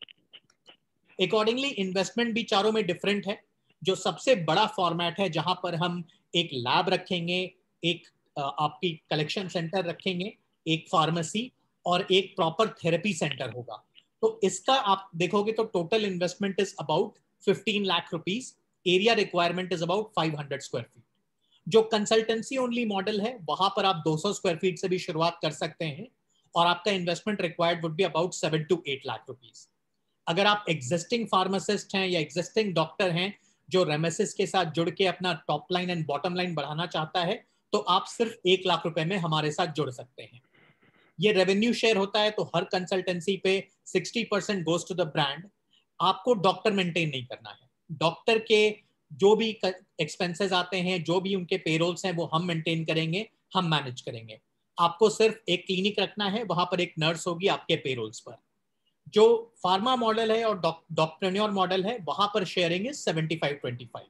अकॉर्डिंगली इन्वेस्टमेंट भी चारों में डिफरेंट है. जो सबसे बड़ा फॉर्मेट है जहां पर हम एक लैब रखेंगे, एक आपकी कलेक्शन सेंटर रखेंगे, एक फार्मेसी और एक प्रॉपर थेरेपी सेंटर होगा, तो इसका आप देखोगे तो total investment is about 15 lakh rupees. Area requirement is about 500 square feet. जो कंसल्टेंसी ओनली मॉडल है वहां पर आप 200 स्क्वायर फीट से भी शुरुआत कर सकते हैं और आपका investment required would be about 7 to 8 lakh rupees. अगर आप एग्जिस्टिंग फार्मासिस्ट हैं या एग्जिस्टिंग डॉक्टर हैं जो रेमेसिस के साथ जुड़ के अपना top line and bottom line बढ़ाना चाहता है, तो आप सिर्फ 1 लाख रुपए में हमारे साथ जुड़ सकते हैं. ये रेवेन्यू शेयर होता है, तो हर कंसल्टेंसी पे 60% गोज टू द ब्रांड. आपको डॉक्टर मेंटेन नहीं करना है. डॉक्टर के जो भी एक्सपेंसेस आते हैं, जो भी उनके पेरोल्स हैं, वो हम मेंटेन करेंगे, हम मैनेज करेंगे. आपको सिर्फ एक क्लिनिक रखना है, वहां पर एक नर्स होगी आपके पेरोल्स पर. जो फार्मा मॉडल है और डॉक्टरप्रेन्योर मॉडल है, वहां पर शेयरिंग इज 75-25.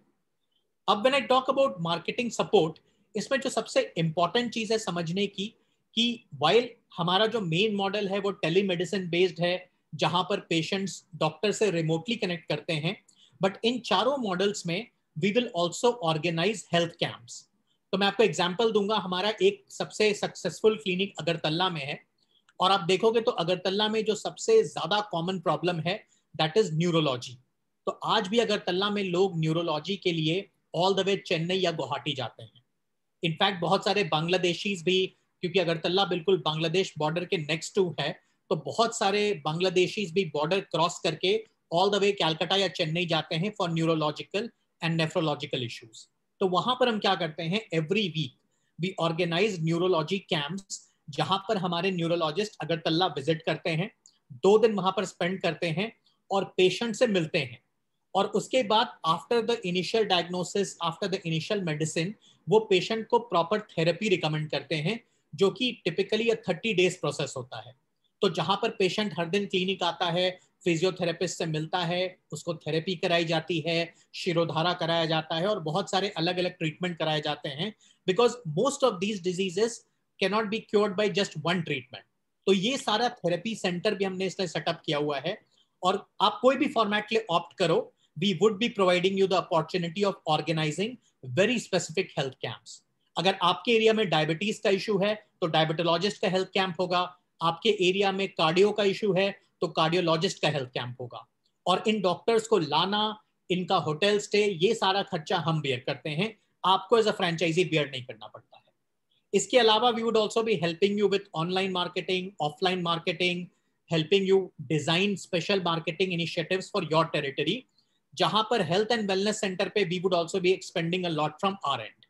अब when I talk about marketing support, इसमें जो सबसे इंपॉर्टेंट चीज है समझने की कि वाइल हमारा जो मेन मॉडल है वो टेलीमेडिसिन बेस्ड है, जहां पर पेशेंट्स डॉक्टर से रिमोटली कनेक्ट करते हैं, बट इन चारों मॉडल्स में we will also organize health camps. तो मैं आपको एग्जांपल दूंगा. हमारा एक सबसे सक्सेसफुल क्लिनिक अगरतला में है, और आप देखोगे तो अगरतला में जो सबसे ज्यादा कॉमन प्रॉब्लम है दैट इज न्यूरोलॉजी. तो आज भी अगरतला में लोग न्यूरोलॉजी के लिए ऑल द वे चेन्नई या गुवाहाटी जाते हैं. इनफैक्ट बहुत सारे बांग्लादेशीज भी, क्योंकि अगरतला बिल्कुल बांग्लादेश बॉर्डर के नेक्स्ट टू है, तो बहुत सारे बांग्लादेशीज भी बॉर्डर क्रॉस करके ऑल द वे कैलकाटा या चेन्नई जाते हैं for neurological and nephrological issues. तो वहां पर हम क्या करते हैं, every week we organize neurology camps, जहां पर हमारे न्यूरोलॉजिस्ट अगरतला विजिट करते हैं, 2 दिन वहां पर स्पेंड करते हैं और पेशेंट से मिलते हैं. और उसके बाद after the initial diagnosis, after the initial medicine, वो पेशेंट को प्रॉपर थेरेपी रिकमेंड करते हैं, जो कि टिपिकली 30 डेज प्रोसेस होता है. तो जहां पर पेशेंट हर दिन क्लिनिक आता है, फिजियोथेरेपिस्ट से मिलता है, उसको थेरेपी कराई जाती है, शिरोधारा कराया जाता है और बहुत सारे अलग अलग ट्रीटमेंट कराए जाते हैं, because most of these diseases cannot be cured by just one treatment. तो ये सारा थेरेपी सेंटर भी हमने इसलिए सेटअप किया हुआ है. और आप कोई भी फॉर्मेट के लिए ऑप्ट करो, we would be providing you the opportunity of organizing very specific health camps. अगर आपके एरिया में डायबिटीज का इशू है तो डायबिटोलॉजिस्ट का हेल्थ कैंप होगा. आपके एरिया में कार्डियो का इशू है तो कार्डियोलॉजिस्ट का हेल्थ कैंप होगा. और इन डॉक्टर्स को लाना, इनका होटल स्टे, ये सारा खर्चा हम बेयर करते हैं. आपको एज अ फ्रेंचाइजी बेयर नहीं करना पड़ता है. इसके अलावा we would also be helping you with online marketing, offline marketing, helping you design special marketing initiatives for your territory, जहां पर हेल्थ एंड वेलनेस सेंटर पे we would also be expanding a lot from our end.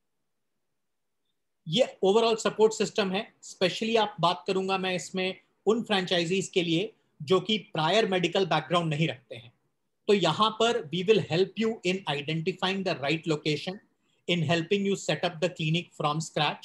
ये overall support system है. Specially आप बात करूंगा मैं इसमें उन फ्रेंचाइजीज के लिए जो कि प्रायर मेडिकल बैकग्राउंड नहीं रखते हैं. तो यहाँ पर we will help you in identifying the right location, in helping you set up the clinic from scratch.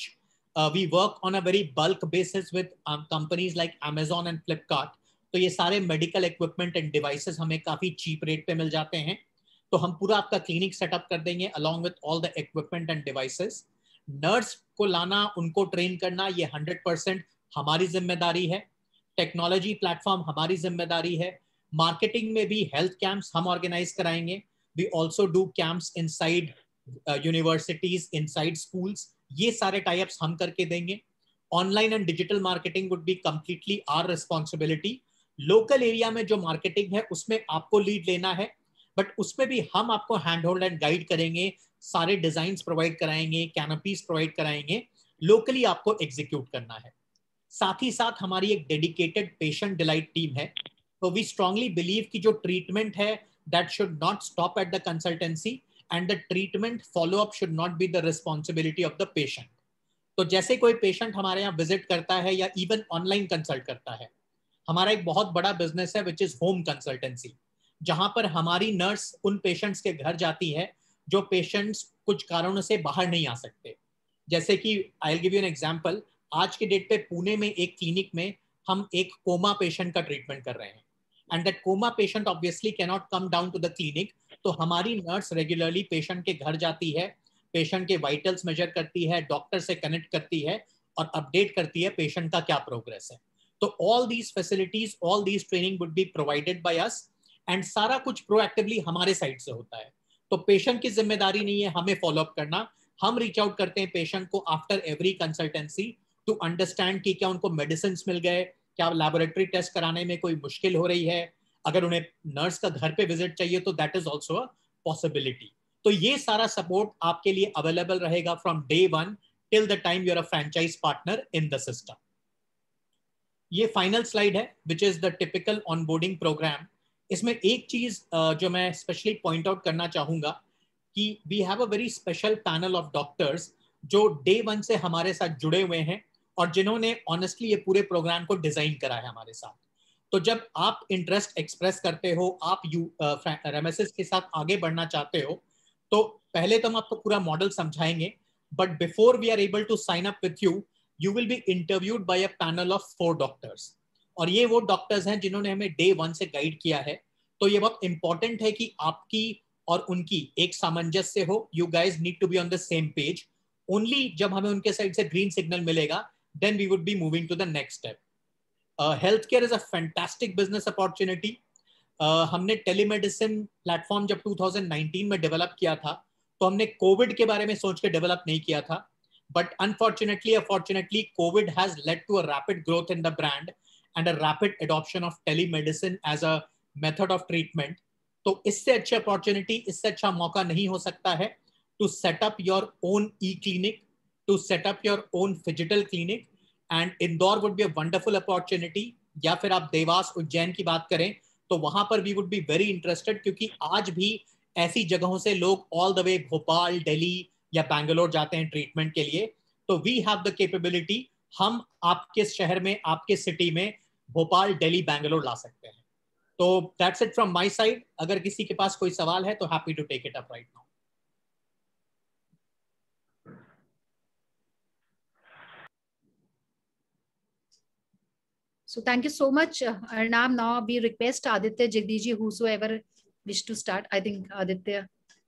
We work on a very bulk basis with companies like Amazon and Flipkart. तो ये सारे medical equipment and devices हमें काफी cheap rate पे मिल जाते हैं. तो हम पूरा आपका क्लिनिक सेटअप कर देंगे along with all the equipment and devices. Nurse को लाना, उनको ट्रेन करना, ये 100% हमारी जिम्मेदारी है. टेक्नोलॉजी प्लेटफॉर्म हमारी जिम्मेदारी है. मार्केटिंग में भी हेल्थ कैंप्स हम ऑर्गेनाइज कराएंगे. We also do camps inside universities, inside schools. ये सारे टाइप्स हम करके देंगे. Online and digital marketing would be completely our responsibility. Local area में जो मार्केटिंग है उसमें आपको लीड लेना है, बट उसमें भी हम आपको हैंड होल्ड एंड गाइड करेंगे. सारे डिजाइन्स प्रोवाइड कराएंगे, कैनोपीज प्रोवाइड कराएंगे. लोकली आपको एग्जीक्यूट करना है. साथ ही साथ हमारी एक डेडिकेटेड पेशेंट डिलाइट टीम है. तो वी स्ट्रांगली बिलीव कि जो ट्रीटमेंट है that should not stop at the consultancy and the treatment follow up should not be the responsibility of the patient. तो जैसे कोई पेशेंट हमारे यहाँ विजिट करता है या इवन ऑनलाइन कंसल्ट करता है, हमारा एक बहुत बड़ा बिजनेस है विच इज होम कंसल्टेंसी, जहां पर हमारी नर्स उन पेशेंट्स के घर जाती है जो पेशेंट्स कुछ कारणों से बाहर नहीं आ सकते. जैसे कि I will give you an example. आज के डेट पे पुणे में एक क्लिनिक में हम एक कोमा पेशेंट का ट्रीटमेंट कर रहे हैं and that coma patient obviously can not come down to the clinic. तो हमारी नर्स रेगुलरली पेशेंट के घर जाती है, पेशेंट के वाइटल्स मेजर करती है, डॉक्टर से कनेक्ट करती है और अपडेट करती है पेशेंट का क्या प्रोग्रेस है. तो all these facilities, all these training would be provided by us and सारा कुछ प्रोएक्टिवली हमारे साइड से होता है. तो पेशेंट की जिम्मेदारी नहीं है हमें फॉलो अप करना. हम रीच आउट करते हैं पेशेंट को after every consultancy to understand कि क्या उनको मेडिसिन मिल गए, क्या लैबोरेटरी टेस्ट कराने में कोई मुश्किल हो रही है, अगर उन्हें नर्स का घर पे विजिट चाहिए तो that is also a possibility. तो ये सारा सपोर्ट आपके लिए अवेलेबल रहेगा from day 1 till the time you are a franchise partner in the system. ये फाइनल स्लाइड है which is the typical onboarding programme. इसमें एक चीज जो मैं स्पेशली पॉइंट आउट करना चाहूंगा कि we have a very special panel of doctors जो डे 1 से हमारे साथ जुड़े हुए हैं और जिन्होंने ऑनेस्टली ये पूरे प्रोग्राम को डिजाइन करा है हमारे साथ. तो जब आप इंटरेस्ट एक्सप्रेस करते हो, आप रेमेसिस के साथ आगे बढ़ना चाहते हो, तो पहले तो हम आपको पूरा मॉडल समझाएंगे, but before we are able to sign up with you, you will be interviewed by a panel of 4 doctors. और ये वो डॉक्टर्स हैं जिन्होंने हमें डे 1 से गाइड किया है. तो ये बहुत इंपॉर्टेंट है कि आपकी और उनकी एक सामंजस्य हो. You guys need to be on the same page. Only जब हमें उनके साइड से ग्रीन सिग्नल मिलेगा then we would be moving to the next step. Health care is a fantastic business opportunity. हमने टेलीमेडिसिन प्लेटफॉर्म जब 2019 में develop किया था तो हमने कोविड के बारे में सोच के डेवलप नहीं किया था. But unfortunately, COVID has led to a rapid growth in the brand and a rapid adoption of telemedicine as a method of treatment. तो इससे अच्छी अपॉर्चुनिटी, इससे अच्छा मौका नहीं हो सकता है to set up your own e-clinic, to set up your own phygital clinic, and Indore would be a wonderful opportunity. या फिर आप देवास, उज्जैन की बात करें तो वहां पर we would be very interested, क्योंकि आज भी ऐसी जगहों से लोग all the way Bhopal, Delhi या बैंगलोर जाते हैं ट्रीटमेंट के लिए. तो वी हैव द कैपेबिलिटी, हम आपके शहर में, आपके सिटी में भोपाल, दिल्ली, बैंगलोर ला सकते हैं. तो that's it from my side. अगर किसी के पास कोई सवाल है तो happy to take it up right now. So thank you so much, Arnab. Now we request Aditya, Jagdish, whosoever wish to start. I think Aditya.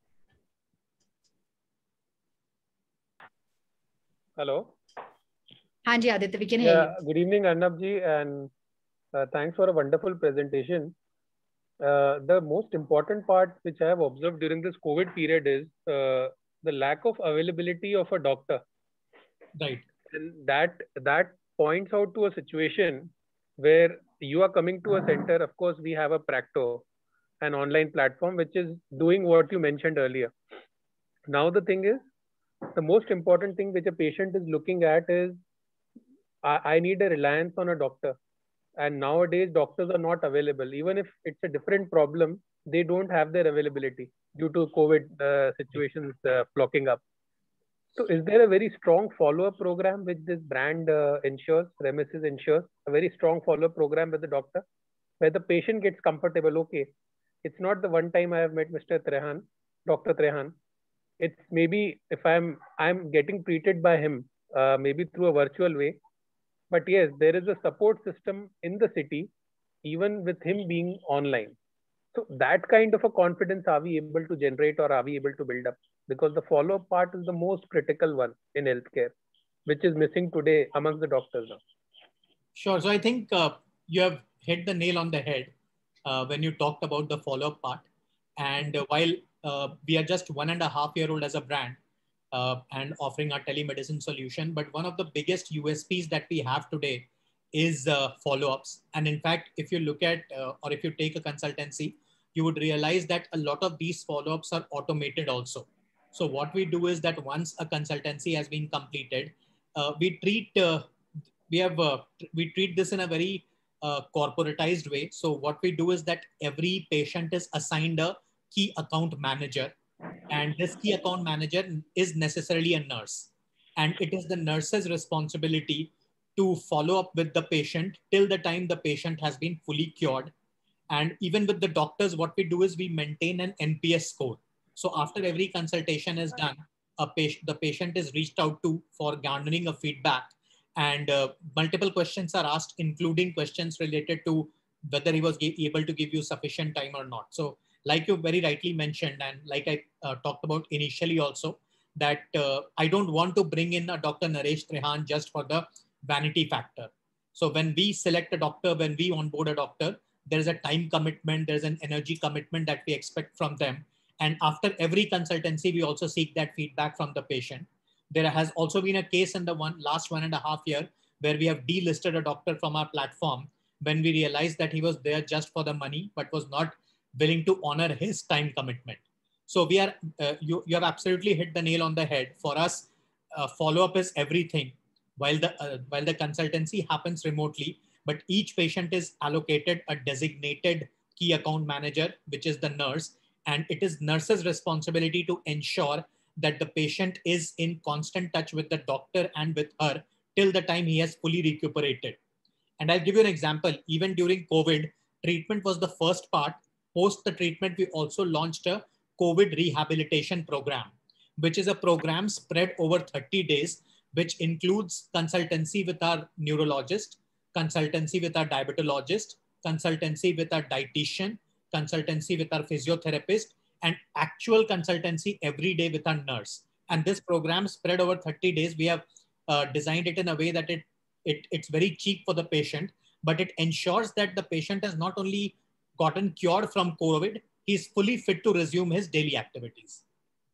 Hello. हाँ जी Aditya, we can hear you. Good evening, Arnab ji, and thanks for a wonderful presentation. The most important part which I have observed during this COVID period is the lack of availability of a doctor. Right. And that points out to a situation where you are coming to a center. Of course, we have a Practo, an online platform which is doing what you mentioned earlier. Now the thing is, the most important thing which a patient is looking at is, I need a reliance on a doctor. And nowadays, doctors are not available. Even if it's a different problem, they don't have their availability due to COVID situations flocking up. So is there a very strong follow-up program which this brand ensures, Remesis ensures, a very strong follow-up program with the doctor, where the patient gets comfortable? Okay, it's not the one time I have met Mr. Trehan, Dr. Trehan. It's maybe if I'm getting treated by him maybe through a virtual way. But yes, there is a support system in the city, even with him being online. So that kind of a confidence are we able to generate, or are we able to build up? Because the follow-up part is the most critical one in healthcare, which is missing today amongst the doctors now. Sure. So I think you have hit the nail on the head when you talked about the follow-up part. And while we are just 1.5 years old as a brand and offering our telemedicine solution, but one of the biggest USPs that we have today is follow-ups. And in fact, if you look at or if you take a consultancy, you would realize that a lot of these follow-ups are automated also. So what we do is that once a consultancy has been completed, we treat we treat this in a very corporatized way. So what we do is that every patient is assigned a key account manager, and this key account manager is necessarily a nurse, and it is the nurse's responsibility to follow up with the patient till the time the patient has been fully cured. And even with the doctors, what we do is we maintain an NPS score. So after every consultation is done, the patient is reached out to for garnering a feedback, and multiple questions are asked, including questions related to whether he was able to give you sufficient time or not. So like you very rightly mentioned, and like I talked about initially also, that I don't want to bring in a Dr. Naresh Trehan just for the vanity factor. So when we select a doctor, when we onboard a doctor, there's a time commitment, there's an energy commitment that we expect from them. And after every consultancy, we also seek that feedback from the patient. There has also been a case in the last 1.5 years where we have delisted a doctor from our platform when we realized that he was there just for the money, but was not willing to honor his time commitment. So we are, you have absolutely hit the nail on the head. For us, follow-up is everything. While the consultancy happens remotely, but each patient is allocated a designated key account manager, which is the nurse, and it is nurse's responsibility to ensure that the patient is in constant touch with the doctor and with her till the time he has fully recuperated. And I'll give you an example. Even during COVID, treatment was the first part. Post the treatment, we also launched a COVID rehabilitation program, which is a program spread over 30 days, which includes consultancy with our neurologist, consultancy with our diabetologist, consultancy with our dietitian, consultancy with our physiotherapist, and actual consultancy every day with our nurse. And this program spread over 30 days. We have designed it in a way that it's very cheap for the patient, but it ensures that the patient has not only gotten cured from COVID, he's fully fit to resume his daily activities.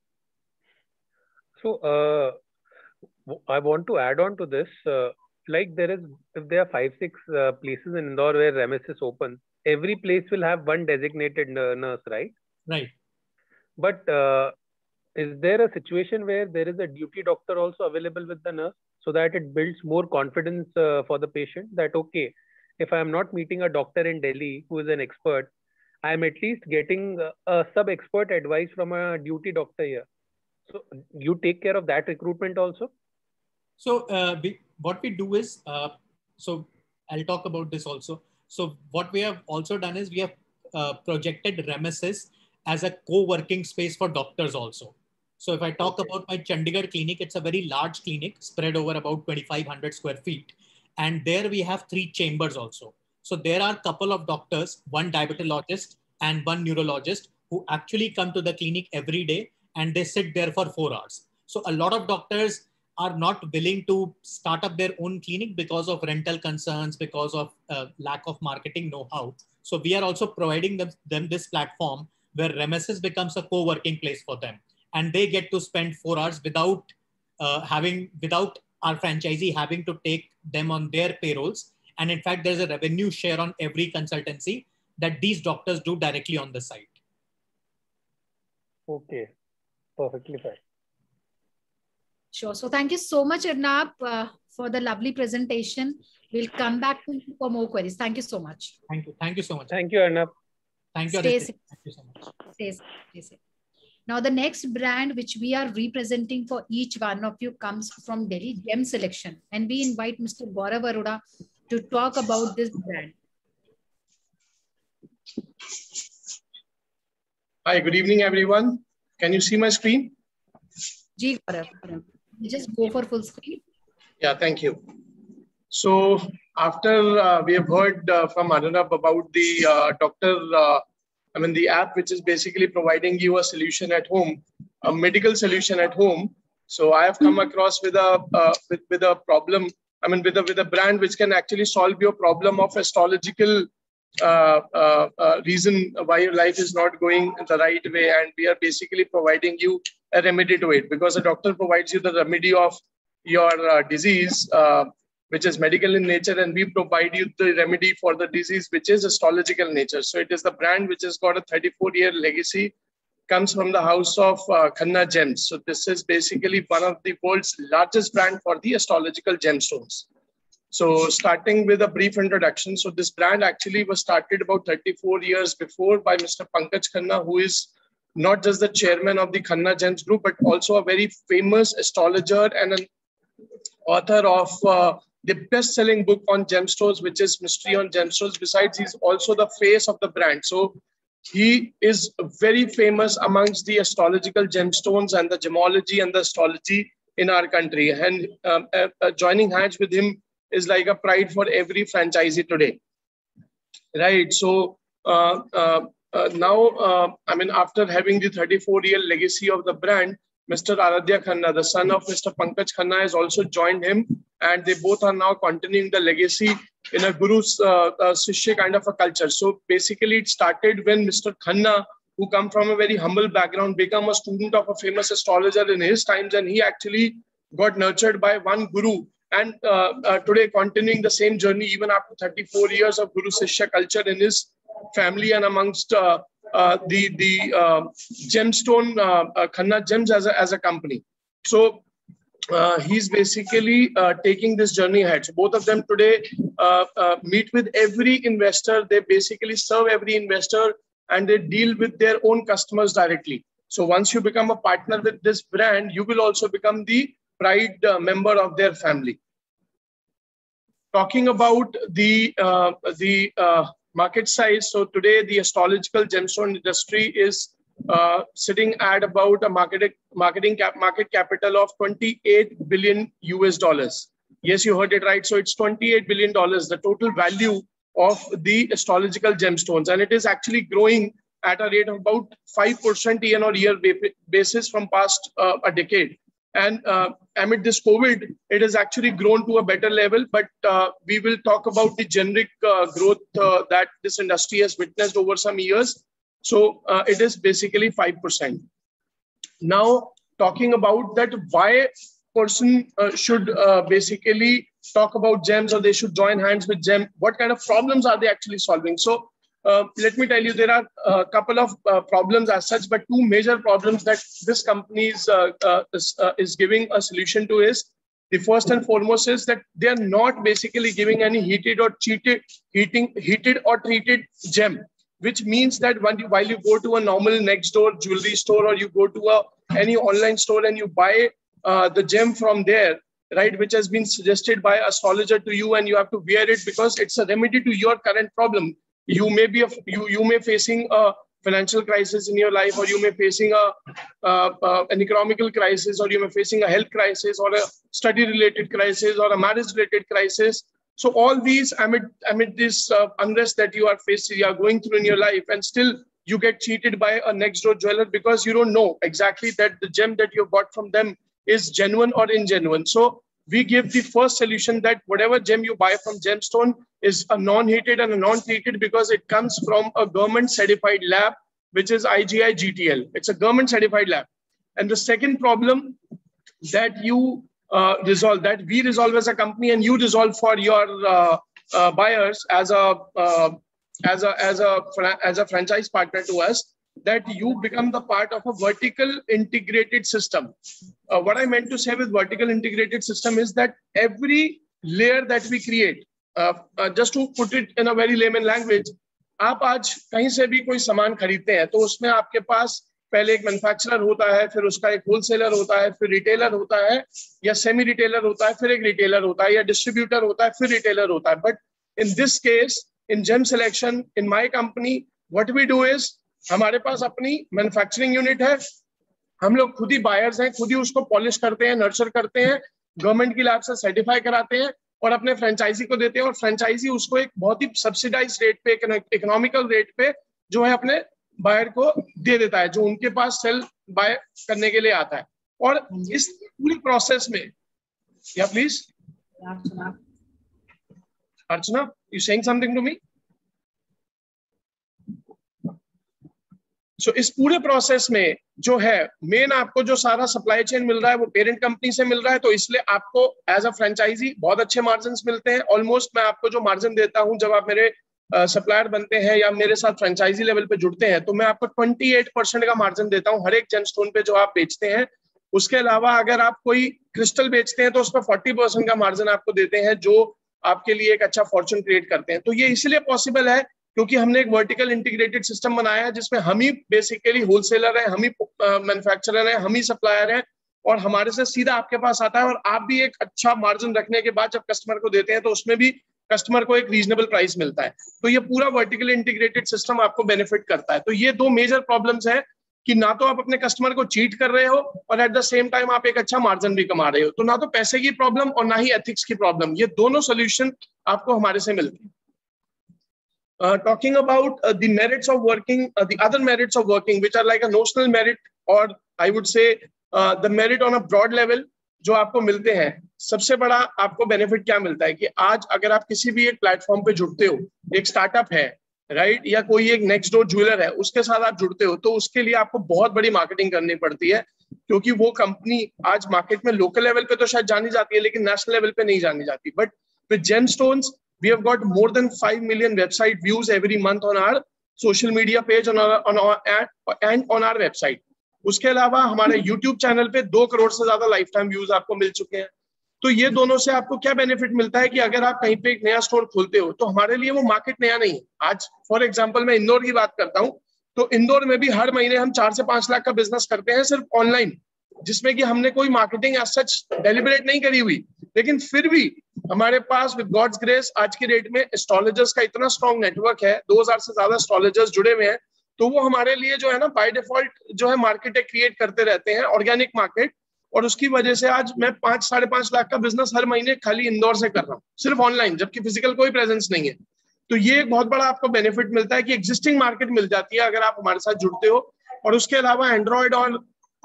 So I want to add on to this. Like if there are 5-6 places in Indore where Remesis opens, every place will have one designated nurse, right? Right. But is there a situation where there is a duty doctor also available with the nurse, so that it builds more confidence for the patient that, okay, if I am not meeting a doctor in Delhi who is an expert, I am at least getting a sub-expert advice from a duty doctor here. So you take care of that recruitment also? So what we do is, so I'll talk about this also. So what we have also done is we have projected Remesis as a co-working space for doctors also. So if I talk about my Chandigarh clinic, it's a very large clinic spread over about 2,500 square feet. And there we have 3 chambers also. So there are a couple of doctors, one diabetologist and one neurologist, who actually come to the clinic every day, and they sit there for 4 hours. So a lot of doctors are not willing to start up their own clinic because of rental concerns, because of lack of marketing know-how. So we are also providing them this platform where Remesis becomes a co-working place for them. And they get to spend 4 hours without our franchisee having to take them on their payrolls. And in fact, there's a revenue share on every consultancy that these doctors do directly on the site. Okay, perfectly fine. Sure. So thank you so much, Arnab, for the lovely presentation. We'll come back to you for more queries. Thank you so much. Thank you. Thank you so much. Thank you, Arnab. Thank you. Stay safe. Thank you so much. Stay safe. Now, the next brand which we are representing for each one of you comes from Delhi, Gem Selection. And we invite Mr. Gaurav Arora to talk about this brand. Hi, good evening, everyone. Can you see my screen? Ji, Gaurav. You just go for full screen. Yeah, thank you. So after we have heard from Anurag about the the app which is basically providing you a solution at home, a medical solution at home. So I have come across with a problem. With a brand which can actually solve your problem of astrological reason why your life is not going the right way, and we are basically providing you a remedy to it, because a doctor provides you the remedy of your disease, which is medical in nature, and we provide you the remedy for the disease which is astrological nature. So it is the brand which has got a 34-year legacy, comes from the house of Khanna Gems. So this is basically one of the world's largest brand for the astrological gemstones. So starting with a brief introduction. So this brand actually was started about 34 years before by Mr. Pankaj Khanna, who is not just the chairman of the Khanna Gems Group, but also a very famous astrologer and an author of the best-selling book on gemstones, which is Mystery on Gemstones. Besides, he's also the face of the brand. So he is very famous amongst the astrological gemstones and the gemology and the astrology in our country. And joining hands with him is like a pride for every franchisee today. Right. So now, after having the 34-year legacy of the brand, Mr. Aradhya Khanna, the son of Mr. Pankaj Khanna, has also joined him, and they both are now continuing the legacy in a Guru's Shishya kind of a culture. So basically, it started when Mr. Khanna, who come from a very humble background, became a student of a famous astrologer in his times, and he actually got nurtured by one Guru. And today, continuing the same journey, even after 34 years of Guru Shishya culture in his family and amongst the gemstone Khanna Gems as a company. So he's basically taking this journey ahead. So both of them today meet with every investor. They basically serve every investor, and they deal with their own customers directly. So once you become a partner with this brand, you will also become the pride member of their family. Talking about the market size. So today the astrological gemstone industry is sitting at about a market capital of $28 billion US. Yes, you heard it right. So it's $28 billion, the total value of the astrological gemstones, and it is actually growing at a rate of about 5% year-on-year basis from past a decade. And amid this COVID, it has actually grown to a better level, but we will talk about the generic growth that this industry has witnessed over some years. So it is basically 5%. Now, talking about that, why person should basically talk about gems, or they should join hands with gem, what kind of problems are they actually solving? So let me tell you, there are a couple of problems as such, but two major problems that this company is giving a solution to is, the first and foremost is that they are not basically giving any heated or treated gem, which means that while you go to a normal next door jewelry store, or you go to any online store and you buy the gem from there, right, which has been suggested by an astrologer to you, and you have to wear it because it's a remedy to your current problem. You may be you may facing a financial crisis in your life, or you may facing an economical crisis, or you may facing a health crisis, or a study-related crisis, or a marriage-related crisis. So all these amid this unrest that you are facing, you are going through in your life, and still you get cheated by a next door jeweler because you don't know exactly that the gem that you bought from them is genuine or ingenuine. So we give the first solution that whatever gem you buy from gemstone is a non-heated and a non-treated, because it comes from a government certified lab, which is IGI GTL. It's a government certified lab. And the second problem that you resolve, that we resolve as a company and you resolve for your buyers as a franchise partner to us, that you become the part of a vertical integrated system. What I meant to say with vertical integrated system is that every layer that we create, just to put it in a very layman language, आप आज कहीं से भी कोई सामान खरीदते हैं तो उसमें आपके पास पहले एक मैन्युफैक्चरर होता है, फिर उसका एक होलसेलर होता है, फिर रिटेलर होता है, या सेमी रिटेलर होता है, फिर एक रिटेलर होता है, या डिस्ट्रीब्यूटर होता है, फिर रिटेलर होता है. But in this case, in gem selection, in my company, what we do is, हमारे पास अपनी मैन्युफैक्चरिंग यूनिट है, हम लोग खुद ही बायर्स हैं, खुद ही उसको पॉलिश करते हैं, नर्चर करते हैं, गवर्नमेंट की लैब से सर्टिफाई कराते हैं और अपने फ्रेंचाइजी को देते हैं, और फ्रेंचाइजी उसको एक बहुत ही सब्सिडाइज रेट पे, इकोनॉमिकल रेट पे जो है अपने बायर को दे देता है, जो उनके पास सेल बाय करने के लिए आता है। और इस पूरी प्रोसेस में, या please Archana, you saying something to me? So इस पूरे प्रोसेस में जो है मेन आपको जो सारा सप्लाई चेन मिल रहा है वो पेरेंट कंपनी से मिल रहा है, तो इसलिए आपको एज अ फ्रेंचाइजी बहुत अच्छे मार्जिन मिलते हैं। ऑलमोस्ट मैं आपको जो मार्जिन देता हूं जब आप मेरे सप्लायर बनते हैं या मेरे साथ फ्रेंचाइजी लेवल पे जुड़ते हैं, तो मैं आपको 28% का मार्जिन देता हूं हर एक जेमस्टोन पे जो आप बेचते हैं। उसके अलावा अगर आप कोई क्रिस्टल बेचते हैं तो उस पर 40% का मार्जिन आपको देते हैं, जो आपके लिए एक अच्छा फॉर्चून क्रिएट करते हैं। तो ये इसलिए पॉसिबल है क्योंकि हमने एक वर्टिकल इंटीग्रेटेड सिस्टम बनाया है जिसमें हम ही बेसिकली होलसेलर हैं, हम ही मैन्युफैक्चरर हैं, हम ही सप्लायर हैं, और हमारे से सीधा आपके पास आता है। और आप भी एक अच्छा मार्जिन रखने के बाद जब कस्टमर को देते हैं तो उसमें भी कस्टमर को एक रीजनेबल प्राइस मिलता है। तो ये पूरा वर्टिकल इंटीग्रेटेड सिस्टम आपको बेनिफिट करता है। तो ये दो मेजर प्रॉब्लम्स है कि ना तो आप अपने कस्टमर को चीट कर रहे हो और एट द सेम टाइम आप एक अच्छा मार्जिन भी कमा रहे हो। तो ना तो पैसे की प्रॉब्लम और ना ही एथिक्स की प्रॉब्लम, ये दोनों सोल्यूशन आपको हमारे से मिलते हैं। Talking about the merits of working, the other merits of working, which are like a notional merit, or I would say the merit on a broad level, जो आपको मिलते हैं। सबसे बड़ा आपको बेनिफिट क्या मिलता है कि आज अगर आप किसी भी एक प्लेटफॉर्म पे जुड़ते हो, एक स्टार्टअप है राइट, या कोई एक नेक्स्ट डोर ज्वेलर है, उसके साथ आप जुड़ते हो, तो उसके लिए आपको बहुत बड़ी मार्केटिंग करनी पड़ती है, क्योंकि वो कंपनी आज मार्केट में लोकल लेवल पे तो शायद जानी जाती है लेकिन नेशनल लेवल पे नहीं जानी जाती। But with gemstones we have got more than 5 million website views every month on our social media page and on our website. उसके अलावा हमारे YouTube चैनल पे 2 करोड़ से ज्यादा लाइफ टाइम व्यूज आपको मिल चुके हैं। तो ये दोनों से आपको क्या बेनिफिट मिलता है कि अगर आप कहीं पे एक नया स्टोर खोलते हो तो हमारे लिए वो मार्केट नया नहीं है। आज फॉर एग्जांपल मैं इंदौर की बात करता हूँ, तो इंदौर में भी हर महीने हम 4 से 5 लाख का बिजनेस करते हैं सिर्फ ऑनलाइन, जिसमें कि हमने कोई मार्केटिंग एज सच डेलिब्रेट नहीं करी हुई, लेकिन फिर भी हमारे पास विद गॉड्स ग्रेस आज की डेट में एस्ट्रोलॉजर्स का इतना स्ट्रॉन्ग नेटवर्क है, 2000 से ज्यादा एस्ट्रोलॉजर्स जुड़े हुए हैं। तो वो हमारे लिए जो है ना बाय डिफॉल्ट जो है मार्केट क्रिएट करते रहते हैं, ऑर्गेनिक मार्केट, और उसकी वजह से आज मैं 5-5.5 लाख का बिजनेस हर महीने खाली इंदौर से कर रहा हूँ, सिर्फ ऑनलाइन, जबकि फिजिकल कोई प्रेजेंस नहीं है। तो ये एक बहुत बड़ा आपको बेनिफिट मिलता है कि एग्जिस्टिंग मार्केट मिल जाती है अगर आप हमारे साथ जुड़ते हो। और उसके अलावा एंड्रॉइड और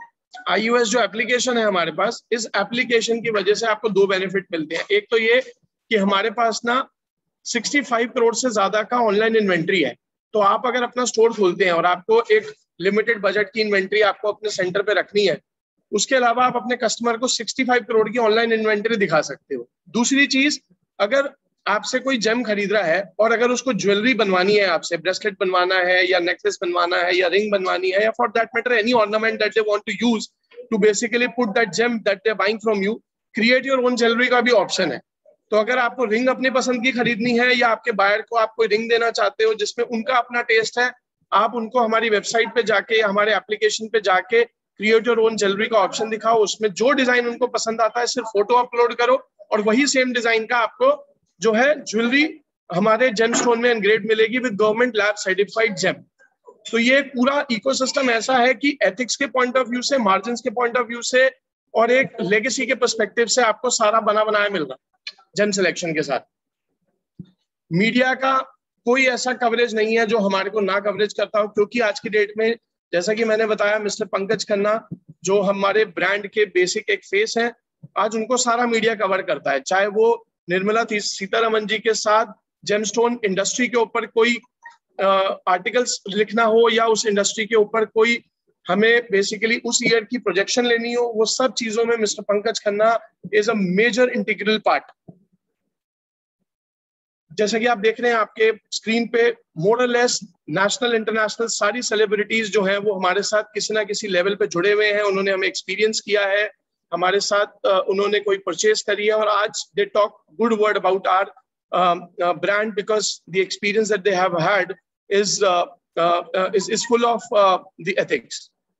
iOS जो एप्लीकेशन है हमारे पास, इस एप्लीकेशन की वजह से आपको 2 बेनिफिट मिलते हैं। एक तो ये कि हमारे पास ना 65 करोड़ से ज्यादा का ऑनलाइन इन्वेंट्री है। तो आप अगर अपना स्टोर खोलते हैं और आपको एक लिमिटेड बजट की इन्वेंट्री आपको अपने सेंटर पे रखनी है, उसके अलावा आप अपने कस्टमर को 65 करोड़ की ऑनलाइन इन्वेंट्री दिखा सकते हो। दूसरी चीज, अगर आपसे कोई जेम खरीद रहा है और अगर उसको ज्वेलरी बनवानी है, आपसे ब्रेसलेट बनवाना है या नेकलेस बनवाना है या रिंग बनवानी है, या for that matter any ornament that they want to use to basically put that gem that they are buying from you, create your own jewellery का भी ऑप्शन है। तो अगर आपको रिंग अपनी पसंद की खरीदनी है या आपके बायर को आप कोई रिंग देना चाहते हो जिसमें उनका अपना टेस्ट है, आप उनको हमारी वेबसाइट पे जाके या हमारे एप्लीकेशन पे जाके क्रिएट योर ओन ज्वेलरी का ऑप्शन दिखाओ, उसमें जो डिजाइन उनको पसंद आता है सिर्फ फोटो अपलोड करो और वही सेम डिजाइन का आपको जो है ज्वेलरी हमारे जेमस्टोन में एनग्रेड मिलेगी with government lab certified gem. तो ये पूरा इकोसिस्टम ऐसा है कि एथिक्स के पॉइंट ऑफ व्यू से, मार्जिन के पॉइंट ऑफ व्यू से और एक लेगेसी के पर्सपेक्टिव से आपको सारा बना बनाया मिल रहा है जेम सिलेक्शन के साथ। मीडिया का कोई ऐसा कवरेज नहीं है जो हमारे को ना कवरेज करता हो, क्योंकि आज की डेट में जैसा कि मैंने बताया मिस्टर पंकज खन्ना जो हमारे ब्रांड के बेसिक एक फेस हैं, आज उनको सारा मीडिया कवर करता है। चाहे वो निर्मला सीतारमन जी के साथ जेमस्टोन इंडस्ट्री के ऊपर कोई आर्टिकल्स लिखना हो या उस इंडस्ट्री के ऊपर कोई हमें बेसिकली उस ईयर की प्रोजेक्शन लेनी हो, वो सब चीजों में mister Pankaj Khanna is a major integral part. जैसा कि आप देख रहे हैं आपके स्क्रीन पे, more or less national international सारी सेलिब्रिटीज जो हैं वो हमारे साथ किसी ना किसी लेवल पे जुड़े हुए हैं, उन्होंने हमें एक्सपीरियंस किया है, हमारे साथ उन्होंने कोई परचेज करी है और आज they talk good word about our brand because the experience that they have had is full of the ethics.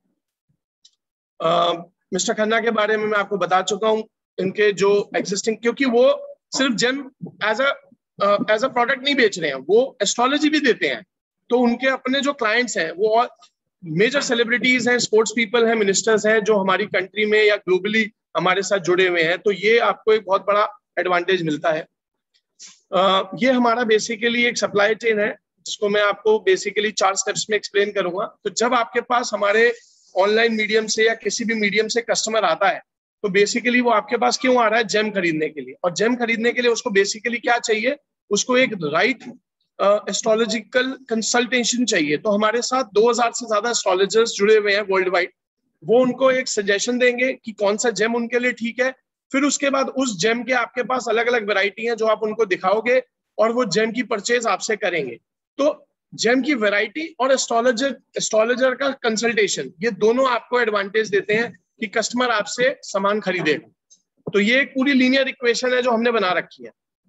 Mister Khanna के बारे में मैं आपको बता चुका हूं, इनके जो एग्जिस्टिंग, क्योंकि वो सिर्फ जेम एज अ प्रोडक्ट नहीं बेच रहे हैं, वो एस्ट्रोलॉजी भी देते हैं। तो उनके अपने जो क्लाइंट्स हैं वो मेजर सेलिब्रिटीज हैं, स्पोर्ट्स पीपल हैं, मिनिस्टर्स हैं जो हमारी कंट्री में या ग्लोबली हमारे साथ जुड़े हुए हैं, तो ये आपको एक बहुत बड़ा एडवांटेज मिलता है। ये हमारा बेसिकली एक सप्लाई चेन है, जिसको मैं आपको बेसिकली 4 स्टेप्स में एक्सप्लेन करूंगा। तो जब आपके पास हमारे ऑनलाइन मीडियम से या किसी भी मीडियम से कस्टमर आता है, तो बेसिकली वो आपके पास क्यों आ रहा है? जेम खरीदने के लिए। और जेम खरीदने के लिए उसको बेसिकली क्या चाहिए? उसको एक राइट एस्ट्रोलॉजिकल कंसल्टेशन चाहिए। तो हमारे साथ 2000 से ज्यादा एस्ट्रोलॉजर्स जुड़े हुए हैं वर्ल्ड वाइड। वो उनको एक सजेशन देंगे कि कौन सा जेम उनके लिए ठीक है। फिर उसके बाद उस जेम के आपके पास अलग अलग वैरायटी हैं जो आप उनको दिखाओगे और वो जेम की परचेज आपसे करेंगे। तो जेम की वैरायटी और एस्ट्रोलॉजर का कंसल्टेशन, ये दोनों आपको एडवांटेज देते हैं कि कस्टमर आपसे सामान खरीदेगा। तो ये एक पूरी लीनियर इक्वेशन है जो हमने बना रखी है।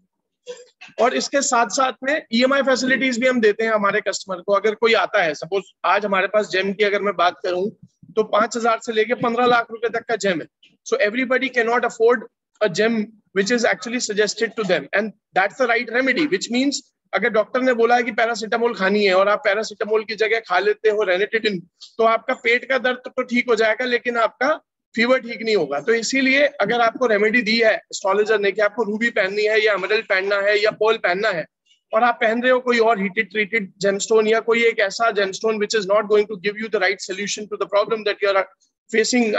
और इसके साथ साथ में ईएमआई फैसिलिटीज भी हम देते हैं हमारे कस्टमर को। अगर कोई आता है, सपोज आज हमारे पास जेम की अगर मैं बात करूं तो 5000 से लेके 15 लाख रुपए तक का जेम है। So everybody can not afford a gem which is actually suggested to them, and that's the right remedy. Which means अगर डॉक्टर ने बोला है कि पैरासीटामोल खानी है और आप पैरासीटामोल की जगह खा लेते हो रेनिटिडिन, तो आपका पेट का दर्द तो ठीक हो जाएगा, लेकिन आपका फीवर ठीक नहीं होगा। तो इसीलिए अगर आपको रेमेडी दी है एस्ट्रोलॉजर ने कि आपको रूबी पहननी है या एमरल्ड पहनना है या पर्ल पहनना है, और आप पहन रहे हो कोई और हीटेड ट्रीटेड जेमस्टोन या कोई एक ऐसा gemstone which is not going to give you the right solution to the problem that you are facing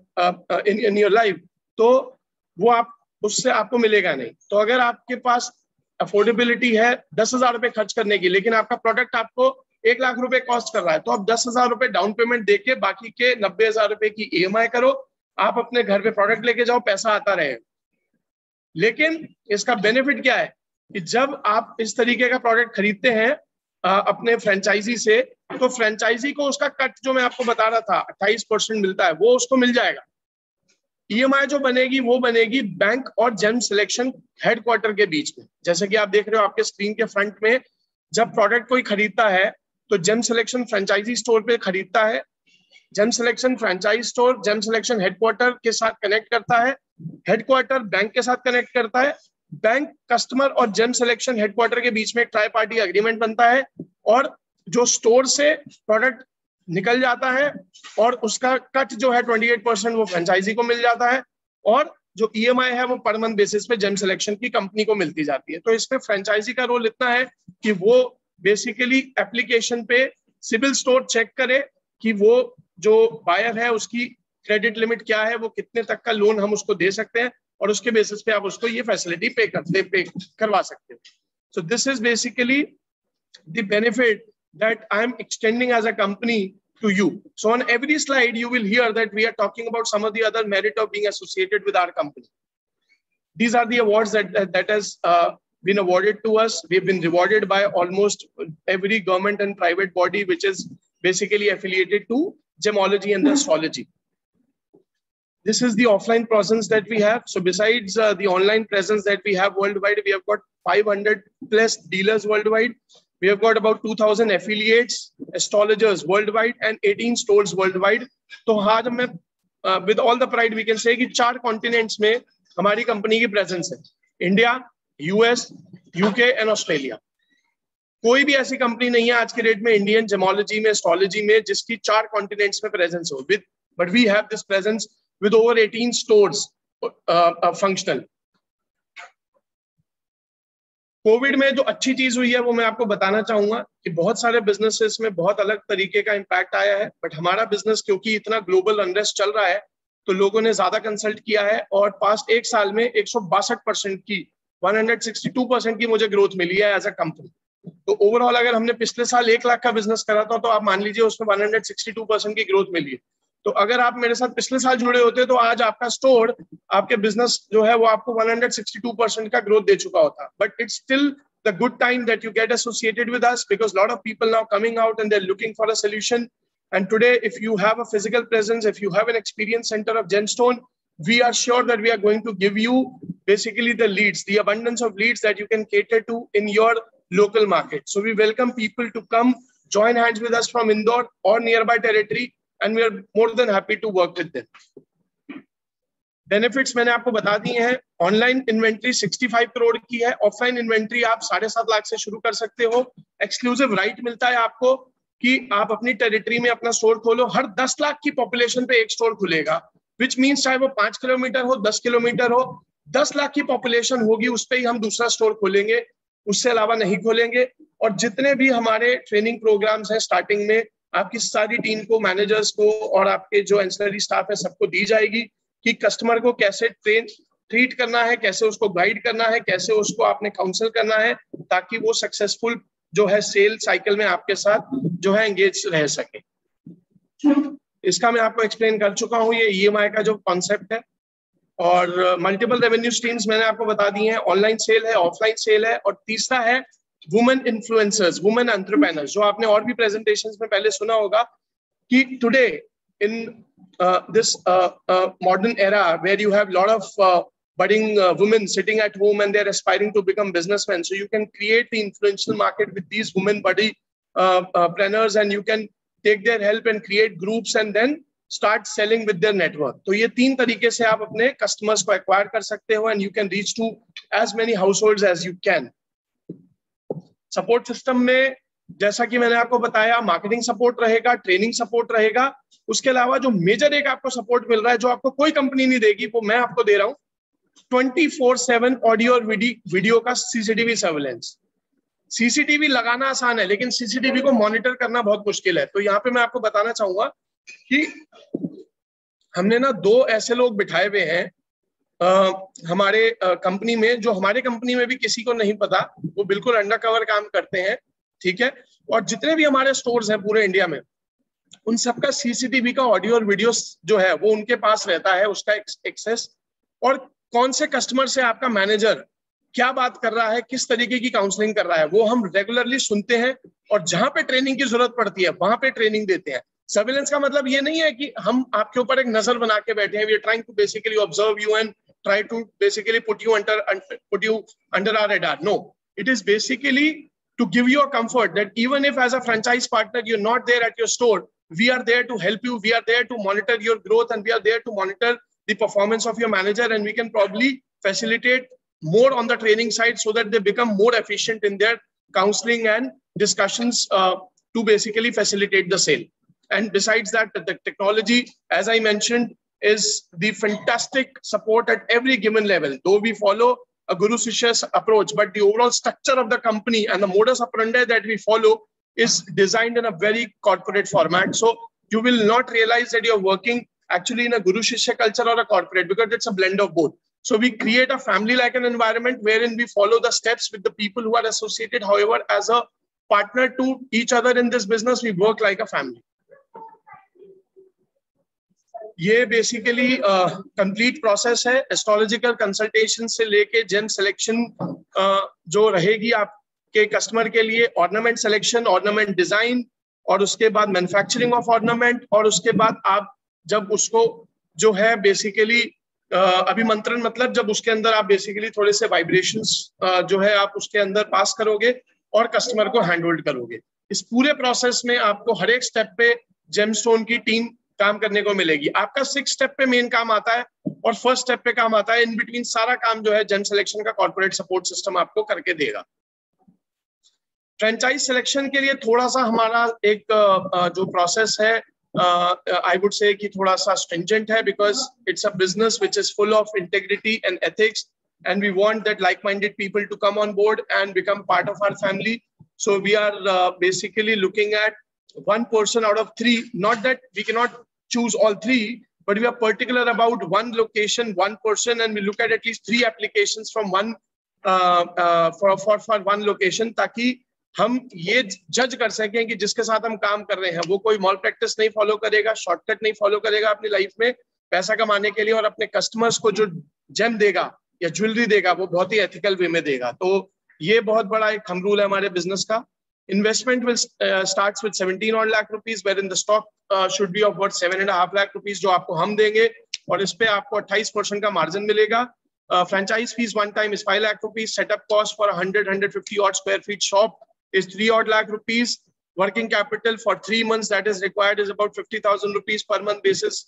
in your life, तो वो आप उससे आपको मिलेगा नहीं। तो अगर आपके पास अफोर्डेबिलिटी है 10,000 रुपए खर्च करने की, लेकिन आपका प्रोडक्ट आपको 1 लाख रुपए कॉस्ट कर रहा है, तो आप 10,000 रुपए डाउन पेमेंट देके बाकी के 90,000 रुपए की ईएमआई करो, आप अपने घर पे प्रोडक्ट लेके जाओ, पैसा आता रहे। लेकिन इसका बेनिफिट क्या है कि जब आप इस तरीके का प्रोडक्ट खरीदते हैं अपने फ्रेंचाइजी से, तो फ्रेंचाइजी को उसका कट जो मैं आपको बता रहा था 28% मिलता है, वो उसको मिल जाएगा। ईएमआई जो बनेगी वो बनेगी बैंक और जेम सिलेक्शन हेडक्वार्टर के बीच में। जैसे कि आप देख रहे हो आपके स्क्रीन के फ्रंट में, जब प्रोडक्ट कोई खरीदता है तो जेम सिलेक्शन फ्रेंचाइजी स्टोर पे खरीदता है, gem selection franchise store gem selection headquarter के साथ कनेक्ट करता है, हेडक्वार्टर बैंक के साथ कनेक्ट करता है, बैंक कस्टमर और जेम सिलेक्शन हेडक्वार्टर के बीच में एक ट्राई पार्टी एग्रीमेंट बनता है, और जो स्टोर से प्रोडक्ट निकल जाता है और उसका कट जो है 28% वो फ्रेंचाइजी को मिल जाता है, और जो ईएमआई है वो पर मंथ बेसिस पे जेम सिलेक्शन की कंपनी को मिलती जाती है। तो इसमें फ्रेंचाइजी का रोल इतना है कि वो बेसिकली एप्लीकेशन पे सिबिल स्कोर चेक करे कि वो जो बायर है उसकी क्रेडिट लिमिट क्या है, वो कितने तक का लोन हम उसको दे सकते हैं, और उसके बेसिस पे आप उसको ये फैसिलिटी पे करवा सकते हो। So this is basically the benefit that I am extending as a company to you. So on every slide, you will hear that we are talking about some of the other merit of being associated with our company. These are the awards that has been awarded to us. We've been rewarded by almost every government and private body which is basically affiliated to gemology and astrology. This is the offline presence that we have. So besides the online presence that we have worldwide, we have got 500 plus dealers worldwide. We have got about 2,000 affiliates, astrologers worldwide, and 18 stores worldwide. तो आज मैं with all the pride we can say कि 4 continents में हमारी company की presence है, India, US, UK and Australia. कोई भी ऐसी कंपनी नहीं है आज के डेट में इंडियन जेमोलॉजी में, एस्ट्रोलॉजी में, जिसकी 4 कॉन्टिनेंट्स में प्रेजेंस हो। But we have this presence with over 18 stores functional. Covid में जो अच्छी चीज हुई है वो मैं आपको बताना चाहूंगा कि बहुत सारे बिजनेसेस में बहुत अलग तरीके का इंपैक्ट आया है, बट हमारा बिजनेस क्योंकि इतना ग्लोबल अनरेस्ट चल रहा है तो लोगों ने ज्यादा कंसल्ट किया है, और पास्ट 1 साल में 162% की 162% की मुझे ग्रोथ मिली है एज अ कंपनी। तो ओवरऑल अगर हमने पिछले साल 1 लाख का बिजनेस करा था तो आप मान लीजिए उसमें 162% की ग्रोथ मिली है। तो अगर आप मेरे साथ पिछले साल जुड़े होते तो आज आपका स्टोर, आपके बिजनेस जो है वो आपको 162% का ग्रोथ दे चुका होता। But it's still the good time that you get associated with us, because lot of people now coming out and they are looking for a solution. And today, if you have a physical presence, if you have an experience center of gemstone, we are sure that we are going to give you basically the leads, the abundance of leads that you can cater to in your local market. So we welcome people to come join hands with us from Indore or nearby territory, and we are more than happy to work with them. Benefits मैंने आपको बता दिए हैं। Online inventory 65 crore की है, offline inventory आप 7.5 लाख से शुरू कर सकते हो। एक्सक्लूसिव राइट मिलता है आपको कि आप अपनी टेरिटरी में अपना स्टोर खोलो। हर 10 लाख की पॉपुलेशन पे एक स्टोर खुलेगा, विच मीन्स चाहे वो 5 किलोमीटर हो, 10 किलोमीटर हो, 10 लाख की पॉपुलेशन होगी, उस पर ही हम दूसरा स्टोर खोलेंगे, उससे अलावा नहीं खोलेंगे। और जितने भी हमारे ट्रेनिंग प्रोग्राम्स हैं स्टार्टिंग में, आपकी सारी टीम को, मैनेजर्स को और आपके जो एंसिलरी स्टाफ है सबको दी जाएगी कि कस्टमर को कैसे ट्रीट करना है, कैसे उसको गाइड करना है, कैसे उसको आपने काउंसिल करना है, ताकि वो सक्सेसफुल जो है सेल साइकिल में आपके साथ जो है एंगेज रह सके। इसका मैं आपको एक्सप्लेन कर चुका हूँ, ये EMI का जो कॉन्सेप्ट है। और मल्टीपल रेवेन्यू स्ट्रीम्स मैंने आपको बता दी हैं, ऑनलाइन सेल है, ऑफलाइन सेल है, और तीसरा है वुमेन इन्फ्लुएंसर्स, वुमेन एंटरप्रेन्योर्स, जो आपने और भी प्रेजेंटेशंस में पहले सुना होगा कि today in this modern era where you have a lot of budding women sitting at home and they're aspiring to become businessmen, so you can create the influential market with these women buddy preneurs, and you can take their help and create groups and then start selling with their network. तो ये 3 तरीके से आप अपने customers को acquire कर सकते हो, and you can reach to as many households as you can. Support system में जैसा कि मैंने आपको बताया, मार्केटिंग सपोर्ट रहेगा, ट्रेनिंग सपोर्ट रहेगा, उसके अलावा जो मेजर एक आपको सपोर्ट मिल रहा है, जो आपको कोई कंपनी नहीं देगी, वो मैं आपको दे रहा हूँ, 24/7 ऑडियो और वीडियो का CCTV सर्वेलेंस। CCTV लगाना आसान है, लेकिन CCTV को मॉनिटर करना बहुत मुश्किल है। तो यहाँ पे मैं आपको बताना चाहूंगा कि हमने ना 2 ऐसे लोग बिठाए हुए हैं हमारे कंपनी में, जो हमारे कंपनी में भी किसी को नहीं पता, वो बिल्कुल अंडरकवर काम करते हैं, ठीक है। और जितने भी हमारे स्टोर्स हैं पूरे इंडिया में, उन सबका CCTV का ऑडियो और वीडियो जो है वो उनके पास रहता है, उसका एक्सेस, और कौन से कस्टमर से आपका मैनेजर क्या बात कर रहा है, किस तरीके की काउंसलिंग कर रहा है, वो हम रेगुलरली सुनते हैं, और जहां पे ट्रेनिंग की जरूरत पड़ती है वहां पे ट्रेनिंग देते हैं। सर्विलेंस का मतलब ये नहीं है कि हम आपके ऊपर एक नजर बना के बैठे हैं, we are trying to basically observe you and try to basically put you under our radar. No, it is basically to give you a comfort that even if as a franchise partner you're not there at your store, we are there to help you, we are there to monitor your growth, and we are there to monitor the performance of your manager, and we can probably facilitate more on the training side so that they become more efficient in their counseling and discussions to basically facilitate the sale. And besides that, the technology, as I mentioned, is the fantastic support at every given level. Though we follow a Guru Shishya approach, but the overall structure of the company and the modus operandi that we follow is designed in a very corporate format. So you will not realize that you're working actually in a Guru Shishya culture or a corporate, because it's a blend of both. So we create a family-like an environment wherein we follow the steps with the people who are associated. However, as a partner to each other in this business, we work like a family. ये basically complete process है, astrological consultation से लेके GeM selection जो रहेगी आपके customer के लिए, ornament selection, ornament design, और उसके बाद मैन्युफैक्चरिंग ऑफ ऑर्नामेंट, और उसके बाद आप जब उसको जो है बेसिकली अभिमंत्रण, मतलब जब उसके अंदर आप बेसिकली थोड़े से वाइब्रेशंस जो है आप उसके अंदर पास करोगे और कस्टमर को हैंड होल्ड करोगे। इस पूरे प्रोसेस में आपको हर एक स्टेप पे जेमस्टोन की टीम काम करने को मिलेगी। आपका 6 स्टेप पे मेन काम आता है और फर्स्ट स्टेप पे काम आता है, इन बिटवीन सारा काम जो है जेम सिलेक्शन का कॉर्पोरेट सपोर्ट सिस्टम आपको करके देगा। फ्रेंचाइज सिलेक्शन के लिए थोड़ा सा हमारा एक जो प्रोसेस है आई वुड से कि थोड़ा सा स्ट्रिंजेंट है, because it's a business which is full of integrity and ethics, and we want that like-minded people to come on board and become part of our family. So we are basically looking at 1 person out of 3. Not that we cannot choose all 3, but we are particular about 1 location, 1 person, and we look at least 3 applications from one for 1 location, ताकि हम ये जज कर सकें कि जिसके साथ हम काम कर रहे हैं वो कोई मॉल प्रैक्टिस नहीं फॉलो करेगा, शॉर्टकट नहीं फॉलो करेगा अपनी लाइफ में पैसा कमाने के लिए, और अपने कस्टमर्स को जो जेम देगा या ज्वेलरी देगा वो बहुत ही एथिकल वे में देगा। तो ये बहुत बड़ा एक थंब रूल है हमारे बिजनेस का। Investment will starts with 17 odd lakh rupees, wherein the stock should be of worth 7.5 lakh rupees, जो आपको हम देंगे, और इस पे आपको 28% का मार्जिन मिलेगा। Franchise fees one time is 5 lakh rupees. Setup cost for 150 odd square feet shop is 3 odd lakh rupees. Working capital for 3 months that is required is about 50,000 rupees per month basis.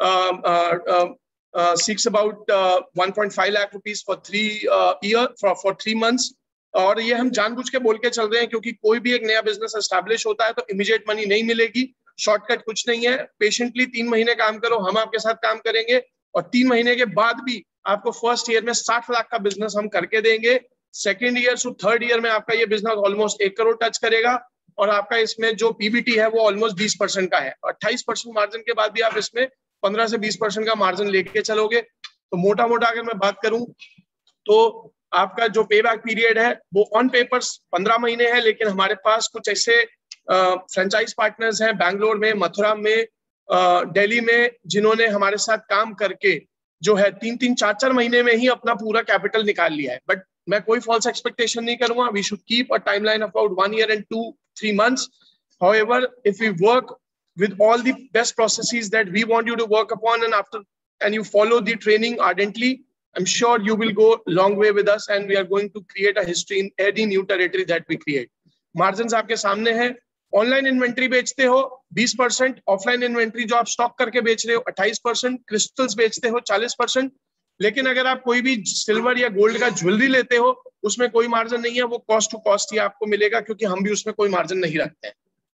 Seeks about 1.5 lakh rupees for 3 months. और ये हम जानबूझ के बोल के चल रहे हैं क्योंकि कोई भी एक नया बिजनेस एस्टैब्लिश होता है तो इमीडिएट मनी नहीं मिलेगी, शॉर्टकट कुछ नहीं है, पेशेंटली 3 महीने काम करो, हम आपके साथ काम करेंगे और 3 महीने के बाद भी आपको फर्स्ट ईयर में 60 लाख का बिजनेस हम करके देंगे। Second year to third year में आपका ये बिजनेस ऑलमोस्ट 1 करोड़ टच करेगा और आपका इसमें जो पीबीटी है वो ऑलमोस्ट 20% का है। 28% मार्जिन के बाद भी आप इसमें 15 से 20% का मार्जिन लेके चलोगे। तो मोटा मोटा अगर मैं बात करूं तो आपका जो पे बैक पीरियड है वो ऑन पेपर्स 15 महीने है, लेकिन हमारे पास कुछ ऐसे फ्रेंचाइज पार्टनर्स हैं बैंगलोर में, मथुरा में, दिल्ली में, जिन्होंने हमारे साथ काम करके जो है 3-3, 4-4 महीने में ही अपना पूरा कैपिटल निकाल लिया है। बट मैं कोई फॉल्स एक्सपेक्टेशन नहीं करूंगा। We should keep a timeline of about 1 year and 2-3 months. However, if we work with all the best processes that we want you to work upon and you follow the training ardently, I'm sure you will go a long way with us and we are going to create a history in any new territory that we create. Margins आपके सामने हैं। Online inventory बेचते हो 20%, offline inventory जो आप stock करके बेच रहे हो 28%, क्रिस्टल्स बेचते हो 40%, लेकिन अगर आप कोई भी सिल्वर या गोल्ड का ज्वेलरी लेते हो उसमें कोई मार्जिन नहीं है, वो कॉस्ट टू कॉस्ट ही आपको मिलेगा क्योंकि हम भी उसमें कोई मार्जिन नहीं रखते हैं।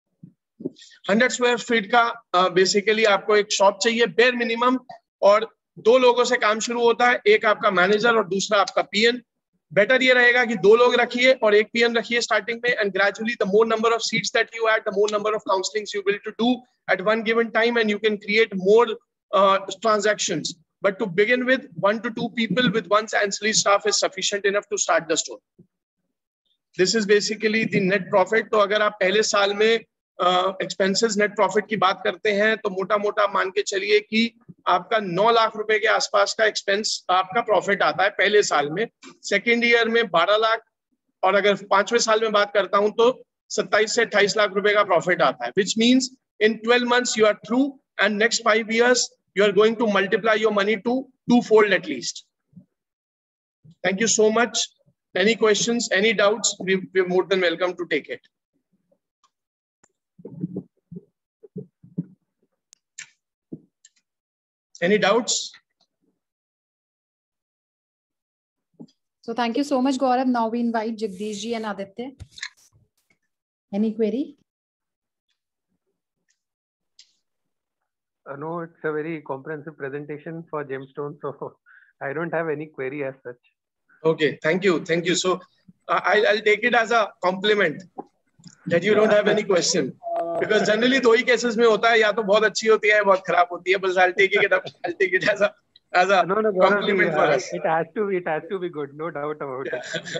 100 स्क्वायर फीट का बेसिकली आपको एक शॉप चाहिए बेयर मिनिमम, और 2 लोगों से काम शुरू होता है, एक आपका मैनेजर और दूसरा आपका पीएन। बेटर ये रहेगा कि 2 लोग रखिए और एक पीएन रखिए स्टार्टिंग में, and gradually the more number of seats that you add, the more number of counsellings you will to do at one given time and you can create more transactions. But to begin with, 1 to 2 people with 1 ancillary staff is sufficient enough to start the store. This is basically the net profit. तो अगर आप पहले साल में expenses net profit की बात करते हैं तो मोटा मोटा मान के चलिए कि आपका 9 लाख रुपए के आसपास का एक्सपेंस आपका प्रॉफिट आता है पहले साल में। सेकेंड ईयर में 12 लाख, और अगर 5वें साल में बात करता हूं तो 27 से 28 लाख रुपए का प्रॉफिट आता है, which means in 12 months you are through and next 5 years you are going to multiply your money to 2-fold at least. Thank you so much. Any questions, any doubts, we're more than welcome to take it. Any doubts? So thank you so much, Gaurav. Now we invite Jagdish ji and Aditya. Any query? No, it's a very comprehensive presentation for Gemstone, so I don't have any query as such. Okay, thank you. So I'll take it as a compliment that you don't have any question, because generally 2 he cases में होता है, या तो बहुत अच्छी होती है बहुत खराब होती है, but I'll take it as a no, compliment for us. It has to be good, no doubt about it.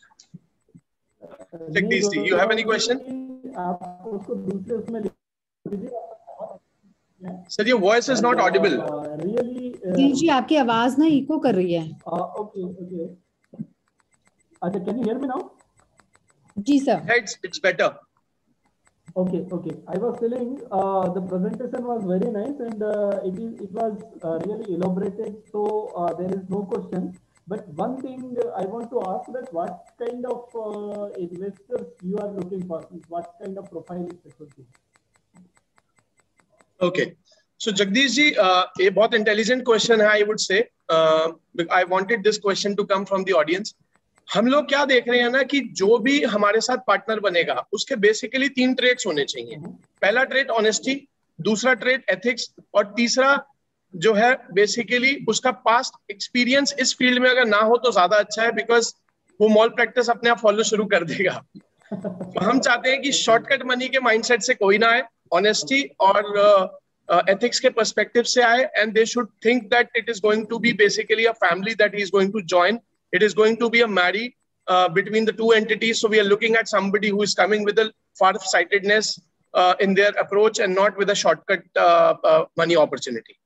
Jagdish ji, you have any question? आप उसको दूसरे उसमें लीजिए। Sir, your voice is not audible. Really, जी आपकी आवाज ना eco कर रही है। Okay. अच्छा, can you hear me now? Ji sir. It's better. Okay. I was telling the presentation was very nice and it was really elaborated. So there is no question. But one thing I want to ask, that what kind of investors you are looking for? What kind of profile it should be? Okay, so Jagdish ji, ये बहुत intelligent question है, I would say. I wanted this question to come from the audience. हम लोग क्या देख रहे हैं ना कि जो भी हमारे साथ पार्टनर बनेगा उसके बेसिकली 3 ट्रेड्स होने चाहिए। पहला ट्रेड ऑनेस्टी, दूसरा ट्रेड एथिक्स, और तीसरा जो है बेसिकली उसका पास्ट एक्सपीरियंस इस फील्ड में अगर ना हो तो ज्यादा अच्छा है, बिकॉज वो मॉल प्रैक्टिस अपने आप फॉलो शुरू कर देगा। तो हम चाहते हैं कि शॉर्टकट मनी के माइंडसेट से कोई ना आए, ऑनेस्टी और ethics के perspective से आए, and they should think that it is going to be basically a family that he is going to join. It is going to be a marry between the 2 entities. So we are looking at somebody who is coming with a far-sightedness in their approach and not with a shortcut money opportunity.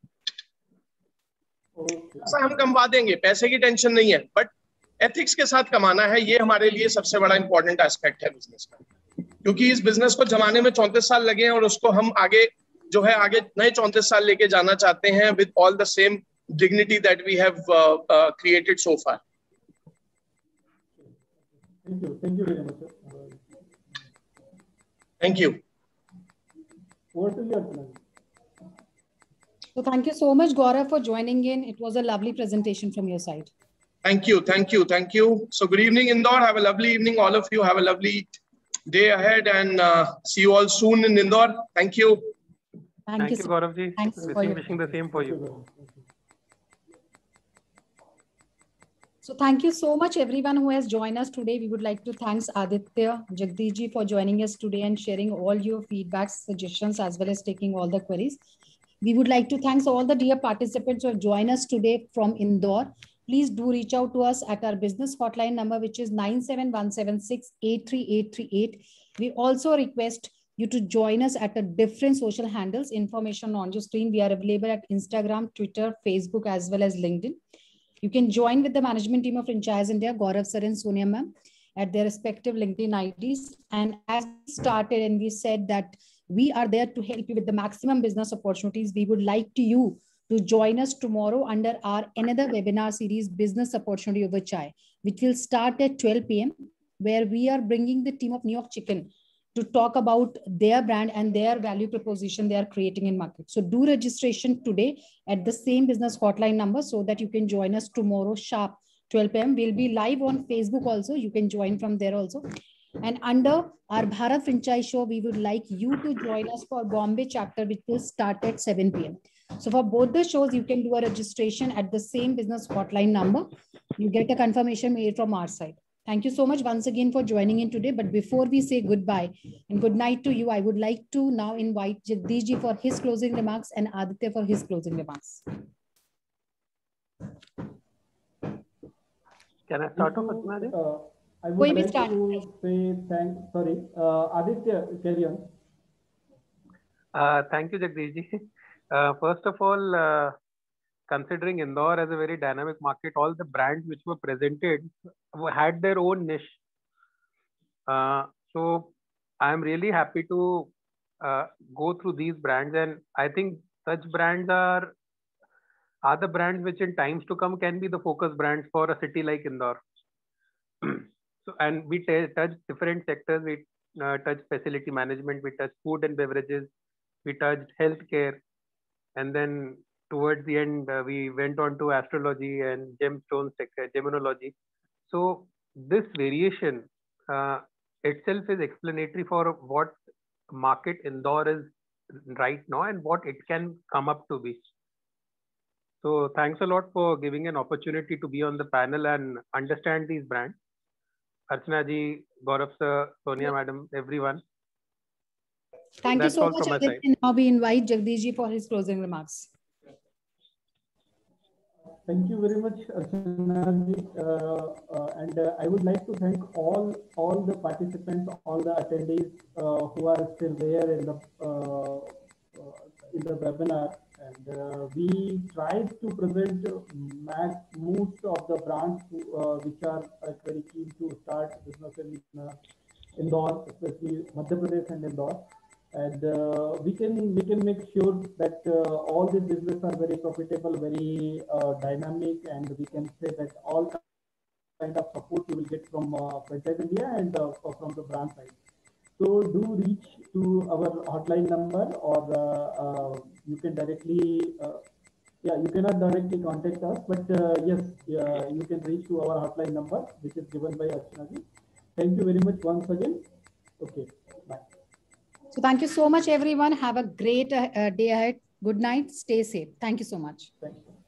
ऐसा हम कमा देंगे, पैसे की tension नहीं है, but ethics के साथ कमाना है, ये हमारे लिए सबसे बड़ा इंपॉर्टेंट एस्पेक्ट है बिजनेस का, क्योंकि इस बिजनेस को जमाने में 34 साल लगे हैं और उसको हम आगे जो है आगे नए 34 साल लेके जाना चाहते हैं with all the same dignity that we have created so far. Thank you very much, sir. Thank you. Over to your turn. So thank you so much, Gaurav, for joining in. It was a lovely presentation from your side. Thank you. So good evening, Indore. Have a lovely evening, all of you. Have a lovely day ahead, and see you all soon in Indore. Thank you. Thank you, Gauravji. Thanks for your Wishing the same for you. So thank you so much, everyone who has joined us today. We would like to thank Aditya, Jagdish ji for joining us today and sharing all your feedbacks, suggestions, as well as taking all the queries. We would like to thank all the dear participants who have joined us today from Indore. Please do reach out to us at our business hotline number, which is 97176-83838. We also request you to join us at a different social handles. Information on your screen. We are available at Instagram, Twitter, Facebook, as well as LinkedIn. You can join with the management team of Franchiseindia, Gaurav sir and Sonia ma'am, at their respective LinkedIn IDs. And as we started and we said that we are there to help you with the maximum business opportunities, we would like you to join us tomorrow under our another webinar series, Business Opportunity Over Chai, which will start at 12 p.m., where we are bringing the team of New York Chicken to talk about their brand and their value proposition they are creating in market. So do registration today at the same business hotline number so that you can join us tomorrow sharp 12 p.m. We'll be live on Facebook also. You can join from there also. And under our Bharat Franchise Show, we would like you to join us for Bombay chapter, which will start at 7 p.m. So for both the shows, you can do a registration at the same business hotline number. You get a confirmation mail from our side. Thank you so much once again for joining in today. But before we say goodbye and good night to you, I would like to now invite Jagdish ji for his closing remarks and Aditya for his closing remarks. Can I start off, Asna? I would like to say thanks. Sorry, Aditya, carry on. Thank you, Jagdish ji. First of all, considering Indore as a very dynamic market, all the brands which were presented had their own niche. So I'm really happy to go through these brands, and I think such brands are the brands which in times to come can be the focus brands for a city like Indore. So, and we touch different sectors. We touch facility management, we touch food and beverages, we touched healthcare, and then towards the end, we went on to astrology and gemstone sector, geminology. So this variation itself is explanatory for what market Indore is right now and what it can come up to be. So thanks a lot for giving an opportunity to be on the panel and understand these brands. Archana ji, Gaurav sir, Sonia madam, everyone. Thank you so much. Now we invite Jagdish ji for his closing remarks. Thank you very much, Archana ji. And I would like to thank all the participants, all the attendees who are still there in the webinar. And we tried to present most of the brands which are very keen to start business in Indore, especially Madhya Pradesh and Indore. And we can make sure that all these businesses are very profitable, very dynamic, and we can say that all kind of support you will get from Franchiseindia and from the brand side. So do reach to our hotline number, or you can directly, you cannot directly contact us, but yes, you can reach to our hotline number, which is given by Archana ji. Thank you very much once again. Okay, bye. So thank you so much, everyone. Have a great day ahead. Good night. Stay safe. Thank you so much. Thank you.